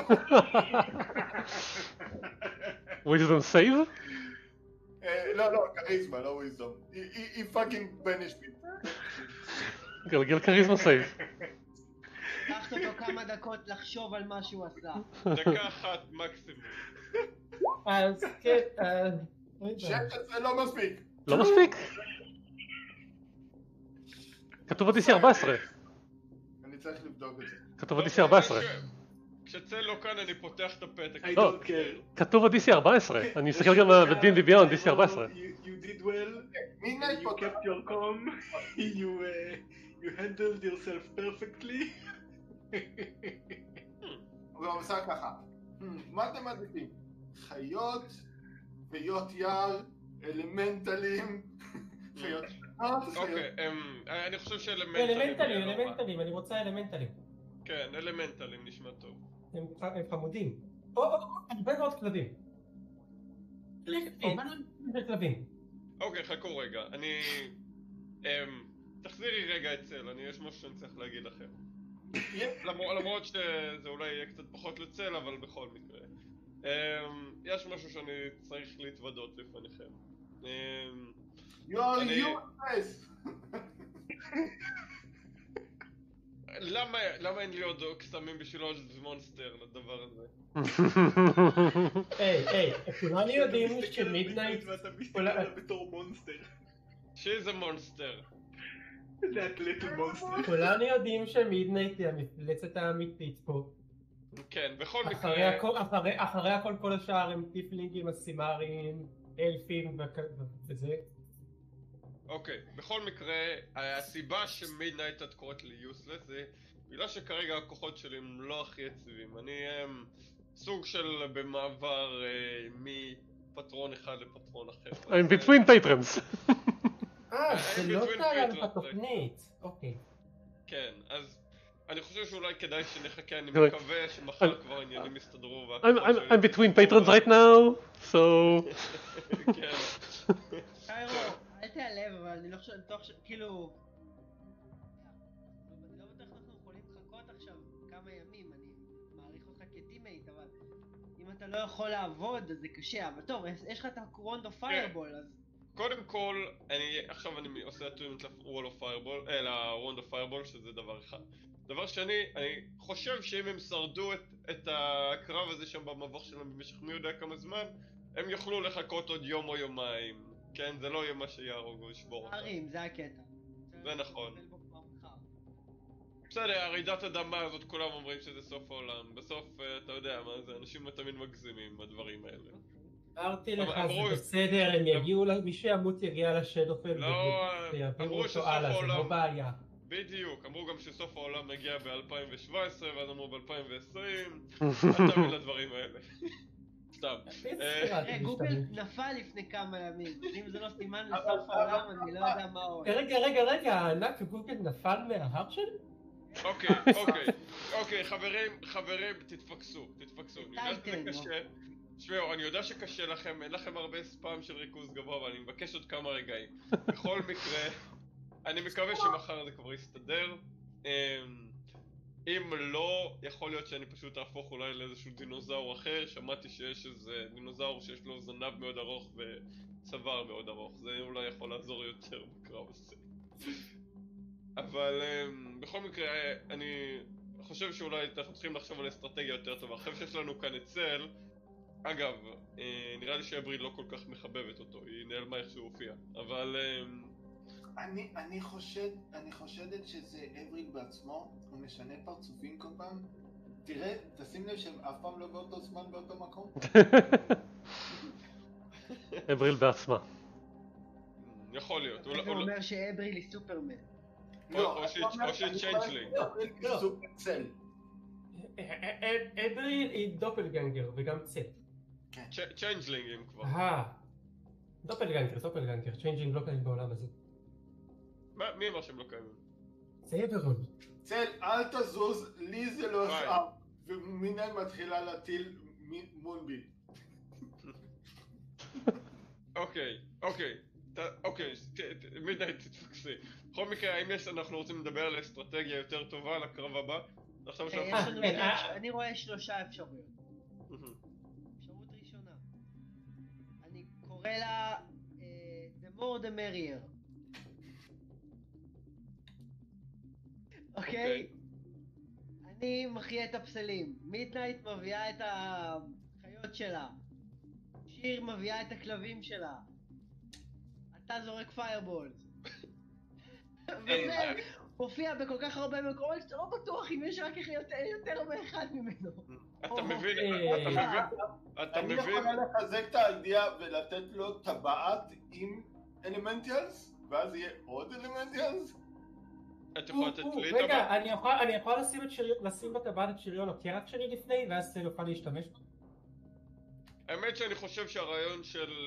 וויזדום סייב? לא, כריזמה, לא וויזדום. היא פאקינג בניש בי. גלגל כריזמה סייב. לקחת אותו כמה דקות לחשוב על מה שהוא עשה. דקה אחת מקסימום. אז כן, זה לא מספיק. לא מספיק? כתוב עד DC 14. אני צריך לבדוק את זה. כתוב עד DC 14. כשצל לא כאן אני פותח את הפתק. I לא. don't care. כתוב עד DC 14. אני אסתכל גם ב-D&D Beyond DC 14. You did well, מידנייט you פותחת. kept your calm, you handled yourself perfectly. הוא גם עושה ככה. מה אתם מעדיפים? חיות, חיות יער, אלמנטלים, חיות שנות, אוקיי, אני חושב שאלמנטלים... אלמנטלים, אני רוצה אלמנטלים. כן, אלמנטלים נשמע טוב. הם חמודים. אני בן עוד כלבים. כלבים. אוקיי, חכו רגע, תחזירי רגע את צל, יש משהו שאני צריך להגיד לכם. למרות שזה אולי יהיה קצת פחות לצל, אבל בכל מקרה. יש משהו שאני צריך להתוודות לפניכם. You're useless! למה אין לי עוד קסמים בשבילו מונסטר לדבר הזה? היי, כולנו יודעים שמידנייט... ואתה מסתכל עליו בתור מונסטר. She's a monster. That little monster. כולנו יודעים שמידנייט היא המפלצת האמיתית פה. כן, בכל מקרה... אחרי הכל כל השאר הם טיפלינגים, אסימרים, אלפים וזה. אוקיי, בכל מקרה, הסיבה שמידנייט את קוראת לי יוסלס זה בגלל שכרגע הכוחות שלי הם לא הכי יציבים. אני סוג של במעבר מפטרון אחד לפטרון אחר. I'm between patrons. זה לא קרה בתוכנית. אוקיי. כן, אז אני חושב שאולי כדאי שנחכה, אני מקווה שמחר כבר העניינים יסתדרו. I'm between patrons right now, so... כן. קיירו, אל תיעלב, אבל אני לא חושב, כאילו... אני לא בטוח אנחנו יכולים לחכות עכשיו כמה ימים, אני מעריך אותך כטימייט, אבל אם אתה לא יכול לעבוד אז זה קשה, אבל טוב, יש לך את הרונד אוף פיירבול, אז... קודם כל, עכשיו אני עושה אטוימנט לרונד אוף פיירבול, שזה דבר אחד. דבר שני, אני חושב שאם הם שרדו את הקרב הזה שם במבוך שלהם במשך מי יודע כמה זמן, הם יוכלו לחכות עוד יום או יומיים. כן, זה לא יהיה מה שיהרוג או ישבור אותם. זה הקטע. זה נכון. בסדר, רעידת אדמה הזאת כולם אומרים שזה סוף העולם. בסוף, אתה יודע מה זה, אנשים תמיד מגזימים בדברים האלה. אמרתי לך, זה בסדר, הם יגיעו, מי שימות יגיע לשדופל ויעבירו אותו הלאה, זה לא בעיה. בדיוק, אמרו גם שסוף העולם מגיע ב-2017 ואז אמרו ב-2020, אתה מבין לדברים האלה. סתם. גוגל נפל לפני כמה ימים, אם זה לא סימן לסוף העולם אני לא יודע מה עוד. רגע, הענק גוגל נפל מההר שלי? אוקיי, חברים, תתפקסו. תשמעו, אני יודע שקשה לכם, אין לכם הרבה ספאם של ריכוז גבוה, אבל אני מבקש עוד כמה רגעים. בכל מקרה, אני מקווה שמחר זה כבר יסתדר. אם לא, יכול להיות שאני פשוט אהפוך אולי לאיזשהו דינוזאור אחר. שמעתי שיש איזה דינוזאור שיש לו זנב מאוד ארוך וצוואר מאוד ארוך. זה אולי יכול לעזור יותר בקרב הזה. אבל בכל מקרה, אני חושב שאולי אנחנו צריכים לחשוב על אסטרטגיה יותר טובה. אחרי שיש לנו כאן את צל, אגב, נראה לי שאבריל לא כל כך מחבבת אותו, היא נעלמה איך שהוא הופיע, אבל... אני חושדת שזה אבריל בעצמו, הוא משנה פרצופים כל פעם. תראה, תשים לב שהם אף פעם לא באותו זמן באותו מקום. אבריל בעצמה. יכול להיות. זה אומר שאבריל היא סופרמן. או שהיא צ'יינג'לינג. אבריל סופר צל. אדריל היא דופלגנגר וגם צל. צ'יינג'לינגים כבר. דופלגנגר, צ'יינג'ינג לא קיים בעולם הזה. מי אמר שהם לא קיימים? זה אברול. צל, אל תזוז, לי זה לא יכאב. ומינן מתחילה להטיל מונביט. אוקיי, מידנייט תתפקסי. בכל מקרה, האם אנחנו רוצים לדבר על אסטרטגיה יותר טובה לקרב הבא? עכשיו אני רואה 3 אפשרויות. אפשרות ראשונה, אני קורא לה The more the merrier. אוקיי? אני מחיה את הפסלים. מידנייט מביאה את החיות שלה. שיר מביאה את הכלבים שלה. אתה זורק פיירבולס. וזה מופיע בכל כך הרבה מקומות שאתה לא בטוח אם יש רק יותר מאחד ממנו. אתה מבין? אני יכולה לחזק את האידאה ולתת לו טבעת עם אלמנטיאלס? ואז יהיה עוד אלמנטיאלס? רגע, אני יכול לשים בטבעת את שריון הקרק שלי לפני ואז זה יוכל להשתמש בו? האמת שאני חושב שהרעיון של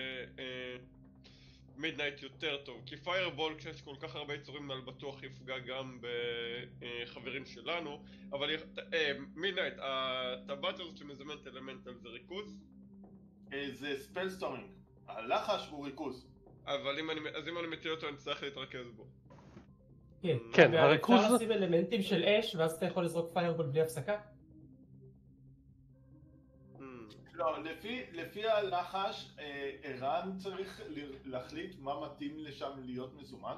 מידנייט יותר טוב, כי פיירבול כשיש כל כך הרבה יצורים מעל בטוח יפגע גם בחברים שלנו, אבל מידנייט, הטבעת הזאת שמזמנת אלמנטל זה ריכוז? זה ספל סטורינג, הלחש הוא ריכוז. אבל אם אני מטיל אותו אני צריך להתרכז בו. כן, הריכוז... אפשר לשים אלמנטים של אש ואז אתה יכול לזרוק פיירבול בלי הפסקה? לא, לפי הלחש, ערן צריך להחליט מה מתאים לשם להיות מזומן.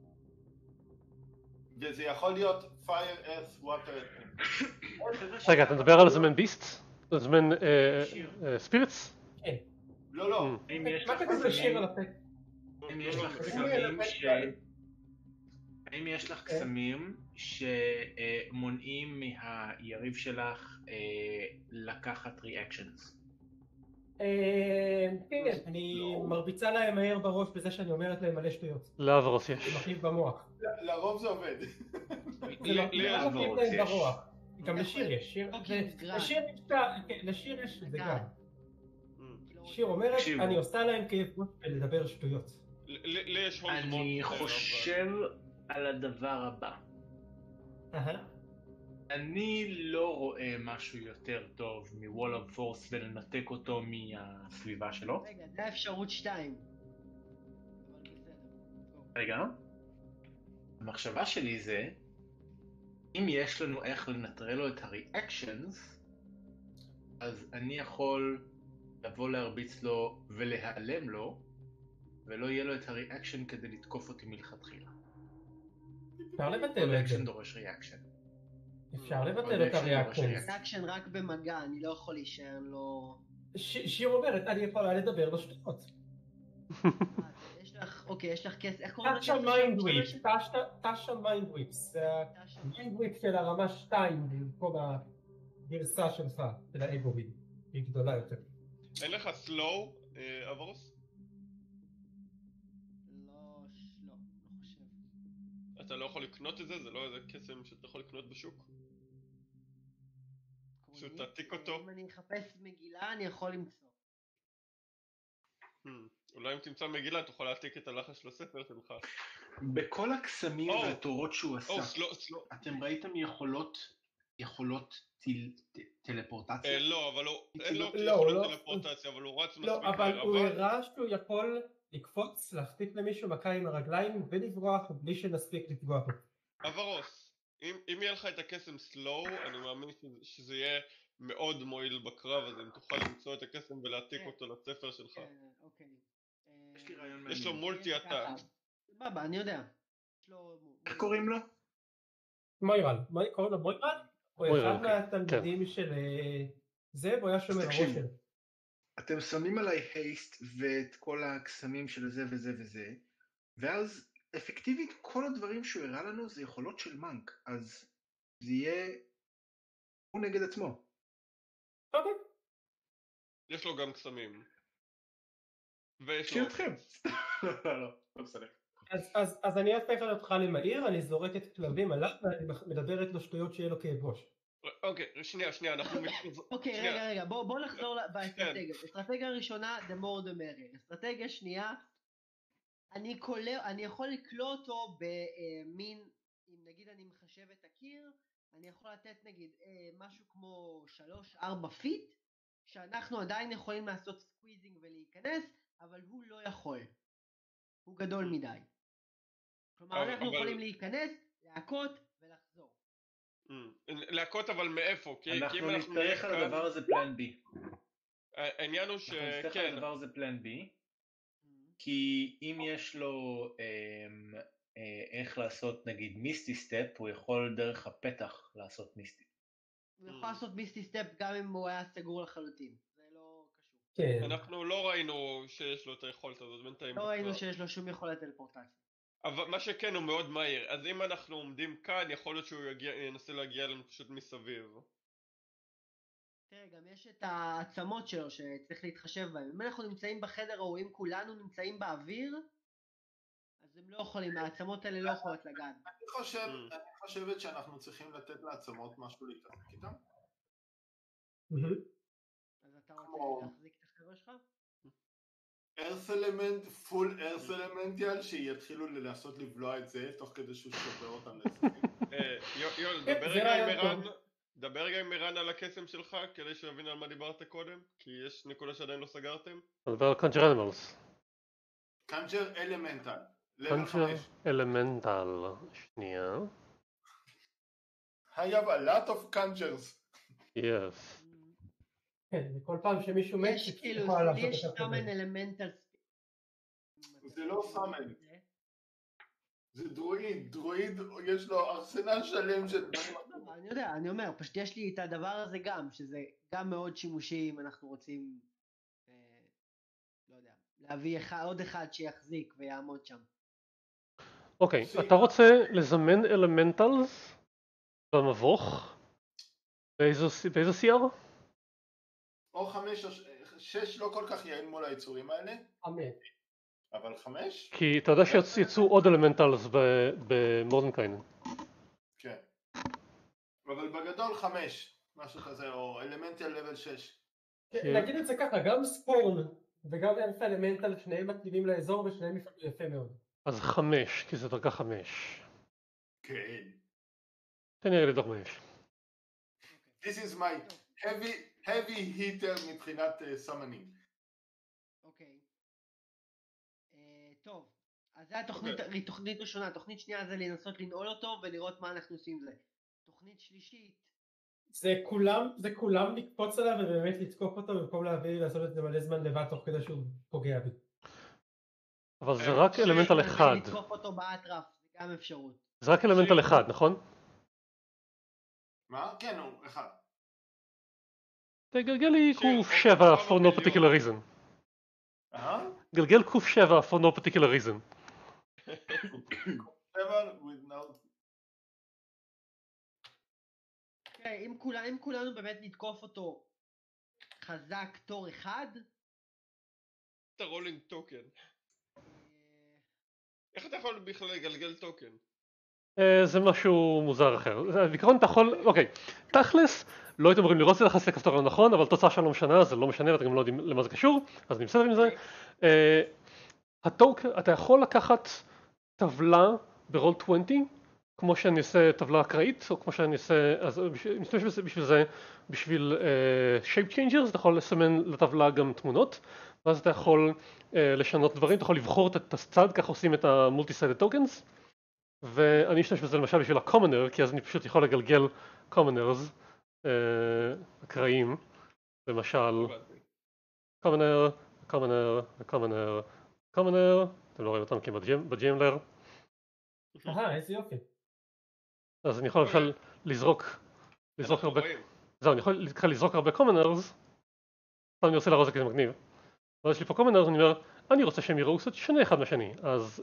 וזה יכול להיות fire, earth, water. רגע, אתה מדבר על זמן ביסט? זמן ספיריטס? כן. לא. מה כתוב לשיר על הפה? האם יש לך קסמים שמונעים מהיריב שלך לקחת ריאקשנס? כן, אני מרביצה להם מהר בראש בזה שאני אומרת להם מלא שטויות. לאברוס יש. זה מכאיב במוח. לרוב זה עובד. זה לא מכאיב להם ברוח. גם לשיר יש. לשיר יש זה גם. שיר אומרת אני עושה להם כאב ראש ולדבר שטויות. אני חושב על הדבר הבא. אני לא רואה משהו יותר טוב מוול אוף פורס ולנתק אותו מהסביבה שלו. רגע, זה האפשרות 2. רגע. המחשבה שלי זה, אם יש לנו איך לנטרל לו את הריאקשנס, אז אני יכול לבוא להרביץ לו ולהיעלם לו, ולא יהיה לו את הריאקשן כדי לתקוף אותי מלכתחילה. אפשר לבטל את זה. ריאקשן דורש ריאקשן. אפשר לבטל את הריאקשן. ריאקשן רק במגע, אני לא יכול להישאר לו... שיר אומרת, אני יכולה לדבר לשטויות. יש לך, אוקיי, יש לך כסף, איך קוראים טאצ'ה מיינד וויפ, טאצ'ה מיינד וויפ, זה המיינד וויפ של הרמה 2 במקום הגרסה שלך, של האגוריד, היא גדולה יותר. אין לך סלואו, אברוס? לא חושב. אתה לא יכול לקנות את זה? זה לא איזה קסם שאתה יכול לקנות בשוק? פשוט תעתיק אותו? אם אני אחפש מגילה אני יכול למצוא. אולי אם תמצא מגילה תוכל להעתיק את הלחש לספר שלך. בכל הקסמים והתורות שהוא עשה, אתם ראיתם יכולות טלפורטציה? לא, אבל אין לו יכולות טלפורטציה, אבל הוא רץ מספיק. לא, אבל הוא הראה שהוא יכול לקפוץ, להחטיף למישהו מכה עם הרגליים ולברוח בלי שנספיק לפגוע בו. אברוס, אם יהיה לך את הקסם סלואו, אני מאמין שזה יהיה מאוד מועיל בקרב, אז אם תוכל למצוא את הקסם ולהעתיק אותו לספר שלך. אוקיי. יש לי רעיון מעניין. יש לו מולטי אטאק. סבבה, אני יודע. איך קוראים לו? מוירל. קוראים לו מוירל? הוא אחד מהתלמידים של זה, והוא היה שומר הראש שלו. אתם שמים עליי הייסט ואת כל הקסמים של זה וזה וזה, ואז אפקטיבית כל הדברים שהוא הראה לנו זה יכולות של מנק, אז זה יהיה הוא נגד עצמו. אוקיי. יש לו גם קסמים. שיותכם. לא בסדר. אז אני אהפך אותך למהיר, אני זורק את כלבים עליו ואני מדברת לו שטויות שיהיה לו כאב ראש. אוקיי, שנייה, אנחנו... אוקיי, שנייה. רגע, בוא נחזור באסטרטגיה. אסטרטגיה ראשונה, the more the merrier. אסטרטגיה שנייה, אני יכול לקלוא אותו במין, אם נגיד אני מחשב את הקיר, אני יכול לתת נגיד משהו כמו 3-4 פיט, שאנחנו עדיין יכולים לעשות סקוויזינג ולהיכנס, אבל הוא לא יכול. הוא גדול מדי. כלומר, אנחנו יכולים להיכנס, להכות ולחזור. להכות אבל מאיפה? כי אם אנחנו אנחנו נצטרך על הדבר הזה פלן בי. העניין הוא אנחנו נצטרך על שכן, הדבר הזה פלן בי, כי אם יש לו איך לעשות נגיד מיסטי סטפ, הוא יכול דרך הפתח לעשות מיסטי. הוא יכול לעשות מיסטי סטפ גם אם הוא היה סגור לחלוטין. זה לא קשור. כן. אנחנו לא ראינו שיש לו את היכולת הזאת בינתיים. לא ראינו שיש לו שום יכולת טלפורטציה. אבל מה שכן הוא מאוד מהיר, אז אם אנחנו עומדים כאן, יכול להיות שהוא ינסה להגיע לנו פשוט מסביב. תראה, גם יש את העצמות שלו שצריך להתחשב בהם. אם אנחנו נמצאים בחדר או אם כולנו נמצאים באוויר, אז הם לא יכולים, העצמות האלה לא יכולות לגעת. אני חושבת שאנחנו צריכים לתת לעצמות משהו להתעסק איתם. אז אתה רוצה להחזיק את החבר'ה שלך? ארס אלמנט, פול ארס אלמנטיאל, שיתחילו לנסות לבלוע את זה תוך כדי שהוא שובר אותם לספים. יואל, דבר רגע עם ערן על הקסם שלך, כדי שהוא יבין על מה דיברת קודם, כי יש נקודה שעדיין לא סגרתם. נדבר על קאנג'ר אנימלס. קאנג'ר אלמנטל, level קאנג'ר 5. אלמנטל, שנייה. I have a lot of conjures. Yes. כן, וכל פעם שמישהו מת, יש כאילו, יכולה לעשות יש את סאמן הכובד. אלמנטל. זה לא סאמן. זה דרואיד יש לו ארסנל שלם של דברים. אני יודע, אני אומר, פשוט יש לי את הדבר הזה גם, שזה גם מאוד שימושי אם אנחנו רוצים, לא יודע, להביא עוד אחד שיחזיק ויעמוד שם. אוקיי, אתה רוצה לזמן אלמנטלס במבוך? באיזו CR? או 5 או 6 לא כל כך יעיל מול היצורים האלה. 5. אבל 5? כי אתה יודע שיצאו עוד אלמנטלס במורדנקיין. כן. אבל בגדול 5, משהו כזה, או אלמנטל לבל 6. נגיד את זה ככה, גם ספורן וגם ארס אלמנטל, שניהם מתאימים לאזור ושניהם יפה מאוד. אז 5, כי זה דרגה 5. כן. תן לי לדבר מה יש. This is my heavy hitter מבחינת summoning. אוקיי. טוב, אז זה התוכנית ראשונה. תוכנית שנייה זה לנסות לנעול אותו ולראות מה אנחנו עושים עם זה. תוכנית שלישית. זה כולם לקפוץ עליו ובאמת לתקוף אותו במקום להביא לעשות את זה מלא זמן לבד תוך כדי שהוא פוגע בי. אבל זה רק אלמנטל אחד. לתקוף אותו באטרף, זה גם אפשרות. זה רק אלמנטל אחד, נכון? מה? כן, הוא אחד. תגלגל לי קוף 7 for no particular reason. גלגל קוף 7 for no particular reason. 7 with no... אם כולנו באמת נתקוף אותו חזק תור אחד, אתה רולינג טוקן. איך אתה יכול בכלל לגלגל טוקן? זה משהו מוזר אחר. בעיקרון אתה יכול, אוקיי, תכלס, לא הייתם אמורים לראות את זה, לחצתי לכפתור הנכון, אבל תוצאה שלא משנה, זה לא משנה ואתם גם לא יודעים למה זה קשור, אז אני בסדר עם זה. אתה יכול לקחת טבלה ברול 20, כמו שאני עושה טבלה אקראית, או כמו שאני עושה, אז משתמש בשביל זה, בשביל shape changers, אתה יכול לסמן לטבלה גם תמונות, ואז אתה יכול לשנות דברים, אתה יכול לבחור את הצד, כך עושים את ה-multi-sided tokens, ואני אשתמש בזה למשל בשביל ה-commoner, כי אז אני פשוט יכול לגלגל commoners אקראיים, למשל commoner, אתם לא רואים אותם כי בג'יימלר. איזה יופי. אז אני יכול למשל לזרוק הרבה, זהו, אני יכול לזרוק הרבה commoners, אני רוצה להראות את זה כזה מגניב, ואז יש לי פה commoners, אני אומר, אני רוצה שהם יראו קצת שונה אחד מהשני, אז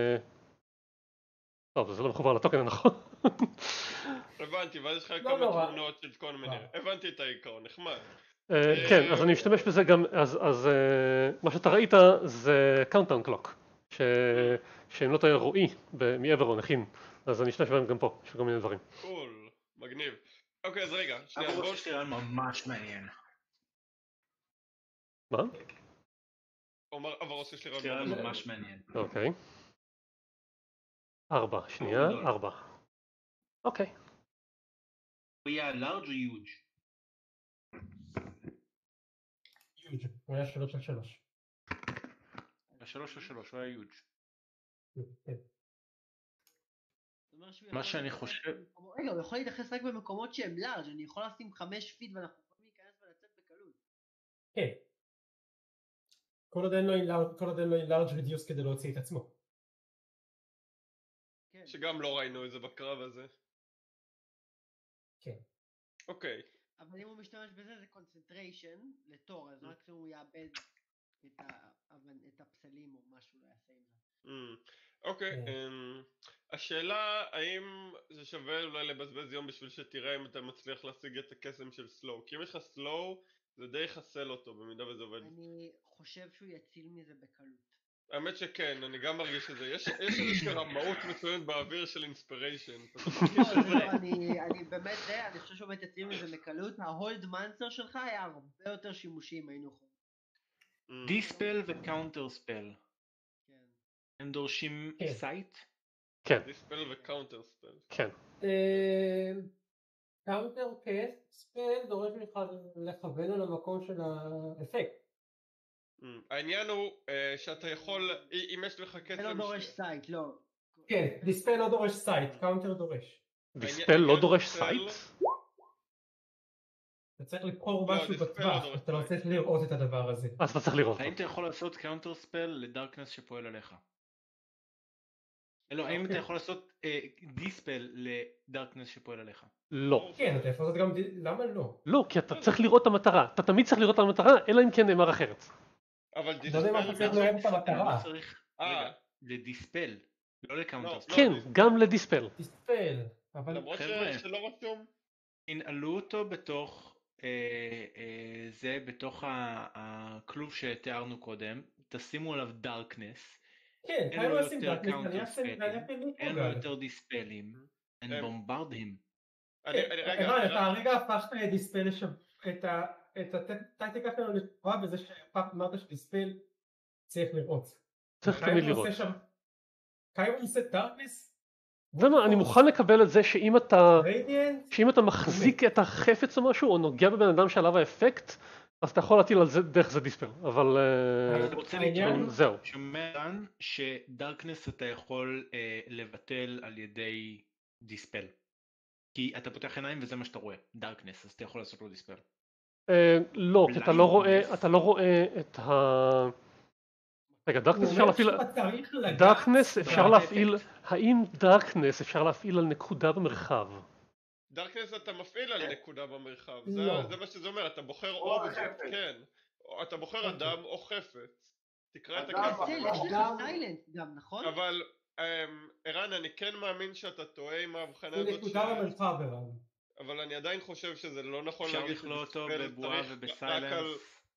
טוב, זה לא מחובר לטוקן הנכון. הבנתי, ואז יש לך כמה תמונות של כל מיני, הבנתי את העיקרון, נחמד. כן, אז אני משתמש בזה גם, אז מה שאתה ראית זה countdown clock, שאם לא תהיה רועי מעבר או נכין, אז אני אשתמש בהם גם פה, יש כל מיני דברים. קול, מגניב. אוקיי, אז רגע, שנייה, אבל בואו... יש לי רעיון ממש מעניין. מה? אברוס יש לי יש לי רעיון רעיון ממש ממש מעניין. אוקיי. 4, שנייה, 4. אוקיי. הוא יהיה לארג' או יוג'? יוג', הוא היה 3 על 3. 3 או 3, הוא היה יוג'. זאת אומרת שהוא מה יכול שאני להתייחס חושב... במקומות- רגע, הוא יכול להתייחס רק במקומות שהם לארג', אני יכול לשים 5 פיט ואנחנו יכולים להיכנס ולצאת בקלות. כן. כל עוד אין לו אין לארג' רדיוס כדי להוציא את עצמו. כן. שגם לא ראינו את זה בקרב הזה. כן. אוקיי. אבל אם הוא משתמש בזה זה קונצנטריישן לתור, אז מקסימום הוא יאבד את הפסלים או משהו לא יעשה עם זה. אוקיי, השאלה האם זה שווה אולי לבזבז יום בשביל שתראה אם אתה מצליח להשיג את הקסם של סלואו, כי אם יש לך סלואו זה די יחסל אותו במידה וזה עובד. אני חושב שהוא יציל מזה בקלות. האמת שכן, אני גם מרגיש את זה, יש איזושהי רמאות מצוינת באוויר של אינספיריישן. אני באמת זה, אני חושב שהוא באמת יציל מזה בקלות, ההולד מאנסר שלך היה הרבה יותר שימושי אם היינו יכולים. דיספל וקאונטר ספל. כן. הם דורשים כן. סייט? כן, דיספל וקאונטר ספל. כן. קאונטר קאסט ספל דורש ממך לכוון על המקום של האפקט. העניין הוא שאתה יכול, אם יש לך קסם... זה לא דורש סייט, לא. כן, דיספל לא דורש סייט, קאונטר דורש. דיספל לא דורש סייט? אתה צריך לבחור משהו דיספל לא בטווח, דורש אתה לא סייט. צריך לראות את הדבר הזה. אז אתה צריך לראות האם אותו. אתה יכול לעשות קאונטר ספל לדארקנס שפועל עליך? לא, האם אתה יכול לעשות דיספל לדארקנס שפועל עליך? לא. כן, אתה יכול לעשות גם... למה לא? לא, כי אתה צריך לראות את המטרה. אתה תמיד צריך לראות את המטרה, אלא אם כן נאמר אחרת. אבל לא יודע מה אתה צריך לראות את המטרה. לא צריך... רגע, לדיספל, לא לקאונטר ספל. כן, גם לדיספל. דיספל, אבל... למרות חבר'ה. שלא רשום. תנעלו אותו בתוך זה, בתוך הכלוב שתיארנו קודם, תשימו עליו דארקנס, כן, אין כאן לו לא עושים יותר דארקנס, קאונטר ספלים, אין לו גל. יותר דיספלים, and bombard him. אתה הרגע הפכת את דיספל את הטקטיקה שלנו לקבוע בזה שאמרת שדיספל צריך לראות. צריך תמיד לראות. כאן הוא עושה דארקנס? אתה יודע מה, אני מוכן לקבל את זה שאם אתה מחזיק את החפץ או משהו, או נוגע בבן אדם שעליו האפקט, אז אתה יכול להטיל על זה דרך זה דיספל, אבל אני רוצה לטעון, זהו. שומע כאן שדארקנס אתה יכול לבטל על ידי דיספל. כי אתה פותח עיניים וזה מה שאתה רואה, דארקנס, אז אתה יכול לעשות לו דיספל. לא, כי אתה לא רואה את ה... רגע, דארקנס אפשר להפעיל, האם דארקנס אפשר להפעיל על נקודה במרחב? דארקנס אתה מפעיל על נקודה במרחב, לא. זה מה שזה אומר, אתה בוחר אובייקט, כן. אתה בוחר אדם או חפץ. תקרא את הקטע. יש לך סיילנט גם, נכון? אבל ערן, אני כן מאמין שאתה טועה עם ההבחנה זה הזאת, נקודה במרחב, ערן. אבל אני עדיין חושב שזה לא נכון אפשר להגיד לכלוא אותו שדיספל בבועה צריך רק ובסיילנס על...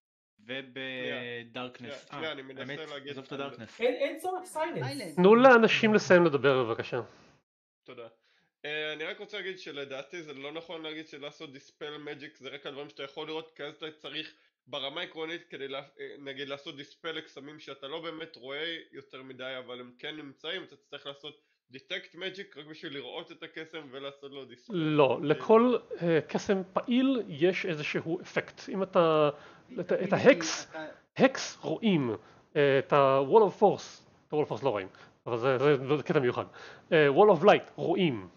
ובדארקנס. שנייה, אני מנסה להגיד... עזוב את הדארקנס. אין צורך סיילנס. תנו לאנשים לסיים לדבר בבקשה. תודה. אני רק רוצה להגיד שלדעתי זה לא נכון להגיד שלעשות דיספל מג'יק זה רק הדברים שאתה יכול לראות, כי אז אתה צריך ברמה עקרונית כדי נגיד לעשות דיספל לקסמים שאתה לא באמת רואה יותר מדי אבל הם כן נמצאים, אתה צריך לעשות דיטקט מג'יק רק בשביל לראות את הקסם ולעשות לו דיספל. לא, לכל קסם פעיל יש איזשהו אפקט. אם אתה... את ההקס רואים, את ה-wall of force, את ה-wall of force לא רואים, אבל זה קטע מיוחד. wall of light רואים.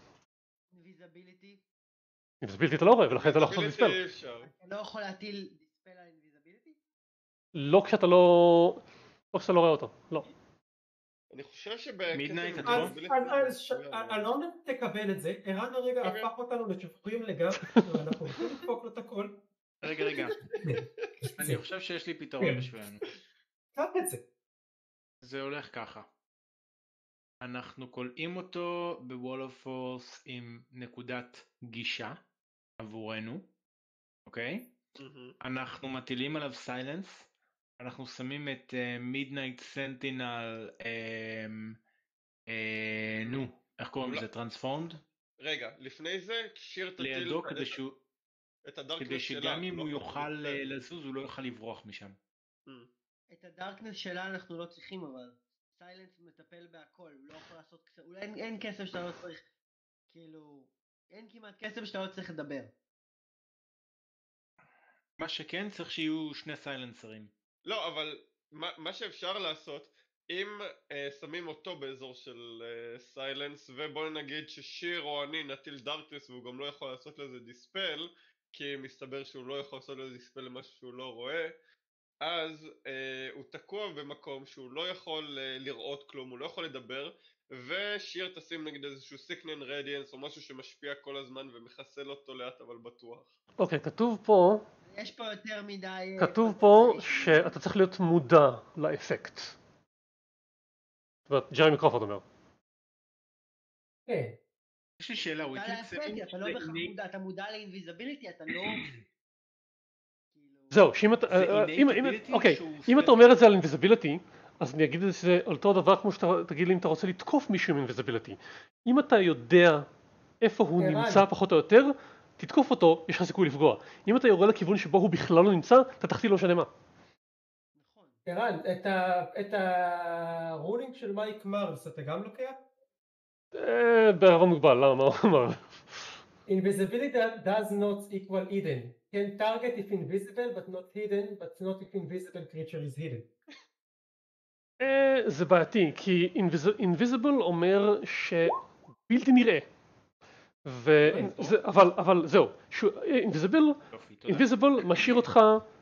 invisibility אתה לא רואה ולכן אתה לא יכול לעשות דיספל. אתה לא יכול להטיל דיספל על invisibility? לא כשאתה לא רואה אותו, לא. אני חושב מידנייט אז אלון תקבל את זה, ערן הרגע הפך אותנו לשפורים לגמרי, ואנחנו הולכים לדפוק לו את הכל. רגע, אני חושב שיש לי פתרון בשבילנו. קח את זה. זה הולך ככה. אנחנו קולעים אותו בוול אוף פורס עם נקודת גישה עבורנו, אוקיי? אנחנו מטילים עליו סיילנס, אנחנו שמים את מידנייט סנטינל, איך קוראים לזה? טרנספורמד? רגע, לפני זה, שיר תטיל לידו את הדארקנס כדי שלה. שגם אם לא הוא ככה, יוכל לפני. לזוז הוא לא יוכל לברוח משם. את הדארקנס שלה אנחנו לא צריכים אבל. סיילנס מטפל בהכל, הוא לא יכול לעשות קסם, אולי אין קסם שאתה לא צריך, כאילו, אין כמעט קסם שאתה לא צריך לדבר. מה שכן צריך שיהיו שני סיילנסרים. לא, אבל מה שאפשר לעשות, אם שמים אותו באזור של סיילנס, ובואו נגיד ששיר או אני נטיל דארקנס והוא גם לא יכול לעשות לזה דיספל, כי מסתבר שהוא לא יכול לעשות לזה דיספל למשהו שהוא לא רואה, אז הוא תקוע במקום שהוא לא יכול לראות כלום, הוא לא יכול לדבר, ושיר תשים נגד איזשהו סיקנן רדיאנס או משהו שמשפיע כל הזמן ומחסל אותו לאט אבל בטוח. אוקיי, כתוב פה, יש פה יותר מדי... כתוב פה שאתה צריך להיות מודע לאפקט. זאת אומרת, ג'רמי קרופורד אומר. כן. יש לי שאלה, הוא אתה הטיל קסמים לאפקט, אתה לא בכלל מודע, אתה מודע לאינביזיביליטי, אתה לא... זהו, שאם אתה... זה innate ability אוקיי, שהוא אם אתה אומר את זה על אינביזיביליטי, אז אני אגיד את זה על אותו דבר כמו שאתה תגיד לי אם אתה רוצה לתקוף מישהו עם אינביזיביליטי. אם אתה יודע איפה הוא נמצא פחות או יותר, תתקוף אותו, יש לך סיכוי לפגוע. אם אתה יורה לכיוון שבו הוא בכלל לא נמצא, אתה תחטיא לא משנה מה. ערן, את הרולינג של מייק מרס אתה גם לוקח? בערבון מוגבל, למה? מה הוא אמר? Invisibility does not equal hidden. Can target if invisible but not hidden, but not if invisible creature is hidden. זה בעייתי, כי invisible אומר שבלתי נראה. אבל זהו, invisible משאיר אותך,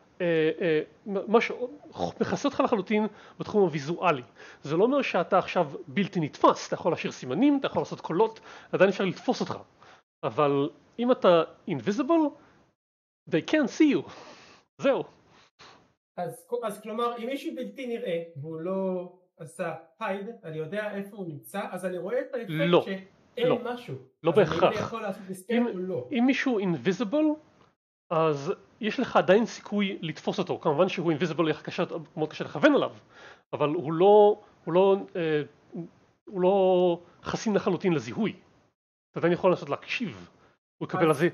מכסה אותך לחלוטין בתחום הוויזואלי. זה לא אומר שאתה עכשיו בלתי נתפס, אתה יכול להשאיר סימנים, אתה יכול לעשות קולות, עדיין אפשר לתפוס אותך. אבל אם אתה invisible, they can't see you. זהו. אז כלומר, אם מישהו בלתי נראה והוא לא עשה hide, אני יודע איפה הוא נמצא, אז אני רואה את האפקט שאין משהו. לא בהכרח. אז אני יכול לעשות דיספל או לא. אם מישהו invisible, אז יש לך עדיין סיכוי לתפוס אותו. כמובן שהוא invisible, מאוד קשה לכוון עליו, אבל הוא לא חסין לחלוטין לזיהוי. אתה עדיין יכול לעשות להקשיב. הוא יקבל על זה,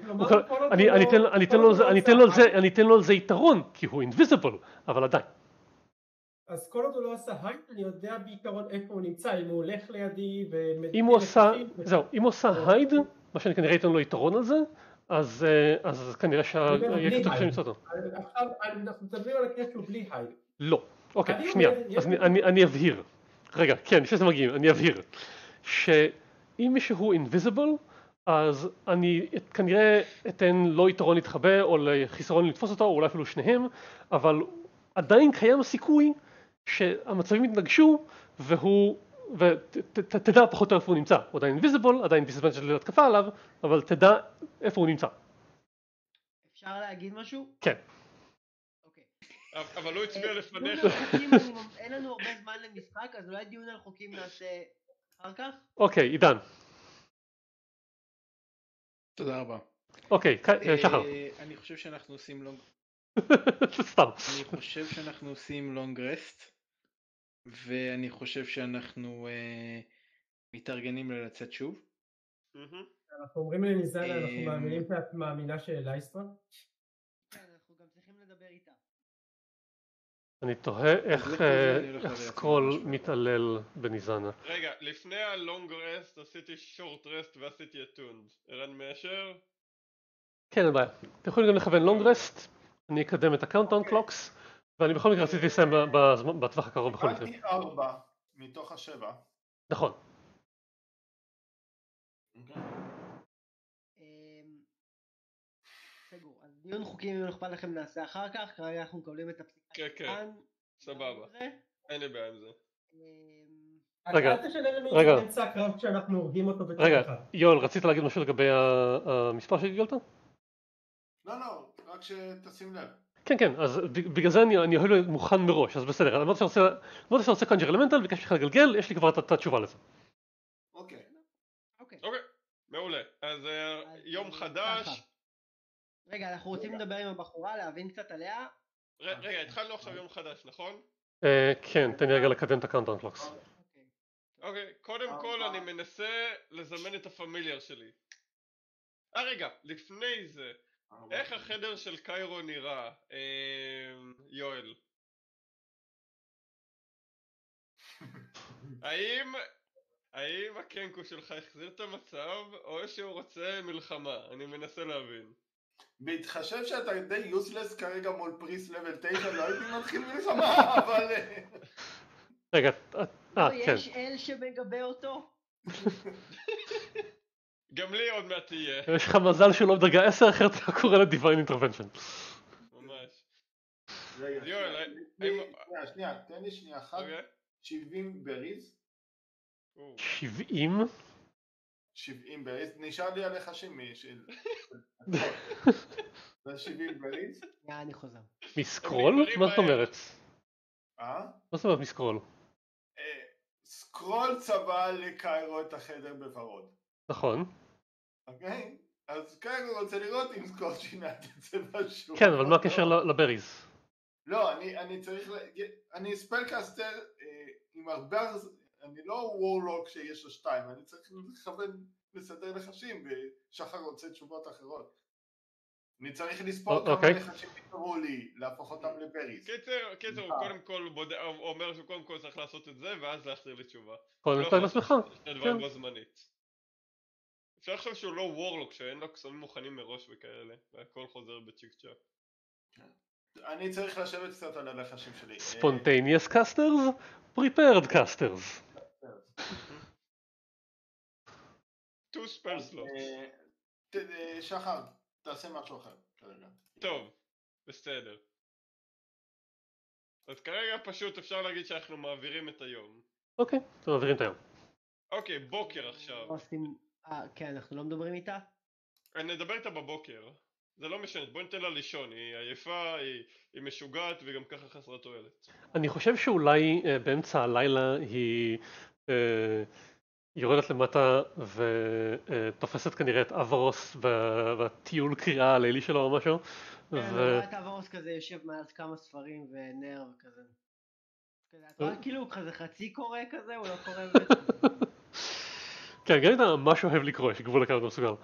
אני אתן לו על זה יתרון, כי הוא invisible, אבל עדיין. אז כל עוד הוא לא עשה הייד, אני יודע בעיקרון איפה הוא נמצא, אם הוא הולך לידי אם הוא עשה הייד, מה שאני כנראה אתן לו יתרון על זה, אז כנראה שיהיה כתוב שאני אמצא אותו. עכשיו אנחנו מדברים על הקטע שהוא בלי הייד. לא, אוקיי, שנייה, אז אני אבהיר. רגע, כן, לפני שאתם מגיעים, אני אבהיר. שאם מישהו invisible, אז אני כנראה אתן לו יתרון להתחבא או לחיסרון לתפוס אותו, או אולי אפילו שניהם, אבל עדיין קיים הסיכוי שהמצבים יתנגשו ותדע פחות או איפה הוא נמצא. הוא עדיין invisible, עדיין disadvantage של התקפה עליו, אבל תדע איפה הוא נמצא. אפשר להגיד משהו? כן. אוקיי. אבל הוא הצביע לפניך. אין לנו הרבה זמן למשחק, אז אולי דיון על חוקים נעשה אחר כך? אוקיי, עידן. תודה רבה. אוקיי, שחר. אני חושב שאנחנו עושים לונג... סתם. אני חושב שאנחנו עושים לונג רסט, ואני חושב שאנחנו מתארגנים לצאת שוב. אנחנו אומרים לניזנה, אנחנו מאמינים שאת מאמינה שלייסטרה? כן, אנחנו גם צריכים לדבר איתה. אני תוהה איך סקרול מתעלל בניזנה. רגע, לפני הלונג רסט עשיתי שורט רסט ועשיתי אטונד. ערן מאשר? כן, אין בעיה. אתם יכולים גם לכוון לונג רסט, אני אקדם את הקאונטאון קלוקס, ואני בכל מקרה רציתי לסיים בטווח הקרוב בכל מקרה. קיבלתי 4 מתוך 7. נכון. סגור, אז דיון חוקים אם אכפת לכם נעשה אחר כך, כרגע אנחנו מקבלים את הפסיקה. כן, סבבה. אין לי בעיה עם זה. רגע, אל תשנה לנו את באמצע הקרב כשאנחנו הורגים אותו בתוך רגע, אחד. יואל, רצית להגיד משהו לגבי המספר שגילת? לא, רק שתשים לב. כן, כן, אז בגלל זה אני יכול להיות מוכן מראש, אז בסדר. אמרת שאתה רוצה קונג'ר אלמנטל, ביקשתי לך לגלגל, יש לי כבר את התשובה לזה. אוקיי, מעולה. אז יום חדש. רגע, אנחנו רוצים לדבר עם הבחורה, להבין קצת עליה. רגע, התחלנו עכשיו יום חדש, נכון? כן, תן לי רגע לקדם את הקאונטאון קלוקס. אוקיי, קודם כל אני מנסה לזמן את הפמיליאר שלי. רגע, לפני זה, איך החדר של קיירו נראה? יואל. האם הקנקו שלך החזיר את המצב, או שהוא רוצה מלחמה? אני מנסה להבין. בהתחשב שאתה די יוסלס כרגע מול פריס לבל 9, לא הייתי מתחיל מלחמה, אבל... רגע, לא, כן. יש אל שמגבה אותו? גם לי עוד מעט תהיה. יש לך מזל שהוא לא בדרגה 10, אחרת אתה קורא לדיוויין אינטרוונשן. ממש. רגע, יואל, שנייה, תן לי שנייה אחת. 70 בריז. 70? 70 בריז, נשאר לי עליך שמי של... זה 70 בריז? אני חוזר. מסקרול? מה זאת אומרת? מה זאת אומרת מסקרול? סקרול צבע לקיירו את החדר בוורוד. נכון. אוקיי? אז קיירו רוצה לראות אם סקרול שינה את הצבע שוב. כן, אבל מה הקשר לבריז? לא, אני צריך... אני ספלקאסטר עם הרבה... אני לא וורלוק שיש לו 2, אני צריך לכוון לסדר לחשים, ושחר רוצה תשובות אחרות. אני צריך לספור כמה לחשים יקראו לי, להפוך אותם לבריז. קיצר, הוא קודם כל אומר שהוא קודם כל צריך לעשות את זה, ואז להחזיר לי תשובה. קודם כל לעצמך. שני דברים בו זמנית. אפשר לחשוב שהוא לא וורלוק, שאין לו קסמים מוכנים מראש וכאלה, והכל חוזר בצ'יק צ'אק. אני צריך לשבת קצת על הלחשים שלי. Spontaneous casters? Prepared casters. Two spell slots. שחר, תעשה משהו אחר כרגע. טוב, בסדר. אז כרגע פשוט אפשר להגיד שאנחנו מעבירים את היום. אוקיי, אתם מעבירים את היום. אוקיי, בוקר עכשיו. כן, אנחנו לא מדברים איתה? אני נדבר איתה בבוקר. זה לא משנה, בוא ניתן לה לישון, היא עייפה, היא משוגעת וגם ככה חסרת תועלת. אני חושב שאולי באמצע הלילה היא יורדת למטה ותופסת כנראה את אברוס בטיול קריאה הלילי שלו או משהו. כן, אני רואה את אברוס כזה יושב מעל כמה ספרים ונר כזה. אתה רואה כאילו כזה חצי קורא כזה, הוא לא קורא באמת. כן, גם אתה ממש אוהב לקרוא, יש גבול לכמה אתה מסוגל.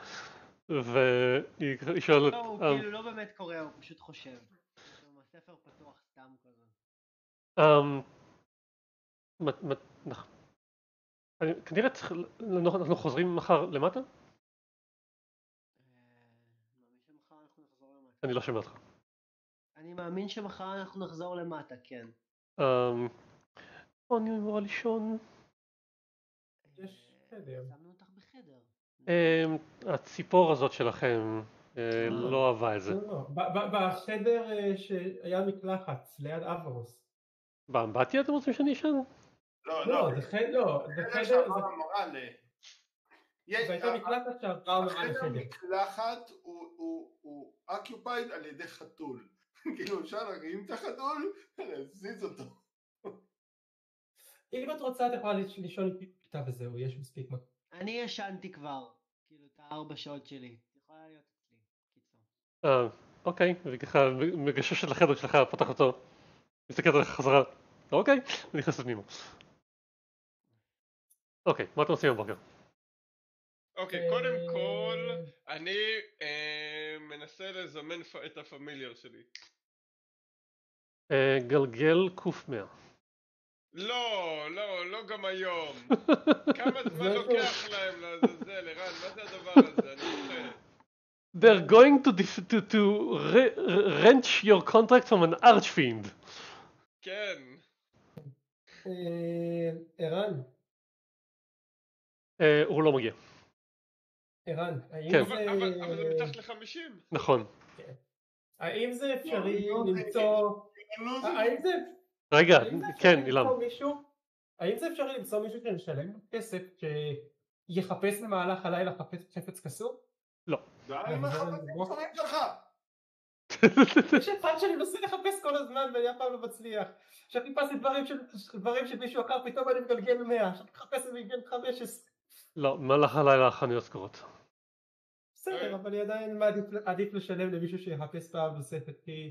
והיא שואלת... לא, הוא כאילו לא באמת קורא, הוא פשוט חושב. הספר פתוח סתם כזה. כנראה אנחנו חוזרים מחר למטה? אני לא שומע אותך. אני מאמין שמחר אנחנו נחזור למטה, כן. אני אמורה לישון. יש חדר. שמנו אותך בחדר. הציפור הזאת שלכם לא אהבה את זה. בחדר שהיה מקלחת ליד אברוס. באמבטיה אתם רוצים שאני אשן? לא, זה חדר, זה הייתה מקלחת שעברה מעל החדר החדר. מקלחת הוא occupied על ידי חתול. כאילו אפשר להרים את החתול ולהזיז אותו. אם את רוצה את יכולה לישון איתה וזהו, יש מספיק מקום. אני ישנתי כבר, כאילו את 4 שעות שלי. יכולה להיות אצלי, קיצור. אוקיי, וככה מגששת לחדר שלך, פתח אותו, מסתכלת עליך חזרה. אוקיי, ונכנסת פנימה. אוקיי, מה אתם עושים בבוקר? אוקיי, קודם כל, אני מנסה לזמן את הפמיליאר שלי. גלגל קוף 100. לא גם היום. כמה זמן לוקח להם לעזאזל, ערן, מה זה הדבר הזה? אני מוכן. They're going to wrench your contract from an archfiend. כן. ערן. הוא לא מגיע. ערן, האם כן. זה... אבל זה מתחת ל-50. נכון. האם זה אפשרי למצוא... האם זה... רגע, כן, אילן. האם זה אפשרי למצוא מישהו שנשלם כסף שיחפש במהלך הלילה חפץ כסוף? לא. די עם החפצים שלך! יש אחד שאני מנסה לחפש כל הזמן ואני אף פעם לא מצליח. כשחיפשתי דברים שמישהו אחר פתאום אני מגלגל 100, כשאני מחפש אני מגלגל 15. לא, במהלך הלילה החנויות סגורות. בסדר, אבל אני עדיין עדיף לשלם למישהו שיחפש פעם נוספת, כי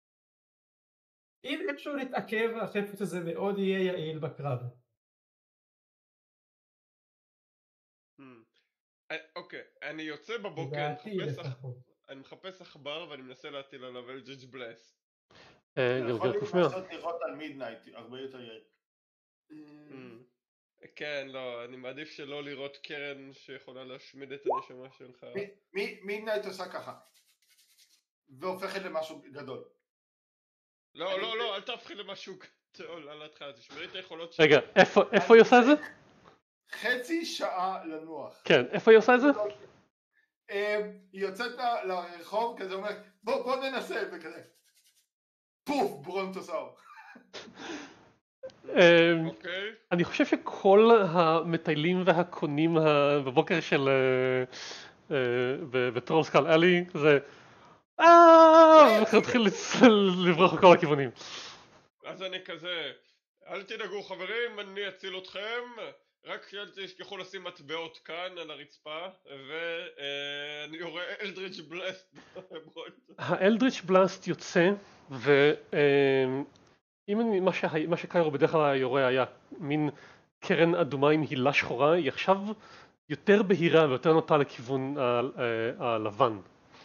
אם איכשהו להתעכב החפץ הזה מאוד יהיה יעיל בקרב. אוקיי, אני יוצא בבוקר, לדעתי לפחות. אני מחפש עכבר ואני מנסה להטיל עליו אלג'יג' בלס. גלגל יכול קוף 100. לנסות לראות על מידנייט, הרבה יותר יעיל. כן, לא, אני מעדיף שלא לראות קרן שיכולה להשמיד את הנשמה שלך. מידנייט עושה ככה, והופכת למשהו גדול. לא, אל תהפכי למשהו גדול על ההתחלה, תשמרי את היכולות שלי. רגע, איפה היא עושה את זה? חצי שעה לנוח. כן, איפה היא עושה את זה? היא יוצאת לרחוב, כזה אומרת, בוא ננסה, וכזה. פוף, ברונטוסאור. אוקיי. אני חושב שכל המטיילים והקונים בבוקר של בטרולסקל אלי זה התחיל לברוח לכל הכיוונים. אז אני כזה, אל תדאגו חברים, אני אציל אתכם, רק אל תשכחו לשים מטבעות כאן על הרצפה, ואני יורה אלדריץ' בלאסט. האלדריץ' בלאסט יוצא, מה שקיירו בדרך כלל היורה היה מין קרן אדומה עם הילה שחורה, היא עכשיו יותר בהירה ויותר נוטה לכיוון הלבן.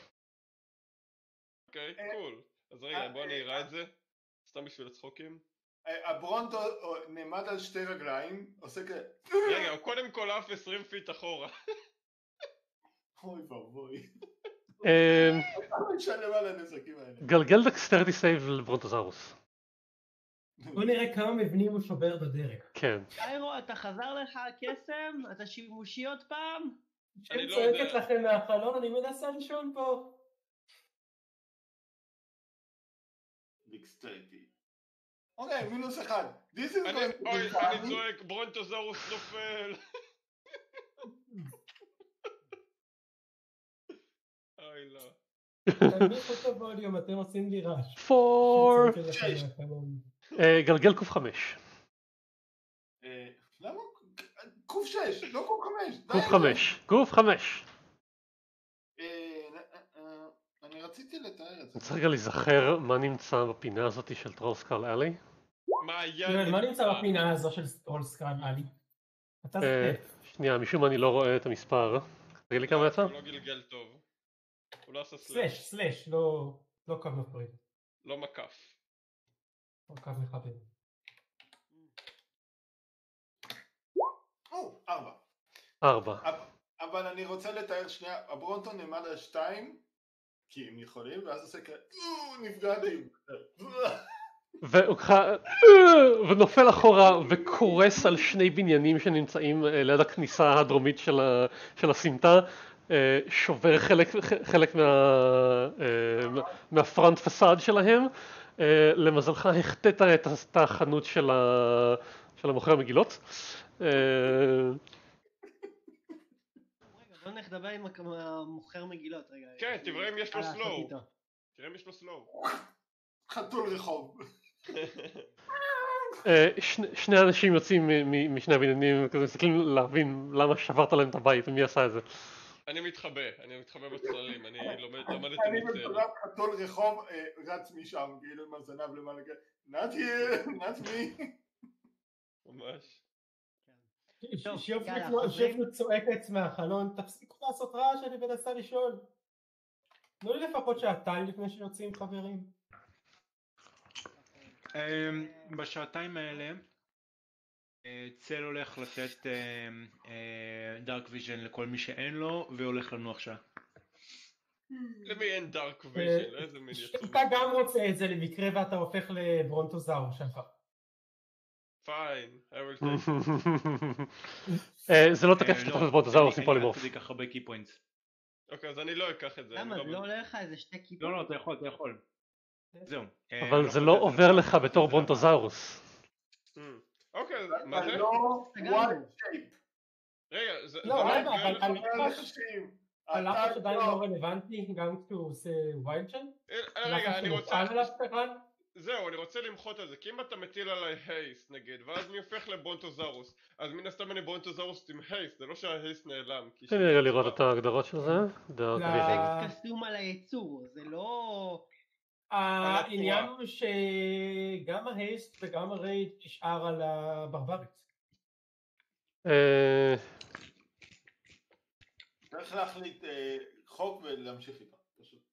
אוקיי, קול. אז רגע, בוא אני אראה את זה, סתם בשביל הצחוקים. הברונטו נעמד על שתי רגליים, עושה כזה. רגע, הוא קודם כל עף 20 פיט אחורה. אוי ואבוי. אה, אני משלם על הנזקים האלה. גלגל דקסטריטי סייב לברונטוזאורוס. בוא נראה כמה מבנים הוא שובר בדרך. כן. קיירו, אתה חזר לך הקסם? אתה שימושי עוד פעם? אני לא צועקת יודע. לכם מהחלון, אני מנסה לישון פה. דקסטריטי. אוקיי, מינוס אחד. אני צועק, ברונטוזאורוס נופל. אוי לא. תנמיכו את הווליום, אתם עושים לי רעש. 4. צועקת לכם מהחלון. גלגל קוף 5. למה? קוף 6, לא קוף 5. קוף 5. קוף 5. אני רציתי לתאר את זה. אני צריך רגע להיזכר מה נמצא בפינה הזאת של טרולסקל אלי. מה נמצא בפינה הזו של טרולסקל אלי? אתה סטף. שנייה, משום מה אני לא רואה את המספר. תגיד לי כמה יצא? הוא לא גלגל טוב. הוא לא עשה סלאש. סלאש, לא קו מפריד. לא מקף. לא קו מכבד. 4. אבל אני רוצה לתאר שנייה, הברונטו נעמד על 2, כי הם יכולים, ואז עושה כזה, נפגעתי. ונופל אחורה וקורס על שני בניינים שנמצאים ליד הכניסה הדרומית של הסמטה, שובר חלק מהפרנט פסאד שלהם. למזלך החטאת את החנות של המוכר המגילות. רגע, בוא נדבר עם המוכר מגילות רגע. כן, תראה אם יש לו סלואו. תראה אם יש לו סלואו. חתול רחוב. שני אנשים יוצאים משני הבניינים וכזה מסתכלים להבין למה שברת להם את הבית ומי עשה את זה. אני מתחבא בצללים, אני למדתי אני מצל. מבחינת חתול רחוב רץ משם, כאילו עם הזנב למעלה כזה, not here, not me. ממש. שפנו צועקת מהחלון, תפסיקו לעשות רעש, אני מנסה לישון. תנו לי לפחות שעתיים לפני שיוצאים חברים. בשעתיים האלה צל הולך לתת דארק ויז'ן לכל מי שאין לו והולך לנוח שעה. למי אין דארק ויז'ן? איזה מין יצור. אתה גם רוצה את זה למקרה ואתה הופך לברונטוזאור שלך. פיין, I will take it. זה לא תקף שתפתח לברונטוזאור עושים פולימורף. אני אקח הרבה קי פוינטס. אוקיי, אז אני לא אקח את זה. למה? לא עולה לך איזה שתי כיפות? לא, אתה יכול. זהו. אבל זה לא עובר לך בתור ברונטוזאורוס. אוקיי, מה זה? לא one shape. רגע, זה לא, לא רגע, עובר לך... הלחש עדיין לא רלוונטי גם כשהוא עושה ווילדשן? רגע, אני רוצה... זהו, אני רוצה למחות על זה, כי אם אתה מטיל עליי הייסט נגיד, ואז אני הופך לבונטוזאורוס, אז מן הסתם אני בונטוזאורוס עם הייסט, זה לא שההייסט נעלם. תן לי רגע לראות את ההגדרות של זה. זה קסום על הייצור, זה לא... העניין הוא שגם ההייסט וגם הרייד נשאר על הברברית. צריך להחליט חוק ולהמשיך איתו, פשוט.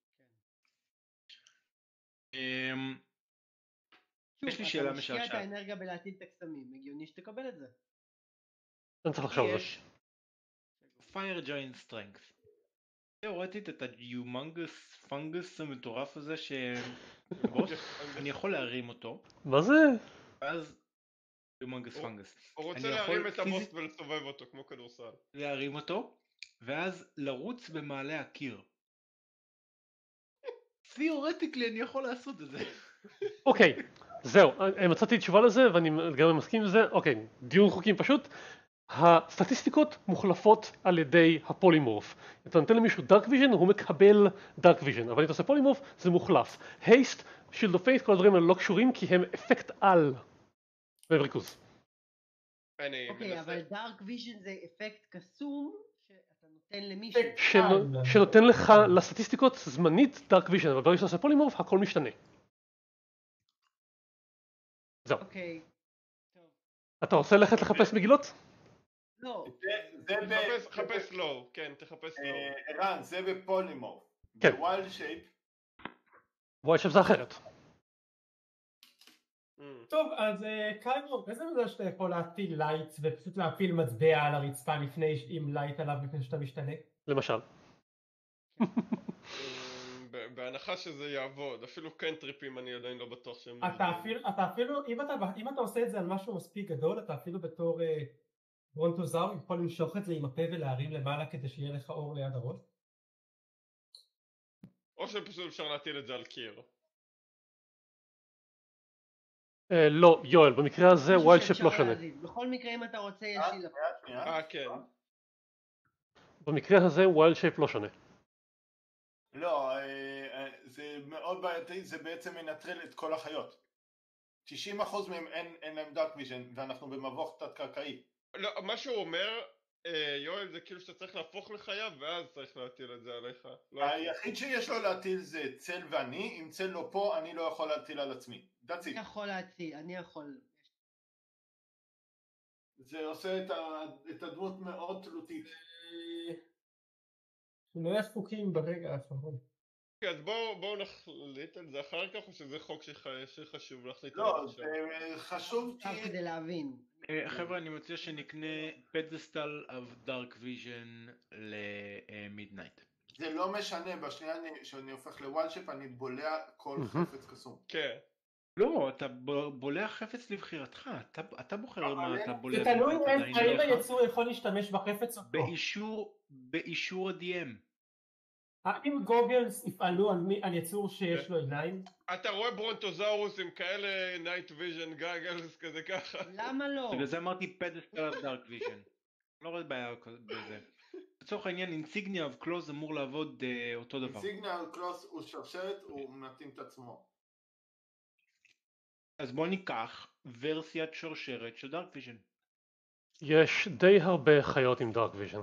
יש לי שאלה אתה משקיע את משעשעת. האנרגיה בלהטיל את הקסמים, הגיוני שתקבל את זה. אני צריך לחשוב על זה. יש Fire Giant Strength. תיאורטית את ה-Humongous Fungus המטורף הזה בוס, אני יכול להרים אותו, מה זה? ואז Humongous Fungus. הוא רוצה אני יכול להרים את הבוס פיזית ולסובב אותו כמו כדורסל. להרים אותו, ואז לרוץ במעלה הקיר. תיאורטיקלי אני יכול לעשות את זה. אוקיי, זהו, מצאתי תשובה לזה ואני גם מסכים עם זה. אוקיי, דיון חוקים פשוט. הסטטיסטיקות מוחלפות על ידי הפולימורף. אתה נותן למישהו דארק ויז'ן, הוא מקבל דארק ויז'ן, אבל אם אתה עושה פולימורף זה מוחלף. הייסט, שילד אוף פייס, כל הדברים האלה לא קשורים כי הם אפקט על בריכוז. אוקיי, אבל דארק ויז'ן זה אפקט קסום שאתה נותן למישהו. שנותן לך לסטטיסטיקות זמנית דארק ויז'ן, אבל ברגע שאתה עושה פולימורף הכל משתנה. זהו. אוקיי, טוב. אתה רוצה ללכת לחפש מגילות? לא. חפש לואו, כן, תחפש לואו. ערן, זה בפולימורף. כן. בווילד שייפ. ווילד שייפ זה אחרת. טוב, אז קיימו, איזה מזל שאתה יכול להטיל לייט ופשוט להפיל מטבע על הרצפה עם לייט עליו לפני שאתה משתנה? למשל. בהנחה שזה יעבוד, אפילו קנטריפים אני עדיין לא בטוח שהם... אתה אפילו, אם אתה עושה את זה על משהו מספיק גדול, אתה אפילו בתור ברונטוזאור יכול למשוך את זה עם הפה ולהרים למעלה כדי שיהיה לך אור ליד הראש. או שפשוט אפשר להטיל את זה על קיר. לא, יואל, במקרה הזה ווילד שייפ לא שונה. בכל מקרה אם אתה רוצה יש לי לפני. כן. במקרה הזה ווילד שייפ לא שונה. לא, זה מאוד בעייתי, זה בעצם מנטרל את כל החיות. 90% מהם אין להם דארק ויז'ן, ואנחנו במבוך תת-קרקעי. לא, מה שהוא אומר, יואל, זה כאילו שאתה צריך להפוך לחיה, ואז צריך להטיל את זה עליך. היחיד שיש לו להטיל זה צל ואני, אם צל לא פה, אני לא יכול להטיל על עצמי. That's it. אני יכול להטיל, אני יכול. זה עושה את הדמות מאוד תלותית. לא יש חוקים ברגע האחרון. אז בואו נחליט על זה אחר כך, או שזה חוק שחשוב להחליט על לא, זה עכשיו? זה חשוב עכשיו כדי להבין. חבר'ה, אני מציע שנקנה פדסטל of Dark Vision למידנייט. זה לא משנה, בשנייה שאני הופך לווילד שייפ אני בולע כל חפץ קסום. כן. לא, אתה בולע חפץ לבחירתך, אתה בוחר מה אתה בולע. זה תלוי האם היצור יכול להשתמש בחפץ או לא. באישור ה-DM. האם גוגלס יפעלו על יצור שיש לו עיניים? אתה רואה ברונטוזאורוס עם כאלה נייט ויז'ן גאגלס כזה ככה? למה לא? בגלל זה אמרתי פדסטל of Dark Vision. לא רואה בעיה בזה. לצורך העניין אינסיגניה of Claws אמור לעבוד אותו דבר. אינסיגניה of Claws הוא שרשרת, הוא מתאים את עצמו. אז בוא ניקח ורסיית שרשרת של דארק ויז'ן. יש די הרבה חיות עם דארק ויז'ן.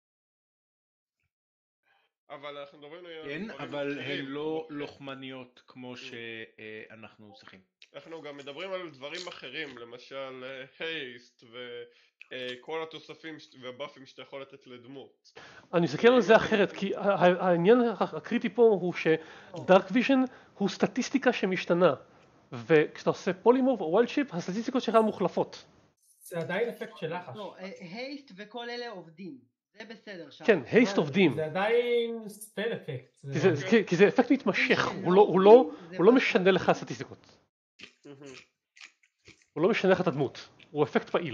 אבל אנחנו מדברים על... כן, אבל הן לא לוחמניות כמו שאנחנו צריכים. אנחנו גם מדברים על דברים אחרים, למשל הייסט וכל התוספים והבאפים שאתה יכול לתת לדמות. אני מסתכל על זה אחרת, כי העניין הקריטי פה הוא שדארק ויז'ן הוא סטטיסטיקה שמשתנה, וכשאתה עושה פולימורף או ווילד שייפ, הסטטיסטיקות שלך מוחלפות. זה עדיין אפקט של לחש. לא, הייסט וכל אלה עובדים. זה בסדר שם. כן, הייסט עובדים. זה עדיין ספל אפקט. כי זה אפקט מתמשך, הוא לא משנה לך סטטיסטיקות. הוא לא משנה לך את הדמות, הוא אפקט פעיל.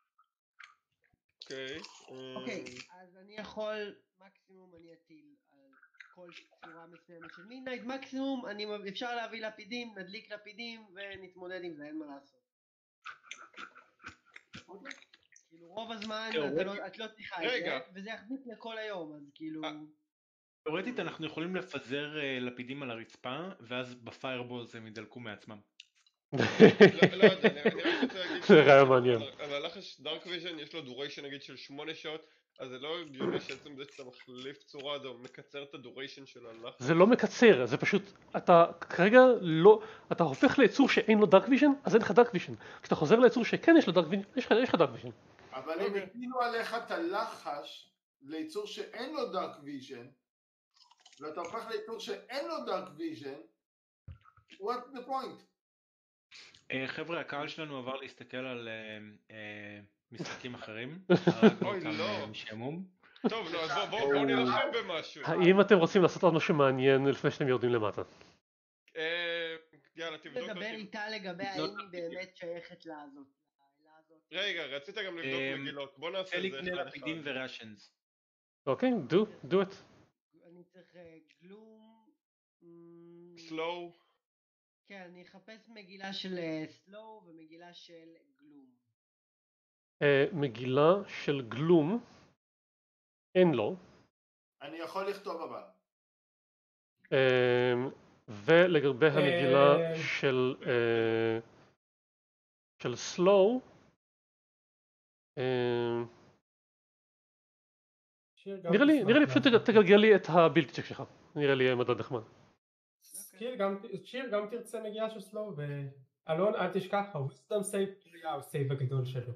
אוקיי, אז אני יכול, מקסימום אני אטיל על כל צורה מסוימת של מידנייט, מקסימום אפשר להביא לפידים, נדליק לפידים ונתמודד עם זה, אין מה לעשות. כאילו רוב הזמן את לא צריכה את זה, וזה יחזיק לכל היום, אז כאילו... תאורטית אנחנו יכולים לפזר לפידים על הרצפה, ואז בפיירבול הם ידלקו מעצמם. לא יודע, אני רק רוצה להגיד... זה רעיון מעניין. אבל לחש דארק ויז'ן יש לו דוריישן נגיד של 8 שעות, אז זה לא הגיוני שעצם זה שאתה מחליף צורה, זה מקצר את הדוריישן של הלחש. זה לא מקצר, זה פשוט, אתה כרגע לא, אתה הופך ליצור שאין לו דארק ויז'ן, אז אין לך דארק ויז'ן. כשאתה חוזר ליצור שכן יש לו דארק ויז'ן, יש לך דארק ויז'ן. אבל הם הפילו עליך את הלחש ליצור שאין לו דארק ויז'ן, ואתה הופך ליצור שאין לו דארק ויז'ן, what's the point? חבר'ה, הקהל שלנו עבר להסתכל על משחקים אחרים. אוי, לא. שעמום. טוב, לא, אז בואו נלחם במשהו. האם אתם רוצים לעשות עוד משהו מעניין לפני שאתם יורדים למטה? יאללה, תבדוק לדבר אותי. איתה לגבי האם היא באמת שייכת לזאת. רגע, רצית גם לבדוק מגילות. בוא נעשה את זה לקנה אחד לפידים אחד. וראשנס. אוקיי, do it. אני צריך גלום. סלואו. כן, אני אחפש מגילה של סלואו ומגילה של גלום. מגילה של גלום אין לו. אני יכול לכתוב אבל. ולגבי המגילה של סלואו, נראה לי פשוט תגלגל לי את הבילטי צ'ק שלך, נראה לי מדד נחמד. שיר גם תרצה מגיעה של סלואו, ואלון אל תשכח, הוויסדום סייב הוא סייב הגדול שלו.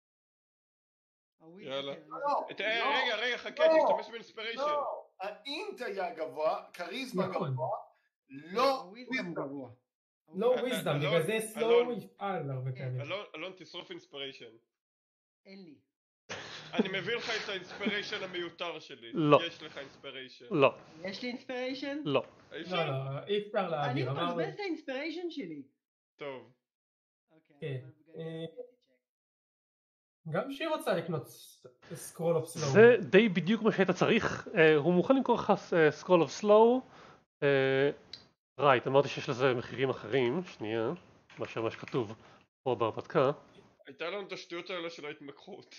יאללה. לא, רגע, חכה, תשתמש באינספיריישן. לא, האינט היה גבוה, כריזמה נכון. גבוה, לא הוויזדום גרוע. לא וויסדום, בגלל זה סלואו יפעל הרבה פעמים. אלון, תשרוף אינספיריישן. אין לי. אני מביא לך את האינספיריישן המיותר שלי. לא. יש לך אינספיריישן. לא. יש לי אינספיריישן? לא. לא, אי אפשר אני להעביר, אמרנו. מבזבז את האינספיריישן שלי. טוב. אוקיי. גם שיר רוצה לקנות סקרול אוף סלואו. זה די בדיוק מה שהיית צריך. הוא מוכן למכור לך סקרול אוף סלואו. רייט, אמרתי שיש לזה מחירים אחרים, שנייה, מאשר מה שכתוב פה בהרפתקה. הייתה לנו את השטויות האלה של ההתמקחות.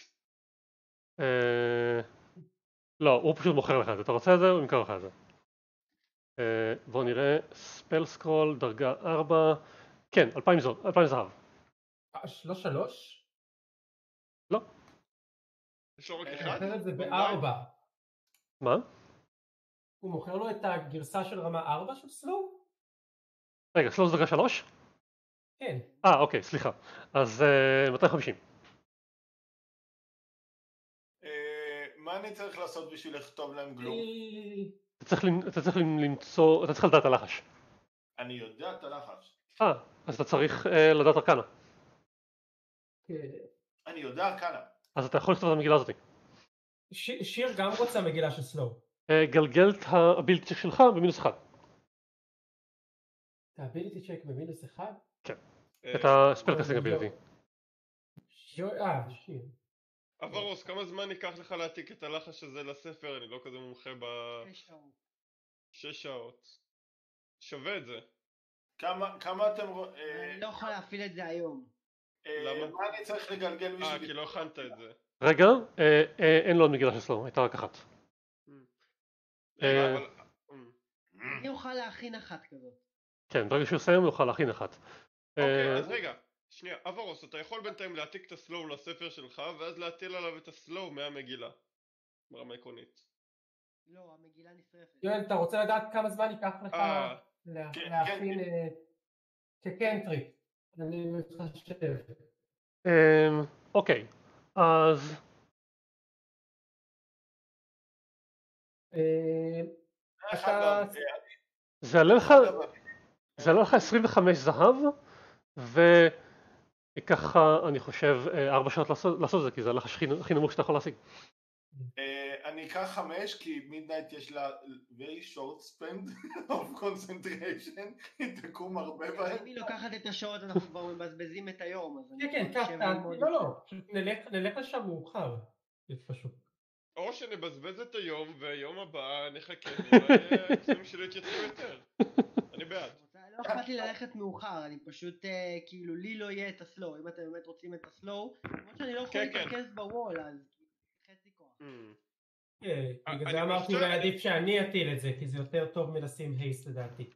לא, הוא פשוט מוכר לך את זה, אתה רוצה את זה? הוא ימכר לך את זה. בואו נראה, ספל סקרול, דרגה 4, כן, 2,000 זהב. לא 3? לא. יש לו רק הוא אחד? מוכר את זה ב4. מה? הוא מוכר לו את הגרסה של רמה 4 של סלואו? רגע, סלואו זה דרגה 3? כן. אוקיי, סליחה. אז 250. מה אני צריך לעשות בשביל לכתוב להם גלום? אתה צריך למצוא, אתה צריך לדעת הלחש. אני יודע את הלחש. אז אתה צריך לדעת ארקנה. אני יודע ארקנה. אז אתה יכול לכתוב את המגילה הזאת. שיר גם רוצה מגילה של סלואו. גלגל את הבילטי צ'ק שלך במינוס 1. את הבילטי צ'ק במינוס 1? כן. את הספלקסינג הביליטי. שיר. אברוס, כמה זמן ייקח לך להעתיק את הלחש הזה לספר? אני לא כזה מומחה 6 שעות. שווה את זה. כמה אתם... אני לא יכול להפעיל את זה היום. למה? מה אני צריך לגלגל בשביל... כי לא הכנת את זה. רגע, אין לו עוד מגילה של סלואו, הייתה רק אחת. אני אוכל להכין אחת כזאת. כן, ברגע שהוא יסיים הוא יוכל להכין אחת. אוקיי, אז רגע, שנייה, אברוס, אתה יכול בינתיים להעתיק את הסלואו לספר שלך, ואז להטיל עליו את הסלואו מהמגילה. ברמה עקרונית. לא, המגילה נשרפת. יואל, אתה רוצה לדעת כמה זמן ייקח לך להכין כקנטרי? אני מתחשב. אוקיי, אז... זה עלה לך 25 זהב, וככה אני חושב 4 שעות לעשות את זה, כי זה הלחש הכי נמוך שאתה יכול להשיג. אני אקח 5, כי מידנייט יש לה very short spend of concentration, היא תקום הרבה בהם. אם היא לוקחת את השעות אנחנו כבר מבזבזים את היום. כן, לא, נלך לשם מאוחר, פשוט. או שנבזבז את היום, ויום הבא נחכה, ואולי הקסמים שלי יתייצבו יותר. אני בעד. לא אכפת לי ללכת מאוחר, אני פשוט, כאילו, לי לא יהיה את הסלואו. אם אתם באמת רוצים את הסלואו, למרות שאני לא יכול להתרכז בוול, אז חצי כוח. בגלל זה אמרתי אולי עדיף שאני אטיל את זה, כי זה יותר טוב מלשים הייסט לדעתי.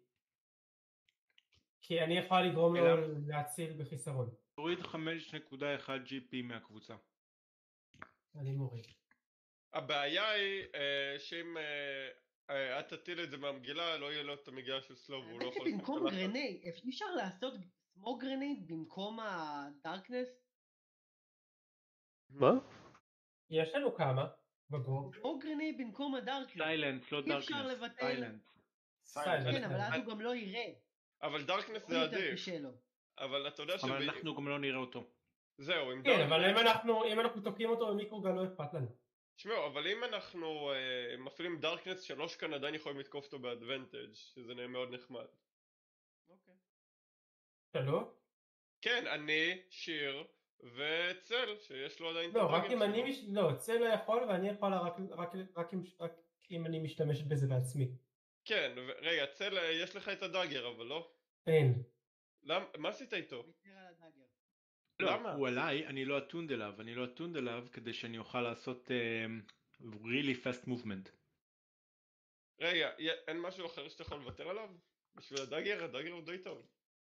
כי אני יכולה לגרום לו להציל בחיסרון. תוריד 5.1 GP מהקבוצה. אני מוריד. הבעיה היא שאם את תטיל את זה מהמגילה, לא יהיה לו את המגילה של סלואו, והוא לא יכול... האמת שבמקום גרנייד, אפשר לעשות סמוק גרנייד במקום הדארקנס? מה? יש לנו כמה. אוגרני במקום הדארקנס. סיילנס, לא אי אפשר דארקנס. לבטל. סיילנס. כן, אבל אז הוא גם לא יראה. אבל דארקנס הוא זה יותר עדיף. קשה לו. אבל אתה יודע אבל אנחנו גם לא נראה אותו. זהו, עם כן, דארקנס... אבל אם אנחנו תוקעים אותו במיקרוגל לא אכפת לנו. תשמעו, אבל אם אנחנו מפעילים דארקנס 3 כאן עדיין יכולים לתקוף אותו באדוונטג' שזה נהיה מאוד נחמד. אוקיי. שלא? כן, אני, שיר וצל שיש לו עדיין את לא, רק הדאגר אם אני... לא, צל לא יכול ואני יכול רק אם אני משתמשת בזה בעצמי. כן, רגע, צל יש לך את הדאגר אבל לא? אין. מה עשית איתו? ויתר על הדאגר. לא, למה? הוא עליי, אני לא אטונד אליו כדי שאני אוכל לעשות really fast movement. רגע, אין משהו אחר שאתה יכול לוותר עליו? בשביל הדאגר? הדאגר הוא די טוב.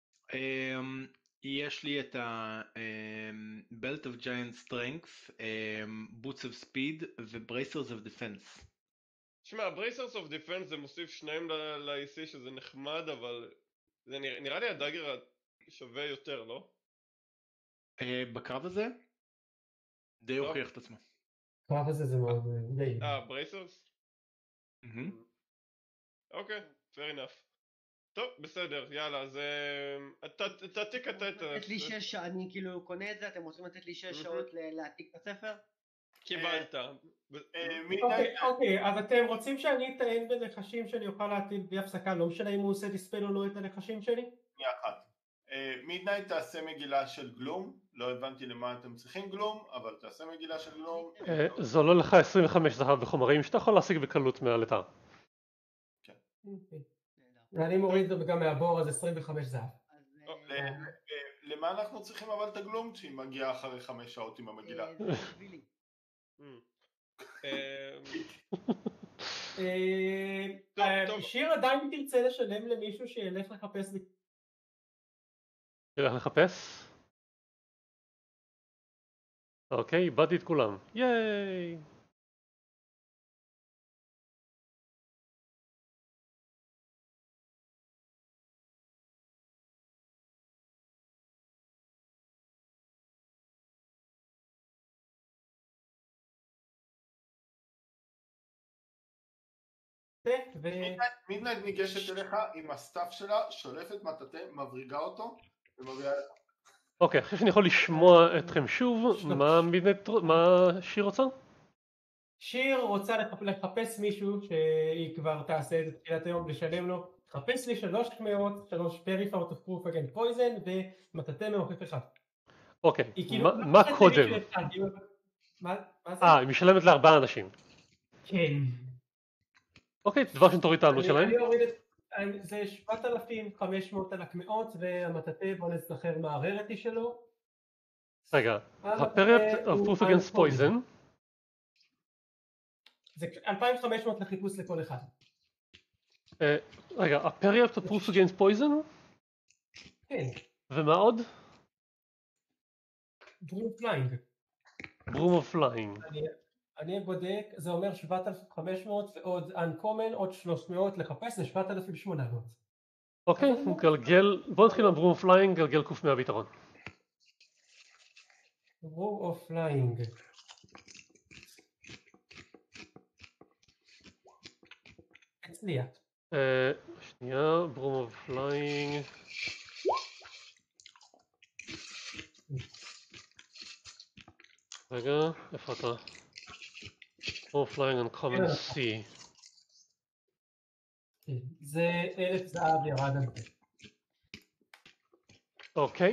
יש לי את ה Belt of Giant Strength, Boots of Speed ו-Bracers of Defense. שמע, Bracers of Defense זה מוסיף שניים ל-AC שזה נחמד, אבל זה נראה לי הדאגר שווה יותר, לא? בקרב הזה די הוכיח את עצמו. הקרב הזה זה מאוד די. Bracers? אוקיי, fair enough. טוב, בסדר, יאללה, אז תעתיק את לתת לי 6 שעות, אני כאילו קונה את זה, אתם רוצים לתת לי 6 שעות להעתיק את הספר? קיבלת. אוקיי, אז אתם רוצים שאני אטען בנחשים שאני אוכל להטיל בלי הפסקה, לא משנה אם הוא עושה דיספל או לא את הנחשים שלי? שנייה אחת. מידנייט תעשה מגילה של גלום, לא הבנתי למה אתם צריכים גלום, אבל תעשה מגילה של גלום. זה עולה לך 25 זהב וחומרים שאתה יכול להשיג בקלות מהלטה. אני מוריד את זה גם מהבור, אז 25 זהב. למה אנחנו צריכים אבל את הגלום שהיא מגיעה אחרי 5 שעות עם המגילה? זה בשבילי. שיר עדיין תרצה לשלם למישהו שילך לחפש לי. ילך לחפש? אוקיי, איבדתי את כולם. ייי! מידנייט ניגשת אליך עם הסטאפ שלה, שולפת מטאטא, מבריגה אותו ומביאה לך. אוקיי, עכשיו שאני יכול לשמוע אתכם שוב, מה שיר רוצה? שיר רוצה לחפש מישהו שהיא כבר תעשה את תחילת היום, לשלם לו, חפש לי 3 קמאות, 3 פריף אאוט אוף פרוף אגן פויזן ומטאטא מעופף אחד. אוקיי, מה קודם? היא משלמת ל4 אנשים. כן. אוקיי, דבר שתוריד את העלות שלהם. אני אוריד את... זה 7,500 על הקמאות והמטאטא בוא נזכר מה הרריטי שלו. רגע, הפריאפט of proof against poison. זה 2,500 לחיפוש לכל אחד. רגע, הפריאפט of proof against poison? כן. ומה עוד? ברום פליינג. ברום of flying. אני בודק, זה אומר 7,500 ועוד uncommon, עוד 300 לחפש, זה 7,800. אוקיי, גלגל, בוא נתחיל עם ברום of flying, גלגל קוף מהביטרון. ברום of flying. הצליח. שנייה, ברום of flying. רגע, איפה אתה? ברום of flying on common C. זה 1,000 זהב ירד על זה. אוקיי.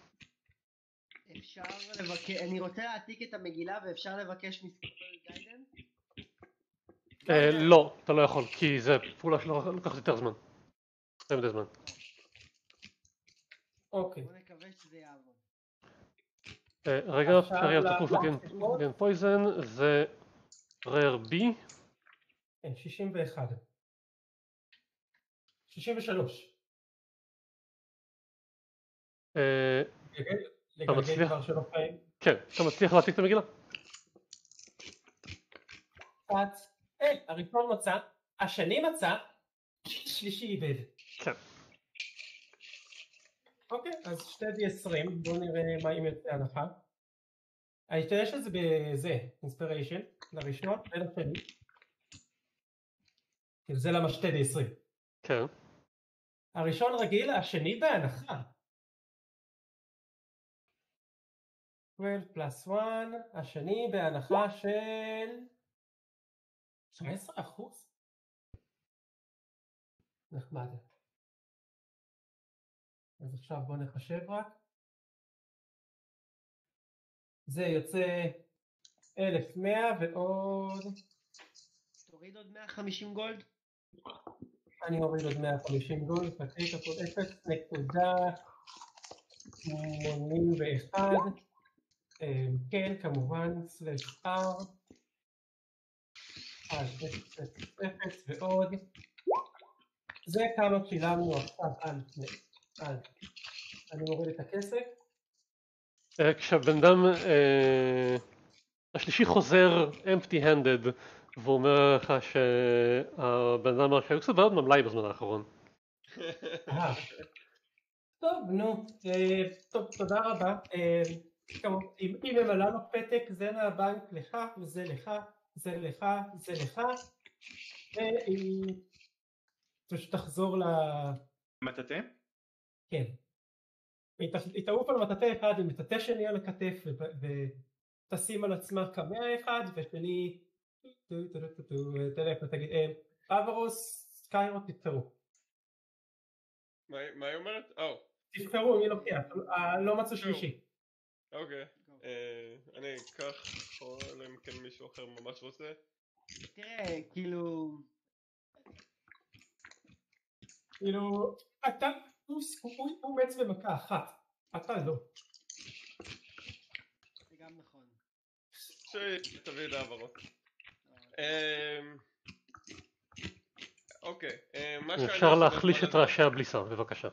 אפשר לבקש, אני רוצה להעתיק את המגילה ואפשר לבקש מספר גיידנס? לא, אתה לא יכול, כי זה פעולה שלא לוקחת יותר זמן. זה מדי זמן. אוקיי. בוא נקווה שזה יעבוד. רגע, פריאפט of proof against poison זה rare B. כן, 61. 63. אתה מצליח? כבר שלא חיים. כן, אתה מצליח להעתיק את המגילה? הראשון מצא, השני מצא, שלישי איבד. כן. אוקיי, אז 2D20, בואו נראה מה אם יוצא הנחה. אני אשתמש את זה בזה, אינספיריישן, לראשון ולשני. זה למשתה ב-20. כן. הראשון רגיל, השני בהנחה. 12 + 1, השני בהנחה של 15%. נחמד. אז עכשיו בוא נחשב רק. זה יוצא 1100 ועוד... תוריד עוד 150 גולד. אני אוריד עוד 150 גולד, חצי כפול 0.81, כן כמובן, /r, אז 0 ועוד, זה כמה שילמנו עכשיו על, אני מוריד את הכסף. כשהבן אדם השלישי חוזר empty handed והוא אומר לך שהבן אדם אמר שהיו קצת בעיות ממלאי בזמן האחרון. טוב, נו, טוב, תודה רבה. אם ממלא לו פתק, זה מהבנק לך, וזה לך, זה לך, זה לך, פשוט תחזור מטאטא? כן. היא תעוף על מטאטא אחד עם מטאטא שני על הכתף ותשים על עצמה קמע אחד ושני תלך ותגיד אברוס, סקיירו תבחרו. מה היא אומרת? תבחרו מי לוקח, לא מצאו שלישי. אוקיי, אני אקח, או אלא אם כן מישהו אחר ממש רוצה. תראה, כאילו, אתה, הוא מת במכה אחת, אתה לא. זה גם נכון. שתביא להעברות. אוקיי, מה שאני... אפשר להחליש את רעשי הבליסה, בבקשה.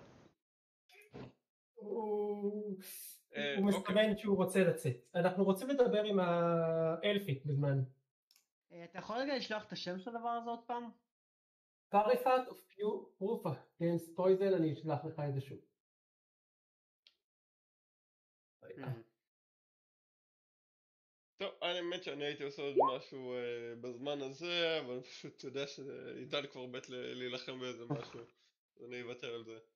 הוא מסתמן שהוא רוצה לצאת. אנחנו רוצים לדבר עם האלפית בזמן. אתה יכול רגע לשלוח את השם של הדבר הזה עוד פעם? Parifat of Pure Proof against Poison, אני אשלח לך את זה שוב. טוב, האמת שאני הייתי עושה עוד משהו בזמן הזה, אבל פשוט אתה יודע שעידן כבר בית להילחם באיזה משהו, אז אני אוותר על זה.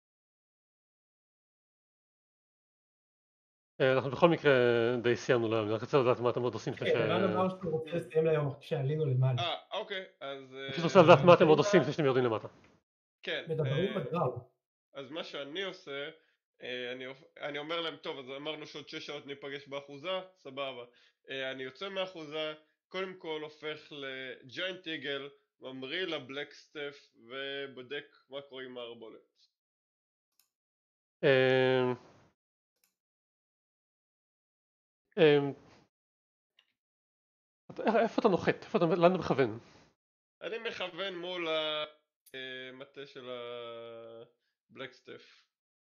אנחנו בכל מקרה די סיימנו להיום, אני רק רוצה לדעת מה אתם עוד עושים. כן, רן אמר שהוא רוצה לסיים להיום כשעלינו למעלה. אוקיי, אז... אני פשוט רוצה לדעת מה אתם עוד עושים לפני שאתם יורדים למטה. כן. מדברים בגראו. אז מה שאני עושה, אני אומר להם, טוב, אז אמרנו שעוד 6 שעות ניפגש באחוזה, סבבה. אני יוצא מהאחוזה, קודם כל הופך לג'יינט איגל, ממריא לבלקסטף ובודק מה קורה עם ההרבולת. איפה אתה נוחת? לאן אתה מכוון? אני מכוון מול המטה של הבלקסטף.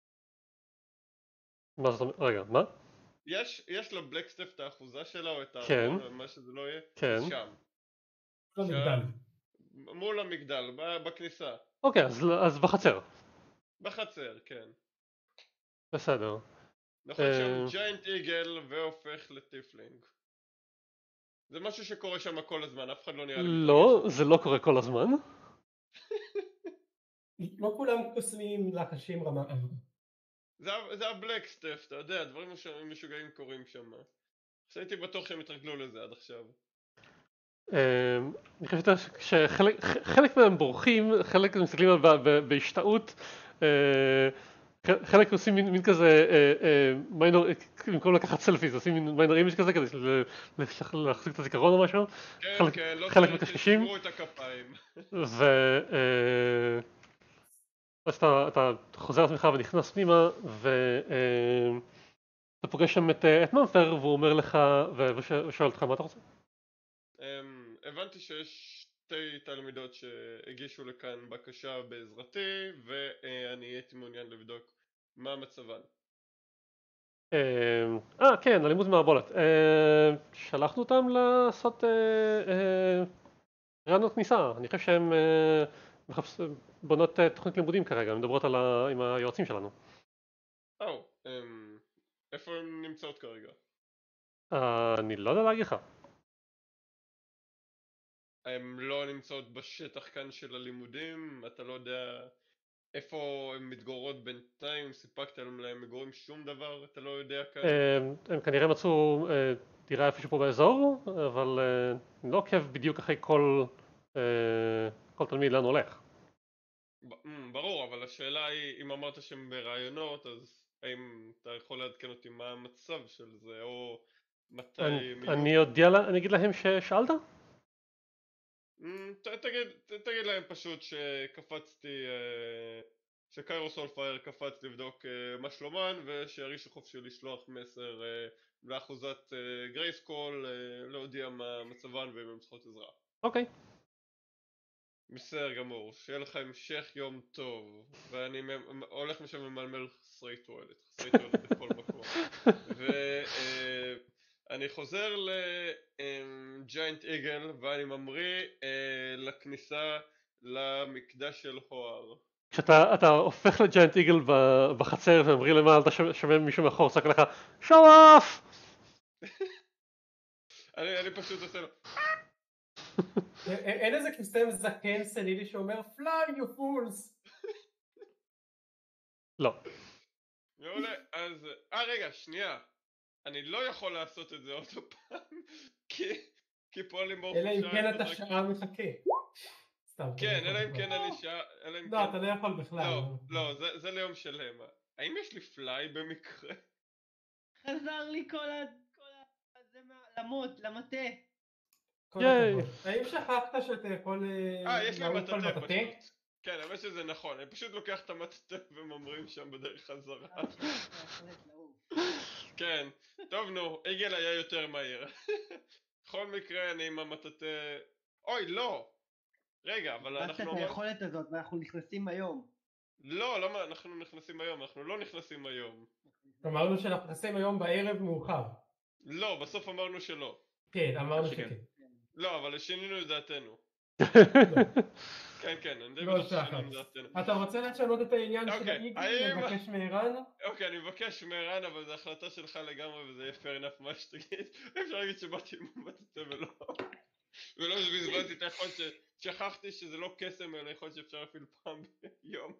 מה זאת אומרת? רגע, מה? יש לבלקסטף את האחוזה שלה או את כן. הארמון או מה שזה לא יהיה? כן. אז שם. מול המגדל, בכניסה. אוקיי, אז בחצר. בחצר, כן. בסדר. נכון שם ג'יינט איגל והופך לטיפלינג. זה משהו שקורה שם כל הזמן, אף אחד לא נראה לי מתרגש. לא, זה לא קורה כל הזמן. לא כולם קוסמים לחשים רמה. זה הבלקסטף, אתה יודע, דברים משוגעים קורים שם. הייתי בטוח שהם התרגלו לזה עד עכשיו. אני חושב שחלק מהם בורחים, חלק מסתכלים בהשתאות, חלק עושים מין כזה מיינור, במקום לקחת סלפיס עושים מין מיינור אימג' כזה כדי להחזיק את הזיכרון או משהו. כן, לא חלק צריך מקשקשים. לשמור את הכפיים. אז אתה חוזר לעצמך ונכנס פנימה ואתה פוגש שם את ממפר והוא אומר לך ושואל אותך מה אתה רוצה? הבנתי שיש 2 תלמידות שהגישו לכאן בקשה בעזרתי ואני הייתי מעוניין לבדוק מה מצבן. כן, אלימות מערבולת. שלחנו אותם לעשות רעיונות כניסה. אני חושב שהן בונות תוכנית לימודים כרגע, מדברות עם היועצים שלנו. איפה הן נמצאות כרגע? אני לא יודע להגיד לך. הן לא נמצאות בשטח כאן של הלימודים, אתה לא יודע איפה הן מתגוררות בינתיים, סיפקת להם מגורים שום דבר, אתה לא יודע כאן? הם כנראה מצאו דירה איפשהו פה באזור, אבל אני לא עוקב בדיוק אחרי כל תלמיד לאן הולך. ברור, אבל השאלה היא, אם אמרת שהם ברעיונות, אז האם אתה יכול לעדכן אותי מה המצב של זה, או מתי הם יהיו? אני אגיד להם ששאלת? תגיד להם פשוט שקפצתי, שקיירו סולפייר קפץ לבדוק מה שלומן, ושירישו חופשי לשלוח מסר לאחוזת גרייסקול, להודיע מה מצבן ואם הם צריכות עזרה. אוקיי. בסדר גמור, שיהיה לך המשך יום טוב, ואני הולך משם ממלמל חסרי טואלט בכל מקום. ואני חוזר לג'יינט איגל ואני ממריא לכניסה למקדש של הואר. כשאתה הופך לג'יינט איגל בחצר וממריא למעלה, אתה שומע מישהו מאחור צועק לך show off! אני פשוט עושה לו אין איזה קוסם זקן סנילי שאומר fly you fools. לא. מעולה, אז רגע, שנייה, אני לא יכול לעשות את זה עוד פעם כי פה אני מורפו אלא אם כן אתה שעה מחכה. כן, אלא אם כן אני שעה. לא, אתה לא יכול בכלל. לא, זה ליום שלם. האם יש לי פליי במקרה? חזר לי כל זה למטה. ייי. האם שכחת שאתה יכול יש לי לעוף על מטאטה פשוט. כן, האמת שזה נכון, אני פשוט לוקח את המטאטה וממרים שם בדרך חזרה. כן, טוב נו, איגל היה יותר מהיר. בכל מקרה אני עם המטאטה. אוי, לא! רגע, אבל אנחנו... את היכולת הזאת ואנחנו נכנסים היום. לא, למה אנחנו נכנסים היום? אנחנו לא נכנסים היום. אמרנו שאנחנו נכנסים היום בערב מאוחר. לא, בסוף אמרנו שלא. כן, אמרנו שכן. לא, אבל שינינו את דעתנו. כן, אני די לא בטוח ששינינו את דעתנו. אתה רוצה לשנות את העניין של האיגל? לבקש מערן? אוקיי, אני מבקש מערן, אבל זו החלטה שלך לגמרי וזה יהיה fair enough מה שתגיד. אפשר להגיד שבאתי עם מטאטה ולא שבזבזתי את היכולת ששכחתי שזה לא קסם, אלא יכול שאפשר אפילו פעם ביום.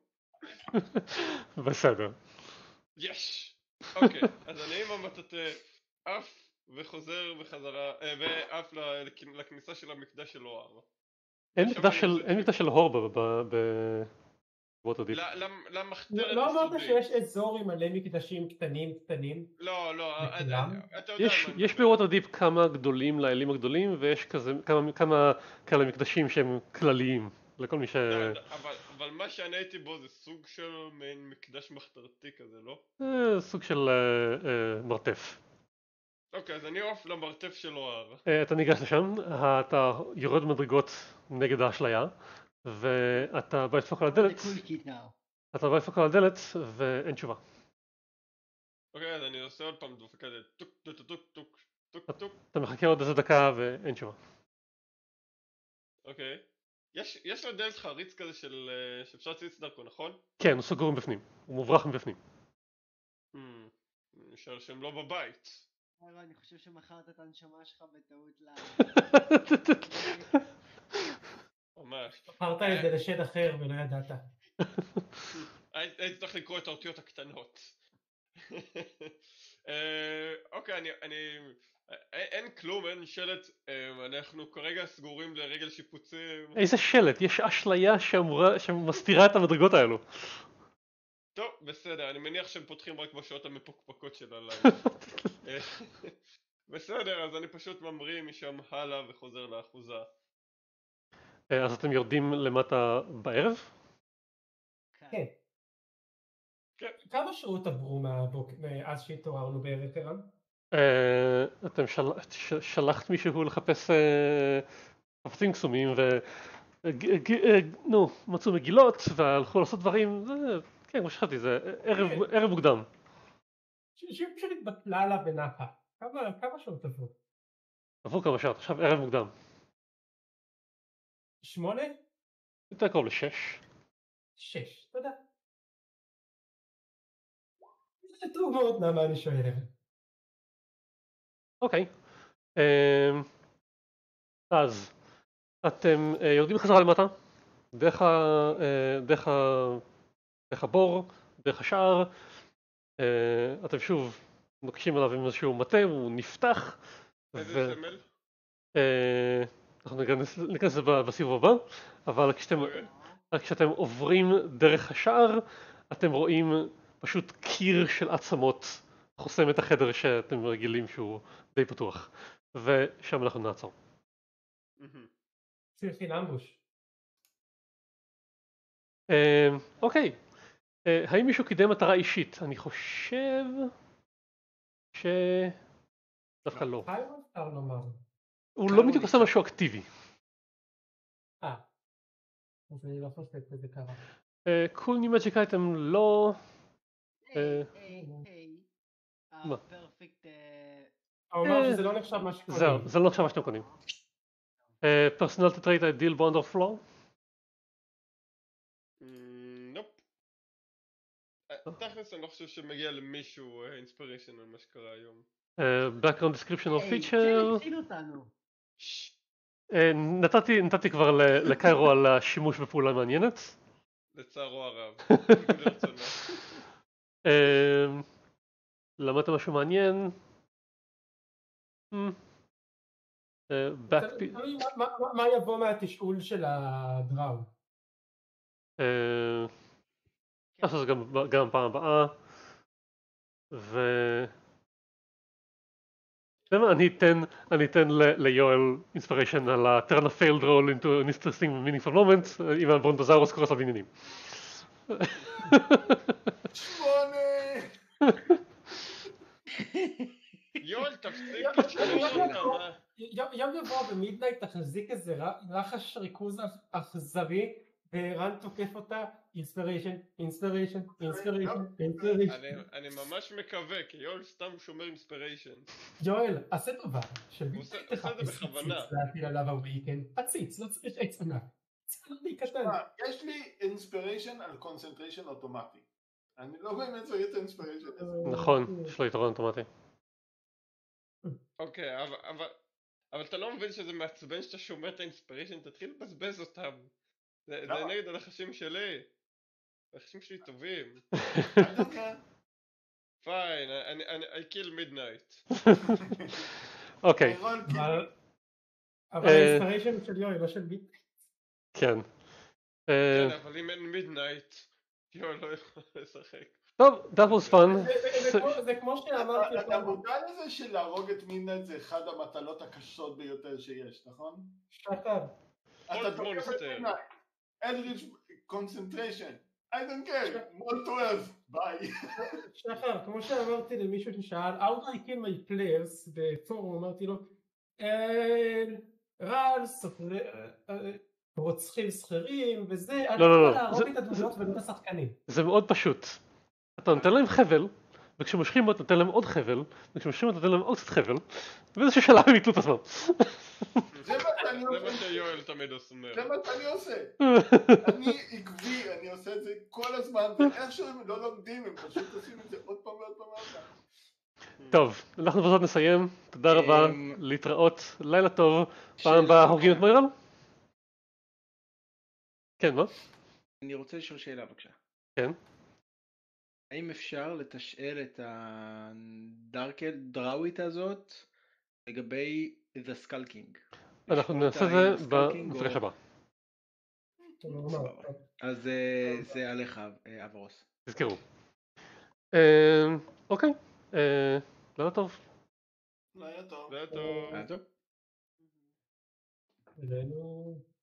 בסדר. יש! אוקיי, אז אני עם המטאטה עף וחוזר בחזרה, ועף לכניסה של המקדש של הואר. אין מקדש של הור בווטרדיפ. למחתרת הסודית. לא אמרת שיש אזור עם מלא מקדשים קטנים? לא, אתה יודע מה. יש בווטרדיפ כמה גדולים לאלים הגדולים, ויש כמה כאלה מקדשים שהם כלליים לכל מי ש... אבל מה שאני הייתי בו זה סוג של מעין מקדש מחתרתי כזה, לא? סוג של מרתף. אוקיי, אז אני עוף למרתף של הואר. אתה ניגש לשם, אתה יורד מדרגות נגד האשליה, ואתה בא לדפוק על הדלת, ואין תשובה. אוקיי, אז אני עושה עוד פעם דופק כזה, טוק טוק טוק טוק טוק טוק. אתה מחכה עוד איזה דקה ואין תשובה. אוקיי. יש לו דלת חריץ כזה שאפשר להציץ דרכו, נכון? כן, הוא סגור מבפנים, הוא מוברח מבפנים. נשאר שהם לא בבית. אני חושב שמכרת את הנשמה שלך בטעות ממש. מכרת את זה לשד אחר ולא ידעת. הייתי צריך לקרוא את האותיות הקטנות. אוקיי, אין כלום, אין שלט, אנחנו כרגע סגורים לרגל שיפוצים. איזה שלט? יש אשליה שמסתירה את המדרגות האלו. טוב, בסדר, אני מניח שהם פותחים רק בשעות המפוקפקות של הלילה. בסדר, אז אני פשוט ממריא משם הלאה וחוזר לאחוזה. אז אתם יורדים למטה בערב? כן. כמה שעות עברו מאז שהתעוררנו בערב ערן? אתם שלחת מישהו לחפש חפצים קסומים מצאו מגילות והלכו לעשות דברים, כן, כמו שחשבתי, זה ערב מוקדם. שהיא פשוט התבטלה לה ונחה. כמה שעות עברו? עברו כמה שעות, עכשיו ערב מוקדם. 8? יותר קרוב ל6. 6, תודה. זה טוב מאוד, למה אני שואל. אוקיי. אז אתם יורדים חזרה למטה, דרך הבור, דרך השער, אתם שוב נוקשים עליו עם איזשהו מטה, הוא נפתח. איזה סמל? אנחנו ניכנס לזה בסיבוב הבא, אבל כשאתם עוברים דרך השער, אתם רואים פשוט קיר של עצמות חוסם את החדר שאתם רגילים שהוא די פתוח, ושם אנחנו נעצור. צריכים אמבוש. אוקיי, האם מישהו קידם מטרה אישית? אני חושב ש... דווקא לא. אפשר לומר. הוא לא בדיוק עושה משהו אקטיבי. אז אני לא חושב שזה קרה. קול ניו מג'יק אייטם לא... מה? פרפקט. הוא אמר שזה לא נחשב מה שקונים. זהו, זה לא נחשב מה שאתם קונים. פרסונליטי טרייט אידיל בונד אוף פלואו? נופ. תכלס אני לא חושב שמגיע למישהו אינספיריישן על מה שקרה היום. background description of היי, feature. תציל אותנו. נתתי כבר לקיירו על השימוש בפעולה מעניינת. לצערו הרב. לרצונו. למדת משהו מעניין? מה יבוא מהתשאול של הדראו? נעשה זה גם פעם הבאה. אני אתן ליואל אינספיריישן על ה-turn a failed roll into an interesting and meaningful moment אם הברונטוזאורוס קורס עליו עניינים. 8! יואל, תפסיק לשאול אותם. יום יבוא במידנייט תחזיק איזה לחש ריכוז אכזרי ורן תוקף אותה, אינספיריישן. אני ממש מקווה, כי יואל סתם שומר אינספיריישן. יואל, עשה טובה. הוא עושה את זה בכוונה. להטיל עליו הוויקנד. עציץ, לא צריך עצמנה. יש לי אינספיריישן על קונצנטריישן אוטומטי. אני לא באמת צריך את האינספיריישן הזה. נכון, יש לו יתרון אוטומטי. אוקיי, אבל אתה לא מבין שזה מעצבן שאתה שומר את האינספיריישן, תתחיל לבזבז אותם. זה נגד הלחשים שלי. הלחשים שלי טובים. פיין, I kill midnight. אוקיי. אבל האינספיריישן של יואל, לא של ביט. כן. כן, אבל אם אין מידנייט, יואל לא יכול לשחק. טוב, that was fun. זה כמו שאמרתי. אתה מודע לזה שלהרוג את מידנייט זה אחד המטלות הקשות ביותר שיש, נכון? שחר. אתה תוקף את מידנייט. Eldritch concentration. I don't care. more 12. ביי. שחר, כמו שאמרתי למישהו ששאל, how do I kill my players בפורום, אמרתי לו, רלס, רוצחים שכירים וזה, אני יכול להרוג את הדמויות ולא את השחקנים. זה מאוד פשוט. אתה נותן להם חבל, וכשמושכים בו אתה נותן להם עוד חבל, וכשמושכים בו אתה נותן להם עוד קצת חבל, ובאיזשהו שלב הם יתלו את עצמם. זה מה שיואל תמיד עושה. זה מה שאני עושה. אני עקבי, אני עושה את זה כל הזמן, ואיכשהו הם לא לומדים, הם פשוט עושים את זה עוד פעם ועוד פעם ועוד פעם. טוב, אנחנו בזאת נסיים. תודה רבה, להתראות, לילה טוב. פעם הבאה הורגים את מוירל? כן, מה? אני רוצה לשאול שאלה בבקשה. כן. האם אפשר לתשאל את הדארקל דראווית הזאת לגבי The Skull King? אנחנו נעשה זה במפגש הבא. אז זה עליך, אברוס. תזכרו. אוקיי. לילה טוב. לילה טוב. לילה טוב. טוב.